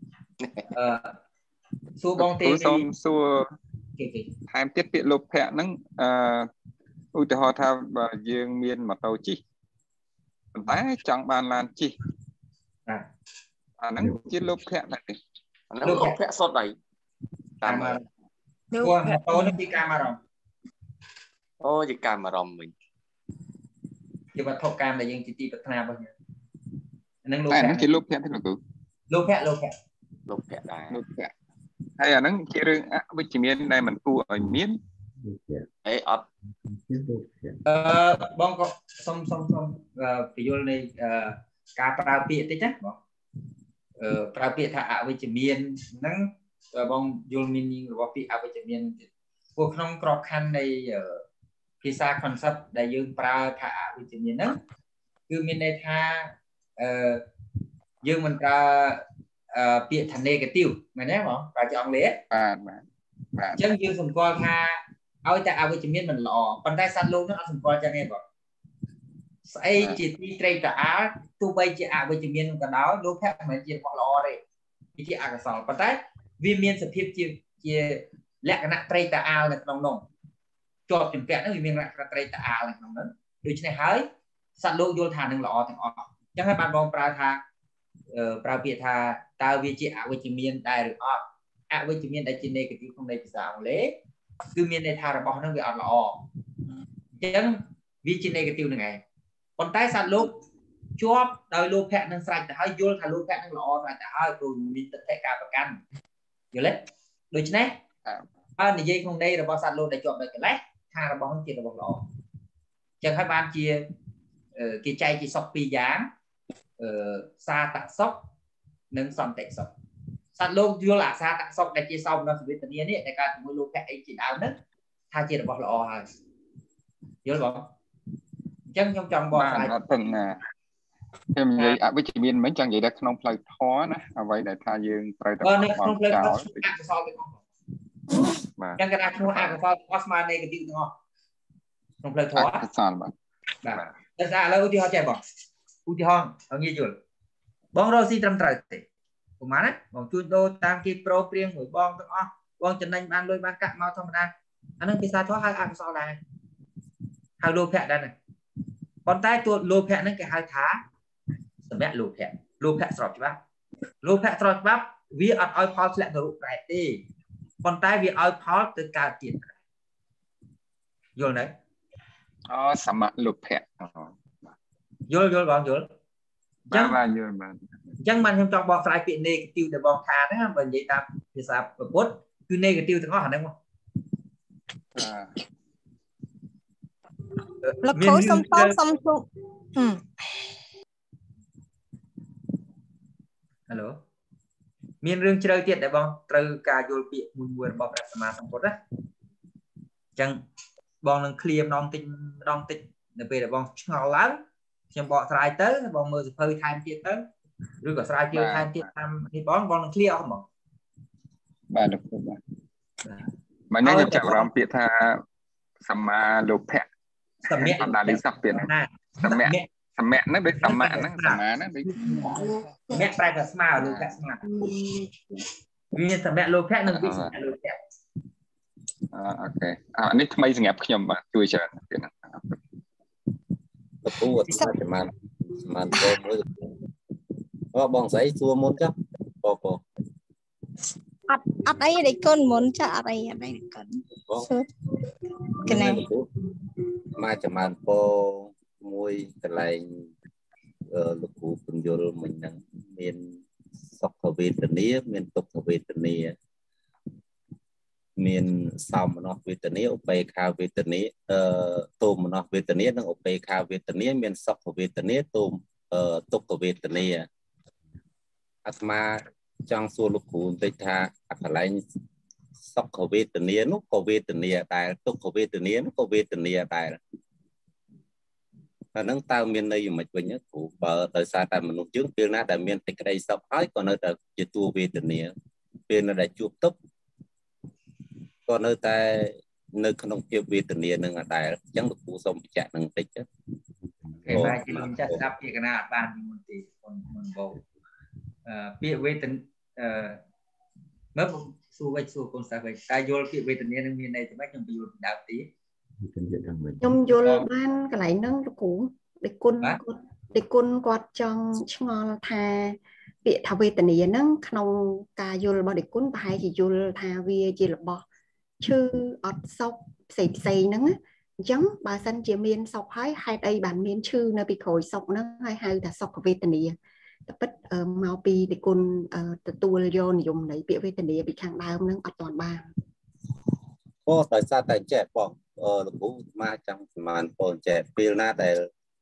សួរបងទេសូមសួរថែមទៀតពាក្យលោកភ័ក្រហ្នឹងឧទាហរណ៍ថាបើយើងមានម៉ូតូជិះប៉ុន្តែចង់បានឡានជិះអាហ្នឹងជាលោកភ័ក្រដែរអាហ្នឹងលោកភ័ក្រសុទ្ធហើយតាមមើលព្រោះម៉ូតូនេះជាការអារម្មណ៍អូជាការអារម្មណ៍វិញជាវត្ថុកម្មដែលយើងជាទីប្រាថ្នារបស់យើងហ្នឹងតែហ្នឹងជាលោកភ័ក្រទេលោកគ្រូលោកភ័ក្រដែរលោកភ័ក្រហើយអាហ្នឹងជារឿងអវិជ្ជមានដែលមិនគួរឲ្យមានអីអត់បងក៏សុំពយល់នៃការប្រើពាក្យតិចណាបងប្រើពាក្យថាអវិជ្ជមានហ្នឹងបងយល់ meaning របស់ពាក្យអវិជ្ជមានព្រោះក្នុងក្របខ័ណ្ឌនៃភាសា concept ដែលយើងប្រើថាអវិជ្ជមានហ្នឹងគឺមានន័យថាយើងមិនប្រើពាក្យថា negative មែនទេបងប្រើជាអង់គ្លេសបាទអញ្ចឹងយើងសម្គាល់ថាឲ្យតែអវិជ្ជមានមិនល្អប៉ុន្តែសត្វលោកហ្នឹងអត់សម្គាល់ចឹងទេបងស្អីជាទីត្រេកត្រអាលទោះបីជាអវិជ្ជមានក៏ដោយលោកភ័ក្រមិនមែនជារបស់ល្អទេវាជាអកុសលប៉ុន្តែវាមានសភាពជាលក្ខណៈត្រេកត្រអាលនៅក្នុងនោះជាប់ជំពាក់ហ្នឹងវាមានលក្ខណៈត្រេកត្រអាលនៅក្នុងនោះដូច្នេះហើយសត្វលោកយល់ថានឹងល្អទាំងអស់អញ្ចឹងហើយបានបងប្រើពាក្យថាតើវាជាអវិជ្ជមានដែរឬអត់អវិជ្ជមានដែលជា negative ក្នុងន័យភាសាអង់គ្លេសគឺមានន័យថារបស់ហ្នឹងវាអត់ល្អអញ្ចឹងវាជា negative ហ្នឹងឯងប៉ុន្តែសត្វលោកជាប់ដោយលោភៈនឹងស្រេចទៅហើយយល់ថាលោភៈនឹងល្អស្រេចទៅហើយព្រោះមានទិដ្ឋិការប្រកាន់យល់ទេដូច្នេះហើយនិយាយក្នុងន័យរបស់សត្វលោកដែលជាប់ដោយកិលេសថារបស់ហ្នឹងជារបស់ល្អអញ្ចឹងហើយបានជាគេចែកជាសុខពីរយ៉ាងសាតសុខនិងសន្តិសុខសត្វលោកយល់អាសាតសុខដែលជាសោមនស្សវេទនានេះដែលកើតជាមួយលោភៈអីជាដើមហ្នឹងថាជារបស់ល្អហើយយល់បងអញ្ចឹងខ្ញុំចង់បកស្រាយអត់ទាំងណាខ្ញុំនិយាយអវិជ្ជមានមិនចង់និយាយថាក្នុងផ្លូវធម៌ណាអ្វីដែលថាយើងត្រូវតែបោះចោលអកុសលទាំងអស់បាទចឹងគេថាឈ្មោះអកុសលអស់ស្មើ negative ទាំងអស់ក្នុងផ្លូវធម៌អកុសលបាទតែឥឡូវឧទាហរណ៍ចេះបងឧទាហរណ៍ឲ្យងាយយល់បងរកស៊ីត្រឹមត្រូវទេប្រហែលណាបងជួញដូរតាមគេប្រូព្រៀងមួយបងទាំងអស់បងចំណេញបានលុយបានកាក់មកធម្មតាអានឹងភាសាធម៌ហៅអកុសលដែរហៅលោភៈដែរប៉ុន្តែតួលោភៈហ្នឹងគេហៅថាសមៈលោភៈស្របច្បាប់លោភៈស្របច្បាប់វាអត់ឲ្យផលធ្លាក់នរកប្រែទេប៉ុន្តែវាឲ្យផលទៅកើតទៀតយល់ទេអូសមៈលោភៈយល់បងយល់អញ្ចឹងបាទយល់បាទអញ្ចឹងបានខ្ញុំចង់បកស្រាយពាក្យ negative ដែលបងថាហ្នឹងបើនិយាយតាមភាសាពុទ្ធគឺ negative ទាំងអស់អាហ្នឹងមកលោកគ្រូសុំតបសុំជួប Hello មានរឿងជ្រៅទៀតដែលបងត្រូវការយល់ពាក្យមួយរបស់ព្រះសម្មាសម្ពុទ្ធណាអញ្ចឹងបងនឹងឃ្លាម្ដងតិចនៅពេលដែលបងឆ្ងល់ឡើងខ្ញុំបកស្រាយទៅបងមើលសភៅថែមទៀតទៅឬក៏ស្រាវជ្រាវថែមទៀតតាមនេះបងនឹងឃ្លាអស់ហ្មងបាទលោកគ្រូបាទមិនញ៉ាំខ្ញុំចាប់អារម្មណ៍ពាក្យថាសម្មាលោភៈសមៈអត់ដល់នេះសោះទៀតណាសមៈហ្នឹងដូចសមៈហ្នឹងសមាហ្នឹងដូចសមៈប្រែថាស្មើលោភៈស្មើមានសមៈលោភៈនិងវិសមៈលោភៈអូខេអានេះថ្មីសម្រាប់ខ្ញុំបាទជួយច្រើនទៀតណាលោកគ្រូអត់ស្មាន มันโตមួយបងស្អីសួរមុនចាបបអត់អីដែលកូនមុនចាអត់អីកូនកណែមកចំបានពោមួយកន្លែងលោកគ្រូពន្យល់មិញហ្នឹងមានសុខវេទនាមានទុក្ខវេទនាមានសោមនស្សវេទនាឧបេក្ខាវេទនាទោមនស្សវេទនានិងឧបេក្ខាវេទនាមានសុខវេទនាទុក្ខវេទនាអាត្មាចង់សួរលោកគ្រូបន្តិចថាកន្លែងសុខវេទនានោះក៏វេទនាដែរទុក្ខវេទនានោះក៏វេទនាដែរអានឹងតើមានន័យយ៉ាងម៉េចវិញគ្រូបើដោយសារតែមនុស្សយើងពេលណាដែលមានតែក្តីសុខហើយក៏នៅតែជាតួវេទនាពេលណាដែលជួបទុក្ខក៏នៅតែនៅក្នុងភាពវេទនានឹងដែរអញ្ចឹងលោកគ្រូសូមបញ្ជាក់នឹងបន្តិចគេថាជាលោកចាស់ស្ដាប់ពាក្យកណាអត់បានមុនទេមុនបោពាក្យវេទនាមើលសួរវិញសួរកូនសិស្សវិញតែយល់ពាក្យវេទនានឹងមានន័យថាម៉េចខ្ញុំពន្យល់ពីដើមទីខ្ញុំយល់បានកន្លែងហ្នឹងលោកគ្រូដេគុណគាត់ចង់ឆ្ងល់ថាពាក្យថាវេទនាហ្នឹងក្នុងការយល់របស់ដេគុណប្រហែលជាយល់ថាវាជារបស់ឈឺអត់សុខផ្សេងហ្នឹងអញ្ចឹងបើសិនជាមានសុខហើយហេតុអីបានមានឈឺនៅពីក្រោយសុខហ្នឹងហើយហៅថាសុខវេទនាតែពិតមកពីដេគុណទទួលយកនិយមន័យពាក្យវេទនាពីខាងដើមហ្នឹងអត់ទាន់បានអូដោយសារតែចេះបងលោកគ្រូមកចង់ប្រហែលបងចេះពេលណាដែល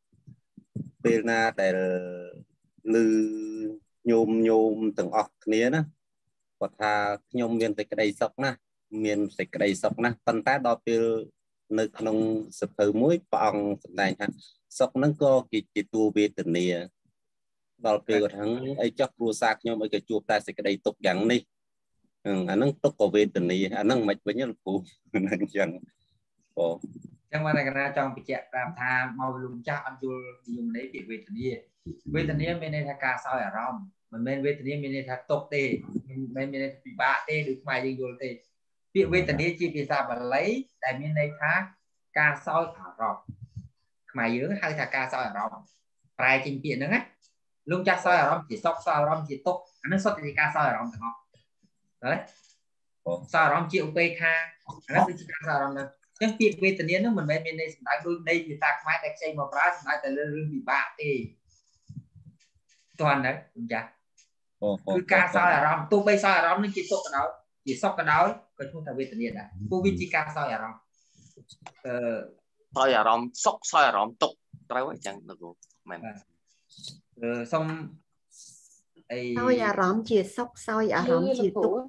ឮញោមទាំងអស់គ្នាណាគាត់ថាខ្ញុំមានសេចក្តីសុខណាស់ប៉ុន្តែដល់ពេលនៅក្នុងសភៅមួយព្រះអង្គសម្ដែងថាសុខហ្នឹងក៏ជាតួវេទនាដល់ពេលគាត់ថាអីចុះគ្រួសារខ្ញុំអីក៏ជួបតែសេចក្តីទុក្ខយ៉ាងនេះអាហ្នឹងទុក្ខវេទនាអាហ្នឹងមិនវិញលោកគ្រូហ្នឹងអញ្ចឹងបងចឹងមកតែកណាចង់បញ្ជាក់ប្រាប់ថាមកលំចាស់អត់យល់និយមន័យពាក្យវេទនាមានន័យថាការសោយអារម្មណ៍មិនមែនវេទនាមានន័យថាទុក្ខទេមិនមានន័យថាពិបាកទេដូចខ្មែរយើងយល់ទេពាក្យវេទនាជាភាសាបាលីដែលមានន័យថាការសោយអារម្មណ៍ខ្មែរយើងហៅថាការសោយអារម្មណ៍ប្រែចេញពាក្យហ្នឹងណាលំចាស់សោយអារម្មណ៍ជាសុខសោយអារម្មណ៍ជាទុក្ខអាហ្នឹងសុទ្ធតែជាការសោយអារម្មណ៍ទាំងអស់ហើយសោយអារម្មណ៍ជាឧបេក្ខាអាហ្នឹងគឺជាការសោយអារម្មណ៍ហ្នឹងចឹងពាក្យវេទនាហ្នឹងមិនមែនមានន័យសំដៅដូចន័យភាសាខ្មែរដែលខ្ចីមកប្រើសំដៅតែលើរឿងពិបាកទេតើណាចាគឺការសោយអារម្មណ៍ទោះបីសោយអារម្មណ៍នឹងជាទុក្ខក៏ដោយជាសុខក៏ដោយក៏ឈ្មោះថាវេទនាដែរព្រោះវាជាការសោយអារម្មណ៍សោយអារម្មណ៍សុខសោយអារម្មណ៍ទុក្ខត្រូវអញ្ចឹងលោកគ្រូមែនសុំអីសោយអារម្មណ៍ជាសុខសោយអារម្មណ៍ជាទុក្ខ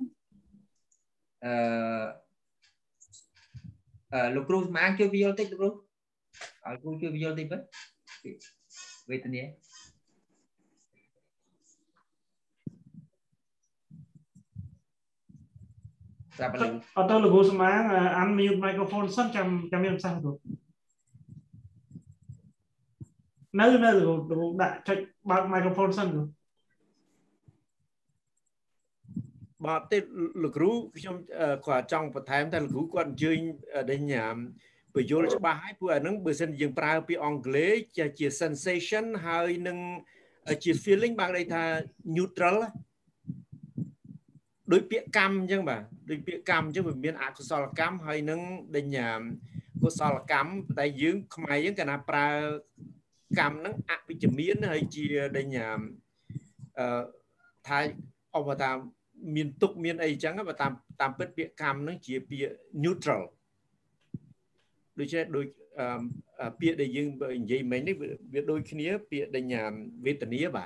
លោកគ្រូស្មានជួយពន្យល់តិចលោកគ្រូឲ្យគ្រូជួយពន្យល់តិចវិញវេទនាអត់ទៅលោកគ្រូស្មានunmute microphone សិនចាំមានប្រសាសន៍លោកនៅលោកគ្រូដាក់ចុចបើក microphone សិនលោកបាទទេលោកគ្រូខ្ញុំគាត់ចង់បន្ថែមតែលោកគ្រូគាត់អញ្ជើញដេញបញ្យល់ច្បាស់ហើយព្រោះអាហ្នឹងបើសិនយើងប្រើពាក្យអង់គ្លេសជា sensation ហើយនឹងជា feeling បានន័យថា neutral ដោយពាក្យកម្មអញ្ចឹងបាទដោយពាក្យកម្មអញ្ចឹងវាមានអកុសលកម្មហើយនឹងដេញកុសលកម្មតែយើងខ្មែរយើងកាលណាប្រើកម្មហ្នឹងអវិជ្ជមានហើយជាដេញថាអបថាមានទុកមានអីចឹងបើតាមពិតពាក្យកម្មហ្នឹងជាពាក្យ neutral ដូច្នេះដូចពាក្យដែលយើងនិយាយមិញនេះវាដូចគ្នាពាក្យដេញវេទនាបាទ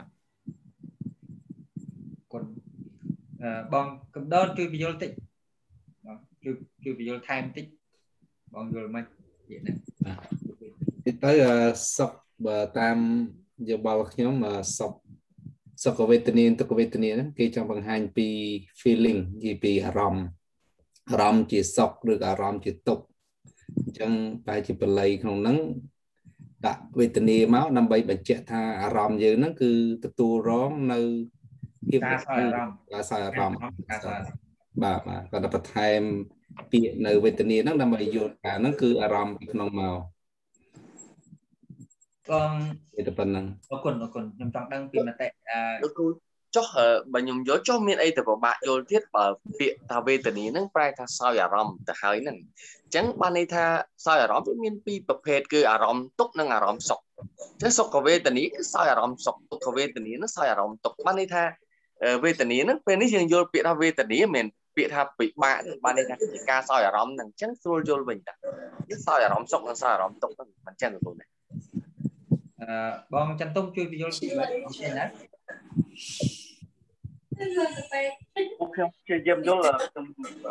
គាត់បងកំដរជួយបញ្យល់តិចបងជួយបញ្យល់ថែមតិចបងយល់មិនពាក្យហ្នឹងទៅសុខបើតាមយោបល់ខ្ញុំសុខវេទនាទុក្ខវេទនាហ្នឹងគេចង់បង្ហាញពី feeling និយាយពីអារម្មណ៍ជាសុខឬអារម្មណ៍ជាទុក្ខអញ្ចឹងតែជាបល័យក្នុងហ្នឹងដាក់វេទនាមកដើម្បីបញ្ជាក់ថាអារម្មណ៍យើងហ្នឹងគឺទទួលរងនៅភាពការសោយអារម្មណ៍បាទគាត់បន្ថែមពាក្យនៅវេទនាហ្នឹងដើម្បីយល់ថាហ្នឹងគឺអារម្មណ៍ពីក្នុងមកបងតែប៉ុណ្ណឹងអរគុណខ្ញុំចង់ដឹងពីមតិលោកគ្រូចុះបើខ្ញុំយល់ចុះមានអីទៅពិបាកយល់ទៀតបើពាក្យថាវេទនាហ្នឹងប្រែថាសោយអារម្មណ៍ទៅហើយហ្នឹងអញ្ចឹងបានន័យថាសោយអារម្មណ៍វាមានពីរប្រភេទគឺអារម្មណ៍ទុក្ខនិងអារម្មណ៍សុខអញ្ចឹងសុខវេទនាគឺសោយអារម្មណ៍សុខទុក្ខវេទនាហ្នឹងសោយអារម្មណ៍ទុក្ខបានន័យថាវេទនាហ្នឹងពេលនេះយើងយល់ពាក្យថាវេទនាមិនពាក្យថាពិបាកបានន័យថាជាការសោយអារម្មណ៍ហ្នឹងអញ្ចឹងស្រួលយល់វិញតាសោយអារម្មណ៍សុខនិងសោយអារម្មណ៍ទុក្ខហ្នឹងមិនអញ្ចឹងលោកគ្រូណាបងចន្ទទុំជួយបញ្យល់ពីវិញណាខ្ញុំជាយាមយល់ខ្ញុំ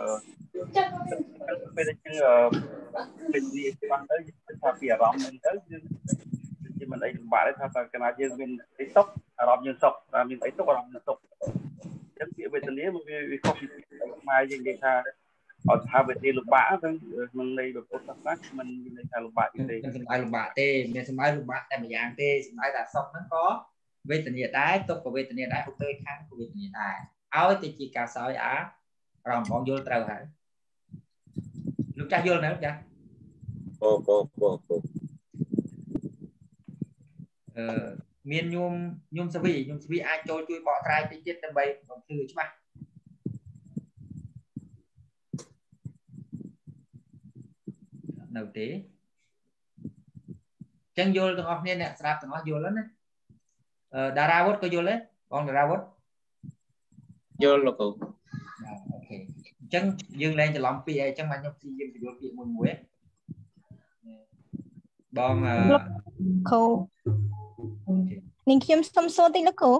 ពេលជាពេលនេះច្បាស់ទៅថាពីអារម្មណ៍ហ្នឹងទៅជាមិនអីលំបាកទេថាតើកាលណាយើងមានអីសុខអារម្មណ៍យើងសុខតែមានអីទុក្ខអារម្មណ៍យើងទុក្ខអញ្ចឹងពាក្យវេទនាវាខុសពីខ្មែរយើងនិយាយថាអត់ថាវេទនាលំបាកទៅក្នុងន័យពុទ្ធសាសនាមិនមានន័យថាលំបាកទេមិនសំដៅលំបាកទេមានសំដៅលំបាកតែម្យ៉ាងទេសំដៅថាសុខហ្នឹងក៏វេទនាដែរទុក្ខក៏វេទនាដែរឧបេក្ខាក៏វេទនាដែរឲ្យតែជាការសោយអារម្មណ៍បងយល់ត្រូវហើយលោកចាស់យល់នៅចាស់មានញោមសវីអាចចូលជួយបកស្រាយតិចទៀតដើម្បីបំភ្លឺច្បាស់នៅទេចឹងយល់ទាំងអស់គ្នាអ្នកស្ដាប់ទាំងអស់យល់ហើយណាតារាវុធក៏យល់ដែរបងតារាវុធយល់លោកគ្រូអូខេអញ្ចឹងយើងលែងច្រឡំពាក្យអីអញ្ចឹងមកខ្ញុំព្យាយាមបញ្យល់ពាក្យមួយបងគ្រូនាងខ្ញុំសុំសួរតិចលោកគ្រូ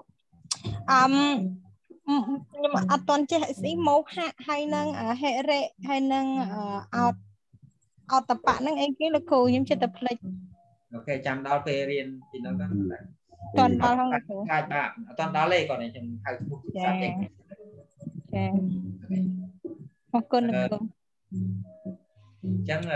ខ្ញុំអត់ទាន់ចេះស្អីមោហៈហើយនឹងហិរិហើយនឹងអតបៈហ្នឹងអីគេលោកគ្រូខ្ញុំចិត្តតែភ្លេចអូខេចាំដល់ពេលរៀនពីនោះទៅតន់ដល់ហ្នឹងលោកគ្រូកាចបាទអត់តន់ដល់ទេគាត់ខ្ញុំហៅឈ្មោះសាច់ទេចាអរគុណលោកគ្រូអញ្ចឹង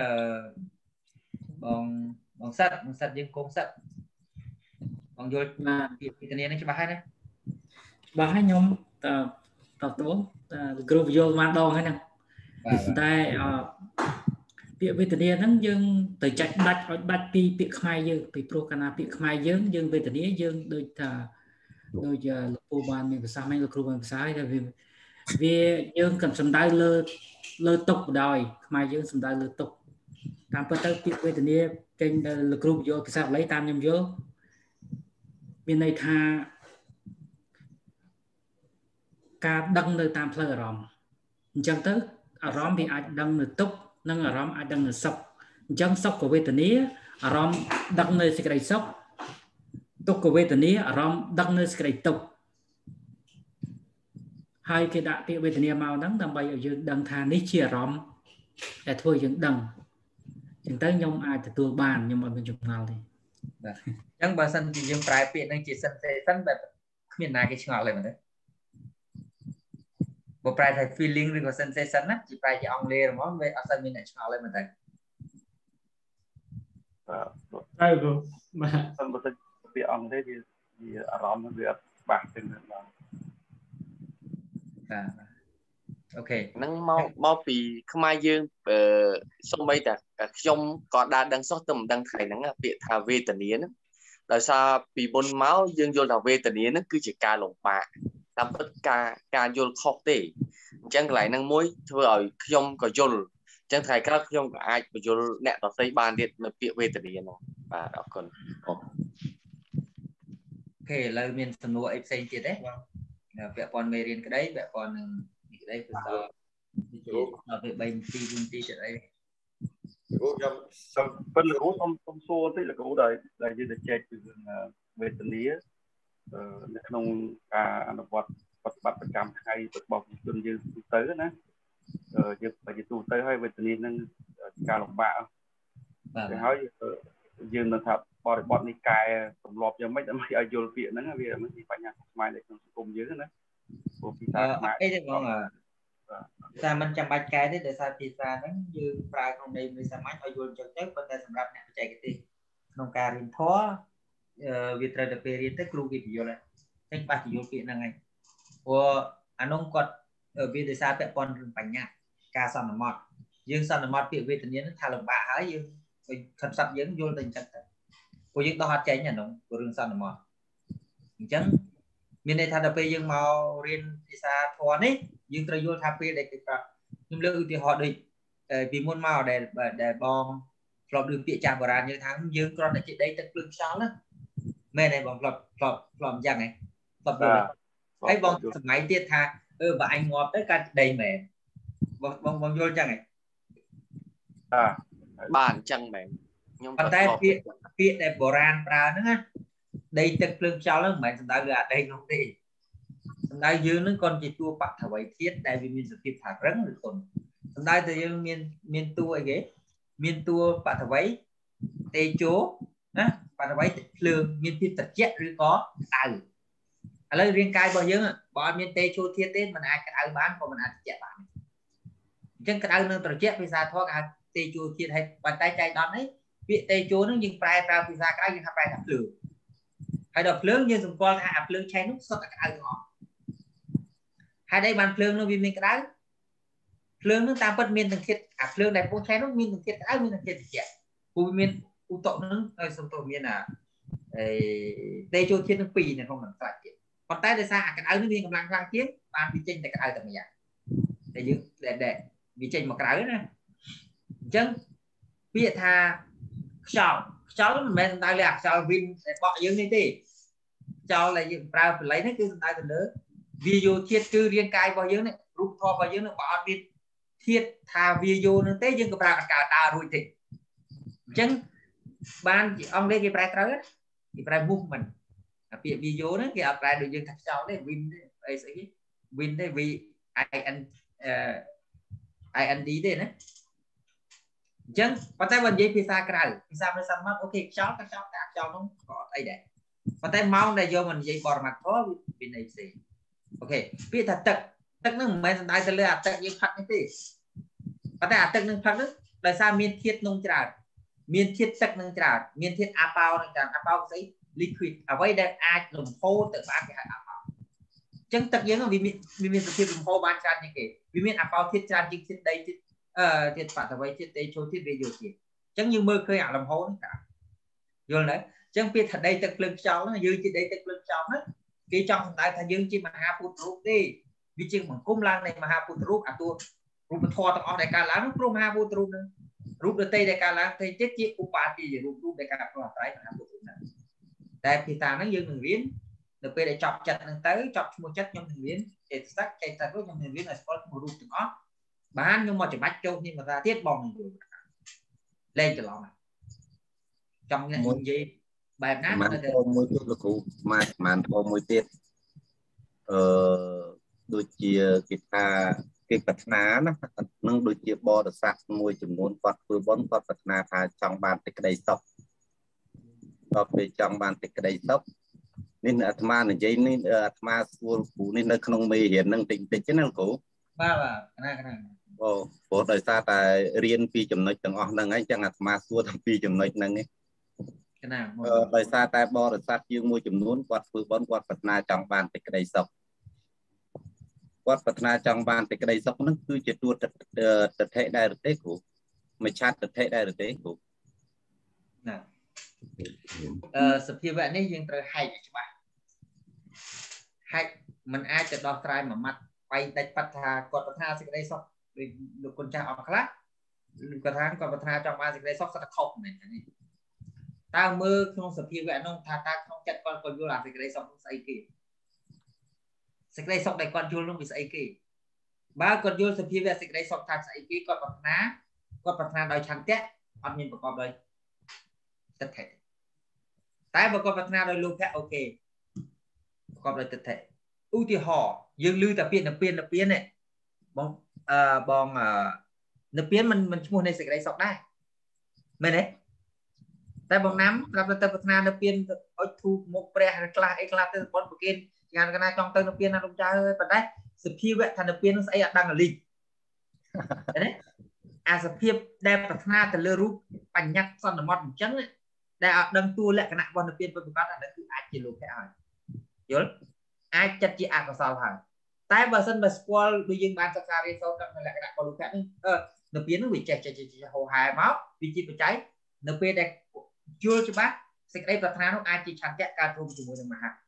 បងសិតយើងគង់សិតបងយល់ពីគ្នានេះច្បាស់ហើយណាច្បាស់ហើយខ្ញុំតទៅគ្រូបញ្យល់បានដងហើយណាតែពាក្យវេទនាហ្នឹងយើងទៅចាច់ដាច់ឲ្យដាច់ពីពាក្យខ្មែរយើងពីព្រោះកាលណាពាក្យខ្មែរយើងវេទនាយើងដូចថាដូចលោកគ្រូបានមានភាសាមិនលោកគ្រូបានភាសាហើយតែវាយើងកំសំដៅលើទុកបដ ாய் ខ្មែរយើងសំដៅលើទុកតាមពិតទៅពាក្យវេទនាចេញដល់លោកគ្រូបញ្យល់ភាសាបាលីតាមខ្ញុំយល់មានន័យថាការដឹងនៅតាមផ្លូវអារម្មណ៍អញ្ចឹងទៅអារម្មណ៍វាអាចដឹងនៅទុកនិងអារម្មណ៍អាចដឹងនៅសុខអញ្ចឹងសុខវេទនាអារម្មណ៍ដឹងនៅសេចក្តីសុខទុក្ខវេទនាអារម្មណ៍ដឹងនៅសេចក្តីទុក្ខហើយគេដាក់ពាក្យវេទនាមកហ្នឹងដើម្បីឲ្យយើងដឹងថានេះជាអារម្មណ៍ដែលធ្វើយើងដឹងអញ្ចឹងទៅខ្ញុំអាចទទួលបានខ្ញុំអត់មានចម្ងល់ទេបាទអញ្ចឹងបើសិនជាយើងប្រែពាក្យហ្នឹងជា sensation បែបគ្មានណាគេឆ្ងល់ទេមែនទេបើប្រែថា feeling ឬក៏ sensation ណាជាប្រែជាអង់គ្លេសហ្មងវាអត់សូវមានអ្នកឆ្ងល់ទេមែនទេហើយគ្រូបាទសិនបើទៅពាក្យអង់គ្លេសវាអារម្មណ៍វាអត់ច្បាស់ទេបាទអូខេហ្នឹងមកពីខ្មែរយើងសូម្បីតែខ្ញុំក៏đãដឹងសោះតែមិនដឹងថ្ងៃហ្នឹងពាក្យថាវេទនាហ្នឹងដោយសារពីមុនមកយើងយល់ថាវេទនាហ្នឹងគឺជាការលំបាកតាមពិតការយល់ខុសទេអញ្ចឹងកន្លែងហ្នឹងមួយធ្វើឲ្យខ្ញុំក៏យល់អញ្ចឹងថ្ងៃក្រោយខ្ញុំក៏អាចបញ្យល់អ្នកដទៃបានទៀតនៅពាក្យវេទនាហ្នឹងបាទអរគុណអូខេឥឡូវមានសំណួរអីផ្សេងទៀតទេបងពាក់ព័ន្ធមេរៀនក្តីពាក់ព័ន្ធនឹងនេះក្តីគឺដល់ពេល3នាទី2នាទីទៀតអីគ្រូខ្ញុំប៉ុន្តែគ្រូខ្ញុំសួរតិចលោកគ្រូដែលយើងទៅចែកពីរឿងវេទនានៅក្នុងការអនុវត្តបប្រតិបត្តិប្រចាំថ្ងៃរបស់ជនយើងទូទៅណាយើងបើជាទូទៅហើយវេទនានឹងការលំបាកបាទហើយយើងនឹងថាបរិបទនេះកែទម្លាប់យ៉ាងម៉េចដើម្បីឲ្យយល់ពាក្យហ្នឹងវាមិនជាបញ្ហាស្មែនៅក្នុងសង្គមយើងណាព្រោះភាសាខ្មែរអីទេបងតែមិនចាំបាច់កែទេដោយសារភាសាហ្នឹងយើងប្រើក្នុងន័យមួយសាមញ្ញឲ្យយល់ចឹងទៅប៉ុន្តែសម្រាប់អ្នកបច្ចេកទេសក្នុងការរៀនធម៌វាត្រូវតែពេលរៀនទៅគ្រូគេបញ្យល់ហើយចឹងច្បាស់បញ្យល់ពាក្យហ្នឹងហើយព្រោះអានោះគាត់វាដោយសារពាក់ព័ន្ធរឿងបញ្ញាការសន្មតយើងសន្មតពាក្យវេទនាហ្នឹងថាលំបាកហើយយើងខិតសັບយើងយល់ទៅអញ្ចឹងទៅព្រោះយើងដោះអត់ចេញអានោះរឿងសន្មតអញ្ចឹងមានន័យថាដល់ពេលយើងមករៀនភាសាធម៌នេះយើងត្រូវយល់ថាពេលដែលគេប្រាប់ខ្ញុំលើកឧទាហរណ៍ដូចពីមុនមកដែលបងធ្លាប់រឿងពាក្យចាស់បុរាណយើងថាយើងគ្រាន់តែជាដីទឹកភ្លើងខ្យល់ណាមែនទេបងធ្លាប់អញ្ចឹងហ៎ធ្លាប់យល់ហើយបងសម័យទៀតថាបើអញងាប់ទៅកាត់ដីមែនបងយល់អញ្ចឹងហ៎បាទអញ្ចឹងមែនខ្ញុំប៉ុន្តែពាក្យដែលបុរាណប្រើហ្នឹងណាដីទឹកភ្លើងខ្យល់ហ្នឹងមិនមែនសំដៅលើអាដីនោះទេសំដៅយើងនឹងcònជាតួបថវ័យធាតុដែលវាមានសភាពថារឹងឬទន់សំដៅតែយើងមានតួអីគេមានតួបថវ័យតេជោណាបថវ័យភ្លើងមានភាពត្រជាក់ឬក៏ក្តៅឥឡូវរាងកាយរបស់យើងបើអត់មានតេជោធាតុទេมันអាចក្តៅបានក៏มันអាចត្រជាក់បានអញ្ចឹងក្តៅនិងត្រជាក់ភាសាធម៌គេហៅតេជោធាតុហើយប៉ុន្តែចៃដន្យនេះពាក្យតេជោនឹងយើងប្រើភាសាក្រៅយើងហៅប្រែថាភ្លើងហើយដល់ភ្លើងយើងសម្គាល់ថាអាភ្លើងឆេះនោះសុទ្ធតែក្តៅទាំងអស់ហើយđâyបានភ្លើងនោះវាមានក្តៅភ្លើងនោះតាមពិតមានទាំងធាតុអាភ្លើងដែលពុះឆេះនោះមានទាំងធាតុក្តៅមានទាំងធាតុត្រជាក់ព្រោះវាមានឧតុនឹងហើយសំទោសមាន tê cho thiên pì này không làm sao chuyện còn tay để xa cái áo nó viên cầm lăng lăng tiếng ban bị chênh tại cái áo tầm nhà để giữ để bị chênh một cái áo này chân biết tha cháu mình tay là cháu vin để bỏ dương này đi cháu là những prao lấy nó cứ tay từ nữa video thiết cứ riêng cài vào dương này rút thò vào dương nó bỏ đi thiết tha video nó tế dương cái prao cả ta rồi thì chân ban ông đây cái prao tới cái prao movement việc video nó cái prao được dương thật cháu đấy win đấy sẽ win đấy vì IND đấy nè chân và tay bên dưới pizza nó xong mất ok cháu nó có đây đấy và tay mau này vô mình dây bò mặt có bên này gì ok biết thật tật nó mình đại từ là tật như phát như thế và tay tật nó phát đó tại sao miên thiết nông trà miên thiết tật nông trà miên thiết apao nông trà apao giấy liquid ở đây đang ai lồng khô tự bán cái hạt apao chân tật giống vì miên thiết lồng khô bán trà như thế vì miên apao thiết trà chính thiết đây thiết phạt ở đây thiết đây cho thiết về điều gì chẳng như mơ khơi ảo làm hố nữa cả rồi đấy chẳng biết thật đây tật lực cháu nó dư chỉ đây tật lực cháu nó cái trong đại thành dương chỉ mà hạ phút rút đi vì chỉ bằng cung lang này mà hạ phút rút à tua rút một thò tao đại ca láng rút hạ phút rút rút được tây đại ca láng tây chết chỉ cũng ba thì rút đại ca vào trái mà hạ phút rút này tại vì ta nó dương mình biến được về để chọc chặt tới chọc một chất trong mình biến để sắc chạy ta với trong mình biến là có một rút từng ó bán nhưng mà chỉ bắt châu nhưng mà ta thiết bong lên cho lọ trong những gì bài nát môi chút là cụ màn thô môi tiết đôi chia cái vật ná nó đôi chia bò được sạch môi chùm muốn quạt vừa bón quạt vật ná thà trong bàn tịch đầy sọc về trong bàn tịch đầy sọc nên atma là dây nên atma phụ nên nó không mê hiện năng tình tình chứ năng cụ ba bộ đời xa tại riêng pi chùm nói chẳng ổn năng ấy chẳng atma xua thằng pi chùm nói năng ấy đời xa tại bò đời xa dương môi chùm muốn quạt vừa bón quạt vật ná trong bàn tịch đầy sọc quạt vật ná trong bàn tịch đầy sọc nó cứ chỉ tuột tật hệ đại được tế cụ mà chat tật hệ đại được tế cụ sự như vậy nên dương trời hay cho bạn hay mình aiจะ đo trai mà mặt bay đánh bắt thà còn bắt thà sẽ đây sọc được con trai ở khác còn tháng còn bắt thà trong ba sẽ đây sọc sẽ khóc này ta mơ không sự như vậy nó thà ta không chặt con vô làm sẽ đây sọc sai kỳ sẽ đây sọc này con vô nó bị sai kỳ ba con vô sự như vậy sẽ đây sọc thà sai kỳ còn bắt thà đòi chăn tét ăn nhìn một con đây tất thể tại một con vật nào đôi lúc khác ok con đôi tất thể ưu tiên họ dương lưu tập biên này bong nợ biên mình mua này sẽ cái sọc đây mình đấy tại bong nắm làm tập vật nào nợ biên ở thu một pre class tới con bậc kiên ngàn cái này trong tên nợ biên là đông trai ơi và đấy sự khi vậy thành nợ biên nó sẽ đang ở link đấy sự khi đem vật nào từ lơ rút bành nhắc xong là một chấn đấy đã đâm tua lại cái nạn con tiên với các là cứ ai chỉ lục cái hỏi hiểu ai chặt chỉ ăn có sao hả tại bờ sân bờ squall đôi dương ban sạc đi sau các lại cái nạn con lục khác nó biến nó bị chạy hồ hài máu vì chi bị cháy nó về đây chưa cho bác sẽ đây vật nào nó ai chỉ chặt chạy ca trung cùng với mà hạt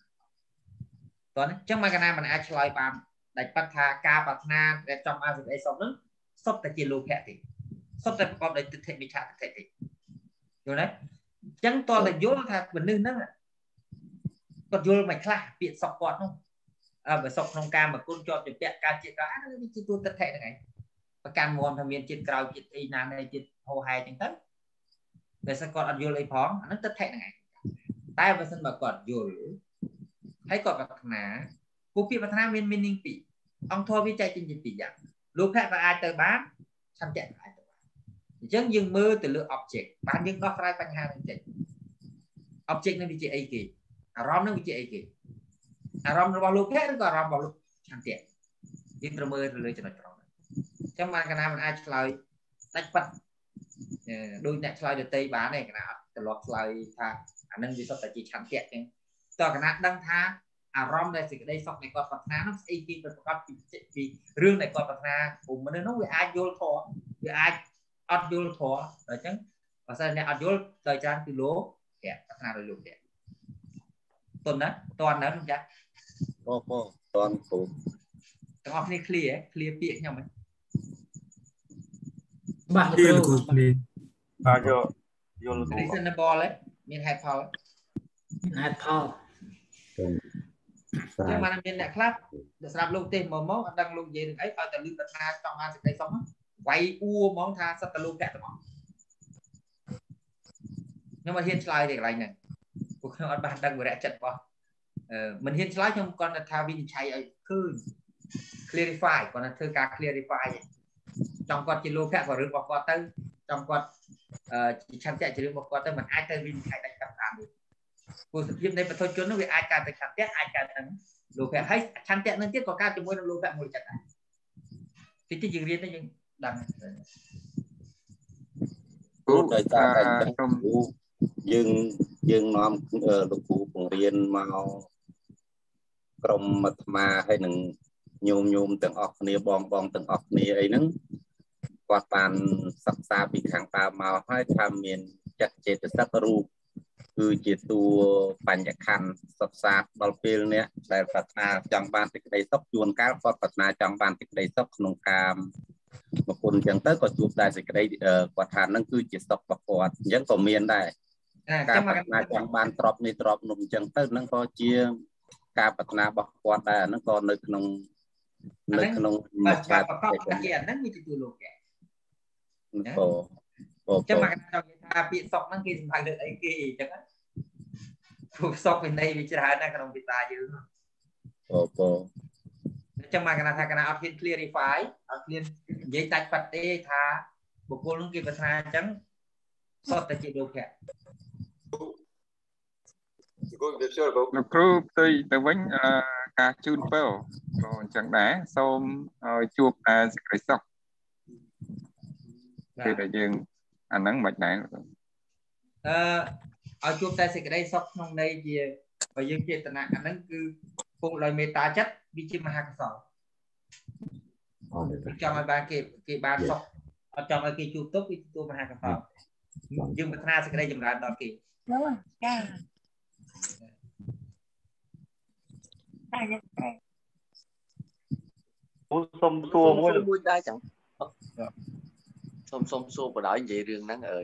đó chẳng mà cái này mình ai chơi bàn đánh bắt thà ca vật na để trong ai đây xong nữa sắp tại chỉ lục khác thì sắp tại con đấy thực hiện bị chặt thực hiện rồi đấy chẳng toàn là vô là vấn đề đó còn vô mày khá bị sọc quạt không bởi sọc trong cam mà con cho được bẹt ca chuyện cá nó chỉ tôi tất thể này và cam mồm thằng miền trên cầu chuyện y nam này chuyện hồ hai chẳng tất để sao còn vô lấy phóng nó tất thể này tay và sân mà còn vô thấy còn vật ná cô phi vật ná miền miền ninh bị ông thôi với chạy trên dịch bị dạng lúc khác là ai tới bán xăm chạy lại chẳng dừng mơ từ lượng object bán những đó phải bánh hàng object nó bị chị ấy kì ROM nó bị chị ấy kì ROM nó vào lúc hết nó còn ROM vào lúc chẳng tiện nhưng tôi mơ rồi cho nó tròn chẳng mà cái nào mình ai chơi đánh bắt đôi nè chơi được tây bán này cái nào từ lọt chơi tha anh đang đi sắp tại chị chẳng tiện nhưng to cái nào đăng tha ROM đây thì cái đây sọc này còn vật ná nó sẽ kì được có vì riêng này còn vật ná cùng mà nó với ai vô thọ với ai ăn vô thọ rồi chứ và sau này ăn vô thời gian từ lố kẹt các nào rồi lục kẹt តុនណាតន់ណាលោកចាអូតន់គ្រូទាំងអស់គ្នា clear ពាក្យខ្ញុំហ៎បាទលោកគ្រូបាទយក reasonable ហ៎មានហេតុផលមានហេតុផលចឹងបានមានអ្នកខ្លះដែលស្រាប់លោកទេមកអត់ដឹងលោកនិយាយនឹងអីឲ្យតែលឺកថាចង់បានសេចក្តីសុខវាយអ៊ូហ្មងថាសិតតែលោកអ្នកទាំងអស់ខ្ញុំមិនហ៊ានឆ្លើយទេកន្លែងហ្នឹងពួកខ្ញុំអត់បានដឹងវរៈចិត្តរបស់មិនហ៊ានឆ្លើយខ្ញុំគាត់ថាវិនិច្ឆ័យឲ្យឃើញ clarify គាត់ថាធ្វើការ clarify ចង់គាត់ជាលោកៈក៏រឿងរបស់គាត់ទៅចង់គាត់ជាឆន្ទៈជារឿងរបស់គាត់ទៅមិនអាចទៅវិនិច្ឆ័យដាច់ខាតតាមទេព្រោះសភាពនៃបទជននោះវាអាចកើតទៅឆន្ទៈអាចកើតទៅលោកៈហើយឆន្ទៈនឹងទៀតក៏កើតជាមួយនឹងលោកៈមួយចិត្តដែរតិចយើងរៀនទៅយើងដឹងគ្រូដោយសារតែយើងនាំលោកគ្រូបង្រៀនមកក្រុមអាត្មាហើយនឹងញោមទាំងអស់គ្នាបងទាំងអស់គ្នាអីហ្នឹងគាត់បានសិក្សាពីខាងដើមមកហើយថាមានចិត្តចេតសិករូបគឺជាតួបញ្ញខណ្ឌសិក្សាដល់ពេលនេះដែលប្រាថ្នាចង់បានសេចក្តីសុខជួនកាលគាត់ប្រាថ្នាចង់បានសេចក្តីសុខក្នុងកាមប្រពន្ធអញ្ចឹងទៅក៏ជួបតែសេចក្តីគាត់ថាហ្នឹងគឺជាសុខរបស់គាត់អញ្ចឹងក៏មានដែរការប្រាថ្នាចង់បានទ្រព្យនេះទ្រព្យនោះអញ្ចឹងទៅហ្នឹងក៏ជាការប្រាថ្នារបស់គាត់ដែរហ្នឹងក៏នៅក្នុងមួយឆាតតែហ្នឹងវាជាលោកៈអូចឹងមកចង់និយាយថាពាក្យសុខហ្នឹងគេសម្ដៅលើអីគេអញ្ចឹងព្រោះសុខវិន័យវាច្រើនណាស់ក្នុងភាសាយើងអញ្ចឹងមកកណាថាកណាអត់ហ៊ាន clarify អត់ហ៊ាននិយាយដាច់ប៉ាត់ទេថាបុគ្គលនឹងគេប្រាថ្នាអញ្ចឹងសុទ្ធតែជាលោកៈលោកគ្រូផ្ទុយទៅវិញការជូនពរក៏អញ្ចឹងដែរសូមឲ្យជួបតែសេចក្តីសុខពេលដែលយើងអាហ្នឹងមិនដែរឲ្យជួបតែសេចក្តីសុខក្នុងន័យជាបើយើងចេតនាអាហ្នឹងគឺពងដោយមេត្តាចិត្តវាជាមហាកុសលចង់ឲ្យបានគេបានសុខអត់ចង់ឲ្យគេជួបទុក្ខវាជាមហាកុសលយើងប្រាថ្នាសេចក្តីចម្រើនដល់គេហ្នឹងចាសុំសួរមួយដែរចឹងសុំសួរបដ ாய் និយាយរឿងហ្នឹងអើយ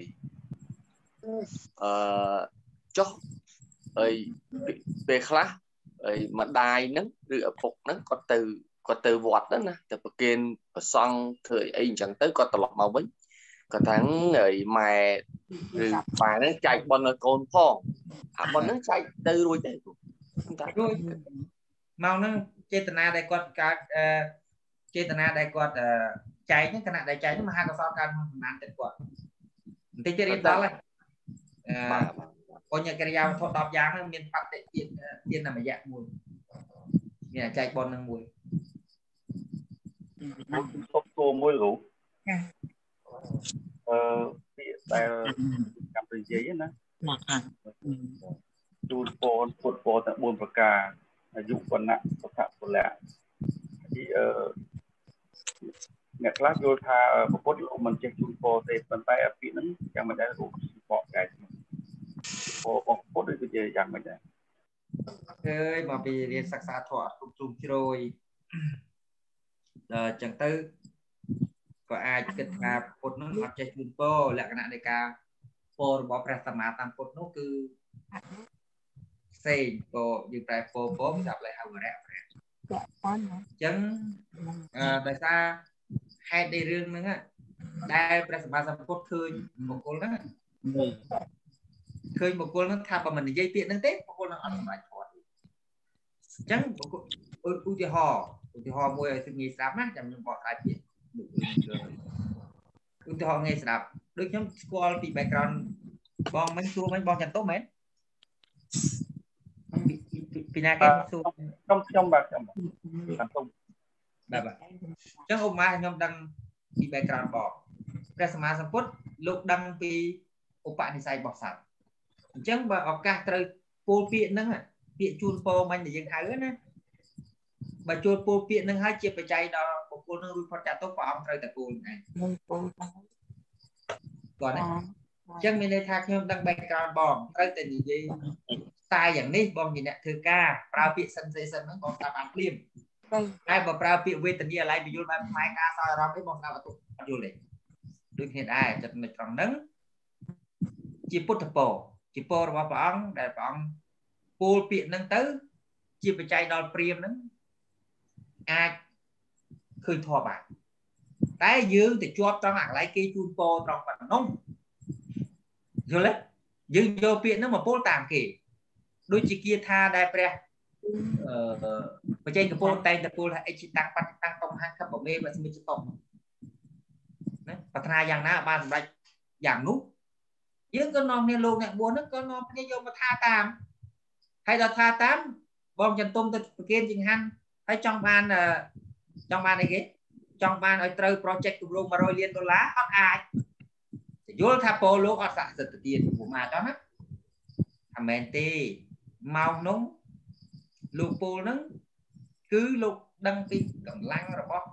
ចុះអីពេលខ្លះអីម្ដាយហ្នឹងឬឪពុកហ្នឹងគាត់ទៅវត្តហ្នឹងណាតែប្រគេនប្រសង់ធ្វើអីអញ្ចឹងទៅគាត់ត្រឡប់មកវិញគាត់ថាអីម៉ែឬប៉ាហ្នឹងចែកប៉ុនឲ្យកូនផងអាប៉ុនហ្នឹងចែកទៅរួចទេរួចមកហ្នឹងចេតនាដែលគាត់កើតចេតនាដែលគាត់ចែកហ្នឹងគណៈដែលចែកហ្នឹងមហាកុសលកើតក្នុងសំណានទឹកគាត់បន្តិចទៀតរៀនដល់ហើយបញ្ញកិរិយាវត្ថុ10យ៉ាងហ្នឹងមានបតិទានមយៈមួយមានចែកប៉ុនហ្នឹងមួយសុំសួរមួយលោកពាក្យដែលកម្មវិធីណាទូលពរពុទ្ធពរទាំង4ប្រការអាយុវណ្ណៈសុខៈពលៈអ្នកខ្លះយល់ថាពុទ្ធលោកមិនចេះជូនពរទេប៉ុន្តែពាក្យហ្នឹងយ៉ាងមិនដែរលោកបកកែពររបស់ពុទ្ធដូចជាយ៉ាងមិនដែរឃើញមកពីរៀនសិក្សាធម៌អត់គ្រប់ជ្រុងជ្រោយដល់អញ្ចឹងទៅក៏អាចគិតថាពុទ្ធនោះអត់ចេះជូនពរលក្ខណៈនៃការពររបស់ព្រះសម្មាសម្ពុទ្ធនោះគឺផ្សេងក៏យើងតែពរសម្រាប់លេខអវរៈព្រះអញ្ចឹងដោយសារហេតុនៃរឿងហ្នឹងដែលព្រះសម្មាសម្ពុទ្ធឃើញបុគ្គលហ្នឹងឃើញបុគ្គលហ្នឹងថាបើមិននិយាយពាក្យហ្នឹងទេបុគ្គលហ្នឹងអត់សម្រេចធម៌ទេអញ្ចឹងឧទាហរណ៍មួយឲ្យងាយស្ដាប់ណាចាំខ្ញុំបកស្រាយពាក្យឧទាហរណ៍ងាយស្ដាប់ដូចខ្ញុំស្គាល់ពី background បងមិនសួរមិនបងចន្ទោមែនពីណាគេសួរខ្ញុំបាទខ្ញុំចន្ទោបាទអញ្ចឹងឧបមាខ្ញុំដឹងពី background បងព្រះសម្មាសម្ពុទ្ធលោកដឹងពីឧបនិស្ស័យរបស់សត្វអញ្ចឹងបើឱកាសត្រូវពោលពាក្យហ្នឹងពាក្យជូនពរមិញដែលយើងហៅណាបើជួលពោលពាក្យហ្នឹងហើយជាបច្ច័យដល់បុគ្គលនឹងរួចផុតចាក់ទុកព្រះអង្គត្រូវតែពោលហ្នឹងគាត់ណាអញ្ចឹងមានន័យថាខ្ញុំដឹង background បងត្រូវតែនិយាយ style យ៉ាងនេះបងជាអ្នកធ្វើការប្រើពាក្យ sensation ហ្នឹងបងស្ដាប់បានភ្លាមតែបើប្រើពាក្យវេទនាអាឡ័យបញ្យល់បែបខ្មែរការសោយអារម្មណ៍នេះបងស្ដាប់អត់យល់ទេដូចគ្នាដែរចិត្តនៅត្រង់ហ្នឹងជាពុទ្ធពរជាពររបស់ព្រះអង្គដែលព្រះអង្គពោលពាក្យហ្នឹងទៅជាបច្ច័យដល់ព្រាហ្មណ៍ហ្នឹងអាចឃើញធម៌បានតែយើងទៅជាប់ត្រង់អាកន្លែងគេជូនពរត្រង់ប៉ុណ្ណឹងយល់ទេយើងយកពាក្យហ្នឹងមកពោលតាមគេដូចជាគាថាដែលព្រះបច្ចេកពរតែងតែពោលថាអិច្ឆតាំងបតិតាំងតំហាខបមេបស្មិចតំណាប្រាថ្នាយ៉ាងណាបានសម្រេចយ៉ាងនោះយើងក៏នាំគ្នាលោកអ្នកបួនហ្នឹងក៏នាំគ្នាយកមកថាតាមហើយដល់ថាតាមបងចន្ទុំទៅប្រគិនចង្ហាន់ហើយចង់បានអីគេចង់បានឲ្យត្រូវ project គម្រោង$100 លានអត់អាចយល់ថាពលលោកអត់ស័ក្តិសិទ្ធិទៀតពួកមកចង់ណាអាមែនទេមកនោះលោកពលហ្នឹងគឺលោកដឹងពីកម្លាំងរបស់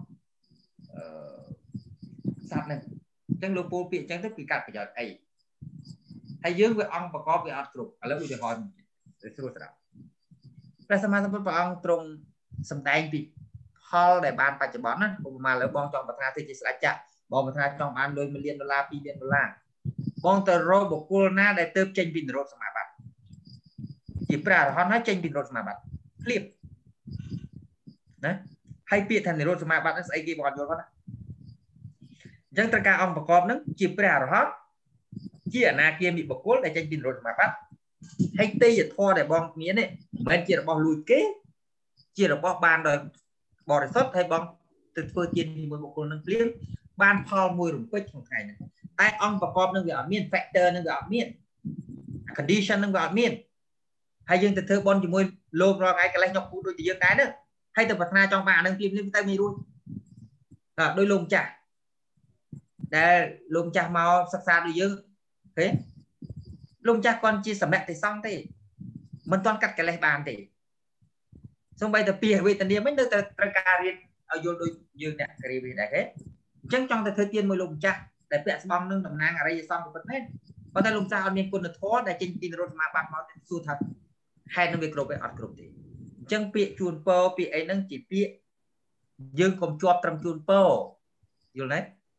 សត្វហ្នឹងអញ្ចឹងលោកពលពាក្យអញ្ចឹងទៅគឺកាត់ប្រយោជន៍អីហើយយើងវាអង្គប្រកបវាអត់គ្រប់ឥឡូវឧទាហរណ៍ស្រួលស្រាប់ព្រះសម្មាសម្ពុទ្ធព្រះអង្គទ្រង់សម្ដែងពីផលដែលបានបច្ចុប្បន្នណាឧបមាលើបងចង់ប្រាថ្នាទៅជាស្ដេចចក្របងប្រាថ្នាចង់បានលុយ$1 លាន$2 លានបងទៅរកបុគ្គលណាដែលទៅចេញពីនិរោធសមាបត្តិជាព្រះអរហន្តហើយចេញពីនិរោធសមាបត្តិភ្លាមណាហើយពាក្យថានិរោធសមាបត្តិហ្នឹងស្អីគេបងអត់យល់ផងណាអញ្ចឹងត្រូវការអង្គប្រកបហ្នឹងជាព្រះអរហន្តជាអនាគាមិបុគ្គលដែលចេញពីនិរោធសមាបត្តិហើយទេយធម៌ដែលបងមាននេះមិនមែនជារបស់លួចគេជារបស់បានដោយបរិសុទ្ធហើយបងទៅធ្វើទានជាមួយបុគ្គលនឹងភ្លាមបានផលមួយរំពេចក្នុងថ្ងៃហ្នឹងតែអង្គប្រកបនឹងវាអត់មាន factor នឹងវាអត់មាន condition នឹងវាអត់មានហើយយើងទៅធ្វើបន់ជាមួយលោករាល់ថ្ងៃកលេសញុកពូដូចជាយើងដែរហ្នឹងហើយទៅប្រាថ្នាចង់បានអានឹងភ្លាមទៅមិនរួចដោយលោកម្ចាស់ដែលលោកម្ចាស់មកសិក្សាដូចយើងហេលោកម្ចាស់គាត់ជាសមតិសង្ឃទេមិនទាន់កាត់កលេសបានទេសូម្បីតែពាក្យវេទនាមិននៅតែត្រូវការរៀនឲ្យយល់ដូចយើងអ្នកគ្រាវាដែរគេអញ្ចឹងចង់ទៅធ្វើទានមួយលោកម្ចាស់ដែលពាក់ស្បង់នឹងតំណាងអរិយសង្ឃពិតមែនប៉ុន្តែលោកម្ចាស់អត់មានគុណធម៌ដែលចេញពីនិរោធសមាបត្តិមកសួរថាហេតុនឹងវាគ្រប់ទេអត់គ្រប់ទេអញ្ចឹងពាក្យជូនពរពាក្យអីហ្នឹងជាពាក្យយើងកុំជាប់ត្រឹមជូនពរយល់ទេ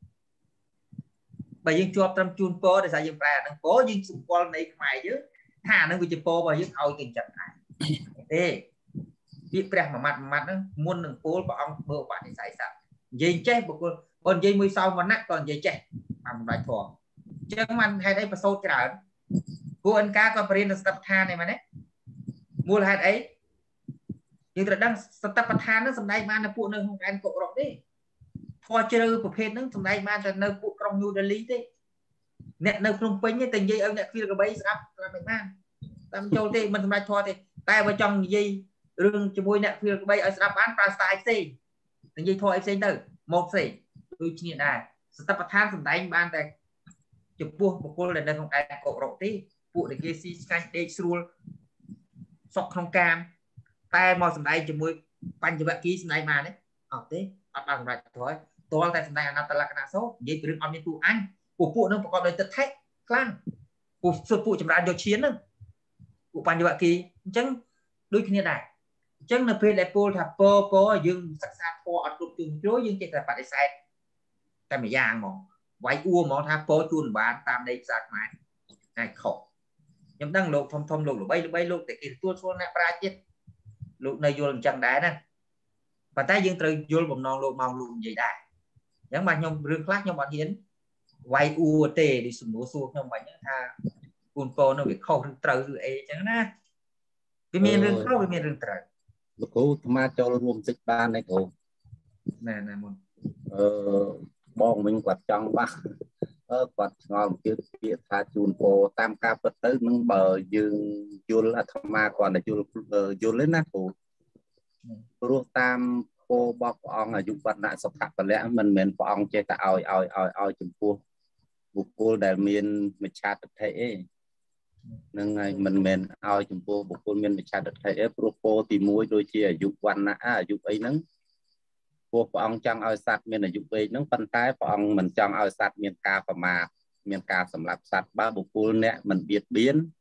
បើយើងជាប់ត្រឹមជូនពរដោយសារយើងប្រែអាហ្នឹងពរយើងសម្គាល់នៃខ្មែរយើងថាអាហ្នឹងវាជាពររបស់យើងឲ្យទៅចិត្តដែរទេពាក្យព្រះមួយម៉ាត់ហ្នឹងមុននឹងពោលព្រះអង្គធ្វើឧបនិស្ស័យស័ក្តិនិយាយចេះបុគ្គលបើនិយាយមួយសោមណៈក៏និយាយចេះបានសម្រេចធម៌អញ្ចឹងមិនហេតុអីប្រសូតច្រើនគួរអិនកាក៏បរិញ្ញាស្តបឋានឯមែនទេមូលហេតុអីយើងត្រូវដឹងសតបឋាននឹងសម្ដែងបាននៅពួកនៅក្នុងដែនកុរ៉ុកទេធម៌ជ្រៅប្រភេទហ្នឹងសម្ដែងបានតែនៅពួកក្រុងញូដេលីទេអ្នកនៅភ្នំពេញទេតែនិយាយឲ្យអ្នកឃ្វាលកបីស្ដាប់មិនបានតាមចូលទេមិនសម្រេចធម៌ទេតែបើចង់និយាយរឿងជាមួយអ្នកឃ្វាលកបីឲ្យស្ដាប់បានប្រើ style ផ្សេងនិយាយធម៌អីផ្សេងទៅមកផ្សេងដូចគ្នាដែរសតបឋានសម្ដែងបានតែចំពោះបុគ្គលដែលនៅក្នុងដែនកុរ៉ុកទេពួកដែលគេស៊ីឆ្ងាញ់ដេកស្រួលសុខក្នុងកាមតែមកសម្ដែងជាមួយបញ្ចវគិសម្ដែងបានទេអត់ទេអត់បានសម្រេចធម៌តលតែសម្ដែងអនត្តលក្ខណៈសោនិយាយពីរឿងអត់មានតួអញពួកនឹងប្រកបដោយទិដ្ឋិខ្លាំងពួកចម្រើនយកឈានហ្នឹងពួកបញ្ចវគិអញ្ចឹងដូចគ្នាដែរអញ្ចឹងនៅពេលដែលពោលថាពយើងសិក្សាធម៌អត់គ្រប់ជ្រុងជ្រោយយើងចេះតែបដិសេធតែម្យ៉ាងហ្មងវាយអួរហ្មងថាជូនបានតាមន័យភាសាខ្មែរហើយខុសខ្ញុំដឹងលោកធំលោកល្បីលោកតែគេទទួលស្គាល់អ្នកប្រាជ្ញទៀតលោកនៅយល់អញ្ចឹងដែរណាប៉ុន្តែយើងត្រូវយល់បំណងលោកមកលោកនិយាយដែរអញ្ចឹងបាទខ្ញុំរឿងខ្លះខ្ញុំអត់ហ៊ានវាយអួរទេដូចសំណួរសួរខ្ញុំបាញ់ថាគូនពរនៅវាខុសឬត្រូវឬអីអញ្ចឹងណាវាមានរឿងខុសវាមានរឿងត្រូវលោកគ្រូអាត្មាចូលរួមតិចបានទេគ្រូណាមុនបងវិញគាត់ចង់បាក់គាត់ឆ្ងល់ពីពាក្យថាជូនពរតាមការពិតទៅនឹងបើយើងយល់អាត្មាគាត់តែយល់ទេណាគ្រូព្រោះតាមពររបស់ព្រះអង្គអាយុវណ្ណៈសុខៈពលៈមិនមែនព្រះអង្គចេះតែឲ្យចំពោះបុគ្គលដែលមានមិច្ឆាទិដ្ឋិទេនឹងហើយមិនមែនឲ្យចំពោះបុគ្គលមានមិច្ឆាទិដ្ឋិទេព្រោះពរទី1ដូចជាអាយុវណ្ណៈអាយុអីហ្នឹងព្រះអង្គចង់ឲ្យសត្វមានអាយុវែងហ្នឹងប៉ុន្តែព្រះអង្គមិនចង់ឲ្យសត្វមានការប្រមាថមានការសម្លាប់សត្វបើបុគ្គលអ្នកមិនបៀតបៀន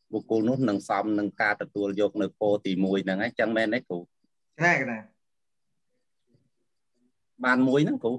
បុគ្គលនោះនឹងសមនឹងការទទួលយកនៅពោទី1ហ្នឹងហើយចឹងមែនទេគ្រូណែបានមួយហ្នឹងគ្រូ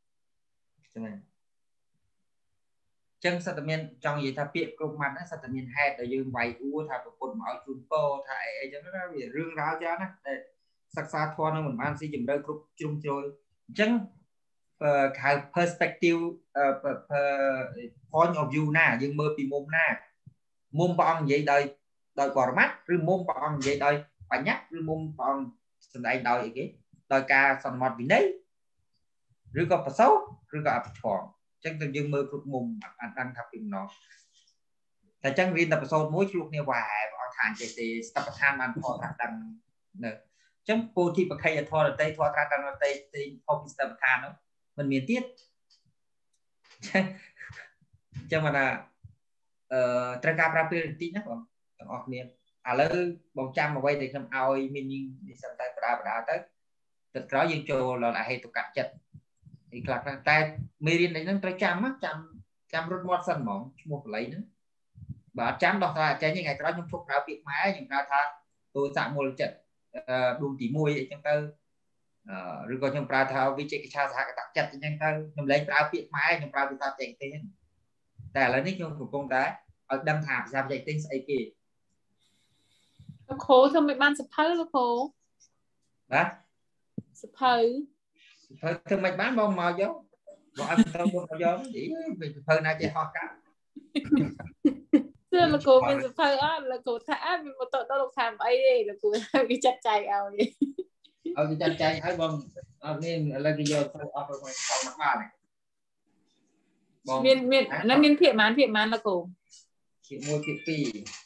ចឹងសត្វមានចង់និយាយថាពាក្យគ្រប់ម៉ាត់ហ្នឹងសត្វមានហេតុដែលយើងវាយអួរថាប្រពន្ធមកឲ្យជូនពោថាអីចឹងណាវារឿងរ៉ាវច្រើនណាតែសិក្សាធម៌នឹងមិនបានស៊ីជម្រៅគ្រប់ជ្រុងជ្រោយអញ្ចឹងហៅ perspective point of view ណាយើងមើលពីមុំណាមុំព្រះអង្គនិយាយដោយបរមត្ថឬមុំព្រះអង្គនិយាយដោយបញ្ញត្តិឬមុំព្រះអង្គសម្ដែងដោយអីគេដោយការសន្មតវិន័យឬក៏ប្រសោតឬក៏អភិធម្មអញ្ចឹងទៅយើងមើលគ្រប់មុំអត់ដឹងថាពីម្ដងតែអញ្ចឹងរៀនតែប្រសោតមួយឆ្លុះគ្នាវ៉ែព្រះអង្គថាអញ្ចឹងទេស្តបឋានបានខត្រាស់ដឹងនៅអញ្ចឹងពោធិបក្ខយធម៌រតីធម៌ត្រាស់ដឹងរតីទីហូបស្តបឋាននោះមិនមានទៀតអញ្ចឹងមកថាត្រូវការប្រើពេលបន្តិចណាបងទាំងអស់គ្នាឥឡូវបងចាំអ្វីដែលខ្ញុំឲ្យមាននេះសិនតែបដាទៅទឹកក្រោយយើងចូលដល់អហេតុកៈចិត្តអីខ្លះតែមេរៀននេះនឹងត្រូវចាំរត់មាត់សិនហ្មងឈ្មោះបល័យហ្នឹងបើអត់ចាំដោះស្រាយអត់ចេញថ្ងៃក្រោយខ្ញុំជប់ប្រើពាក្យខ្មែរខ្ញុំប្រើថាទោសៈមូលចិត្តដួងទី1អីចឹងទៅឬក៏ខ្ញុំប្រើថាវិជិកិច្ឆាសហកតចិត្តអញ្ចឹងទៅខ្ញុំលែងប្រើពាក្យខ្មែរខ្ញុំប្រើភាសាបច្ចេកទេសតែឥឡូវនេះខ្ញុំកំពុងតែឲ្យដឹងថាភាសាបច្ចេកទេសស្អីគេលោកគ្រូធ្វើមិនបានសភៅលោកគ្រូបាទសភៅធ្វើមិនបានបងមកយកបងអត់ទៅមកយកអីសភៅណាគេហោះកាត់ទើលោកគ្រូមានសភៅអត់លោកគ្រូថាអត់មានមកទៅដល់លោកថាអីទេលោកគ្រូគេចាត់ចែងឲ្យគេចាត់ចែងឲ្យបងអត់នេះឥឡូវគេយកទៅអស់ទៅមកបានបងមានភាគប៉ុន្មានលោកគ្រូភាគ1ភាគ2 3ភាគ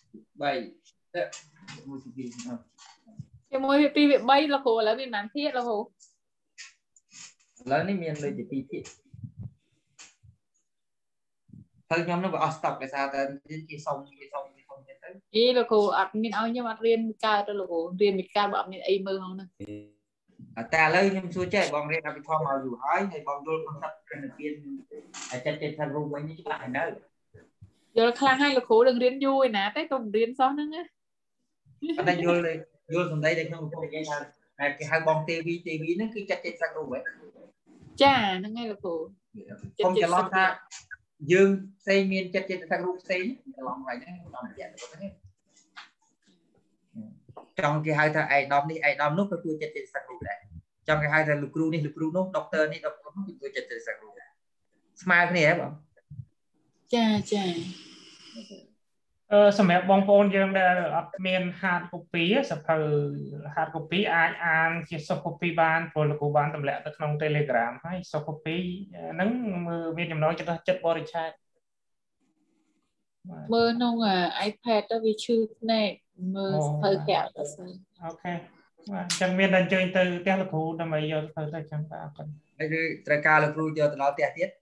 1ភាគ2 ភាគ3លោកគ្រូឥឡូវមានប៉ុន្មានភាគលោកគ្រូឥឡូវនេះមានលើជា2ភាគហើយខ្ញុំនឹងវាអស់ស្តុកដោយសារតែគេសុំទៀតទៅអីលោកគ្រូអត់មានឲ្យខ្ញុំអត់រៀនកើតទៅលោកគ្រូរៀនពីកើតបើអត់មានអីមើលហ្នឹងតែឥឡូវខ្ញុំសួរចេះបងរៀនអភិធម្មមកយូរហើយបងយល់គំនិតគណិតវិទ្យាចិត្តថារូបវិញនេះច្បាស់ហើយនៅយល់ខ្លះហើយលោកគ្រូនឹងរៀនយូរឯណាតែក៏មិនរៀនសោះហ្នឹងណាតែយល់សំដីដែលខ្ញុំកំពុងនិយាយថាគេហៅបងទេវីហ្នឹងគឺចិត្តចិត្តសាក់រូបហ៎ចាហ្នឹងហើយលោកគ្រូខ្ញុំច្រឡំថាយើងផ្សេងមានចិត្តចិត្តសាក់រូបផ្សេងច្រឡំហើយហ្នឹងខ្ញុំបញ្ជាក់ទៅហ្នឹងចង់គេហៅថាឯកឧត្តមនេះឯកឧត្តមនោះក៏ជួយចិត្តចិត្តសាក់រូបដែរចង់គេហៅថាលោកគ្រូនេះលោកគ្រូនោះដុកទ័រនេះដុកទ័រនោះគឺជួយចិត្តចិត្តសាក់រូបដែរស្មើគ្នាហ៎បងចាសម្រាប់បងប្អូនយើងដែលអត់មាន hard copy សភៅ hard copy អាចអានជា soft copy បានព្រោះលោកគ្រូបានទម្លាក់ទៅក្នុង Telegram ហើយ soft copy ហ្នឹងមានចំណងចិត្តបរិច្ឆេទមើលក្នុង iPad ទៅវាឈឺភ្នែកមើលសភៅកាក់ទៅសិនអូខេបាទអញ្ចឹងមានតែអញ្ជើញទៅផ្ទះលោកគ្រូដើម្បីយកសភៅទៅចាំតាអរគុណហើយគឺត្រូវការលោកគ្រូយកទៅដល់ផ្ទះទៀត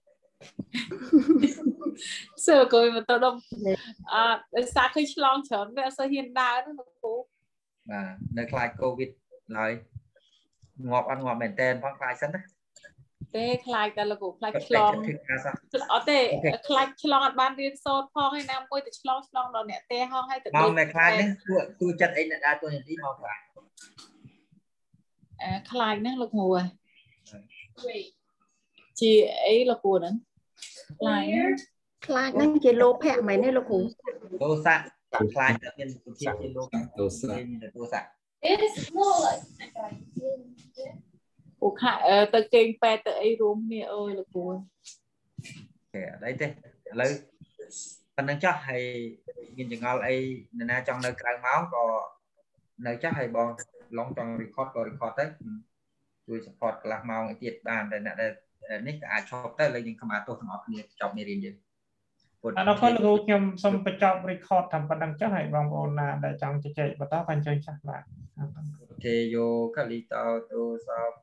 សើកុយមកទៅដល់ដោយសារឃើញឆ្លងច្រើនវាអត់សូវហ៊ានដើរហ្នឹងលោកគ្រូបាទនៅខ្លាចកូវីដឡើយងាប់អត់ងាប់មែនតើផងខ្លាចសិនណាទេខ្លាចតែលោកគ្រូខ្លាចឆ្លងអត់ទេខ្លាចឆ្លងអត់បានរៀនសូត្រផងឯណាមួយទៅឆ្លងដល់អ្នកទេហងឲ្យទៅមកតែខ្លាចហ្នឹងទួចិត្តអីអ្នកដើរទួនាទីមកខ្លាចខ្លាចហ្នឹងលោកគ្រូជាអីលោកគ្រូហ្នឹងខ្លាចហ្នឹងជាលោភៈមែនទេលោកគ្រូទោសៈខ្លាចតែមានវិជាជាលោភៈទោសៈអូខាទៅគេងប៉ែទៅអីរួមគ្នាអើយលោកគ្រូអត់អីទេឥឡូវប៉ុណ្្នឹងចោះហើយមានចង្អល់អីអ្នកណាចង់នៅក្រៅម៉ោងក៏នៅចាស់ហើយបងឡងចង់ record ក៏ record ទៅជួយ support កន្លះម៉ោងទៀតបានតែអ្នកដែលនេះក៏អាចឈប់ទៅលើយើងខ្មាស់ទោះទាំងអស់គ្នាចប់មេរៀនយើងអរគុណលោកគ្រូខ្ញុំសូមបញ្ចប់ record តាមប៉ុណ្្នឹងចុះហើយបងប្អូនណាដែលចង់ជជែកបន្តក៏អញ្ជើញចាស់បាទទេយោកលីតោទោសោ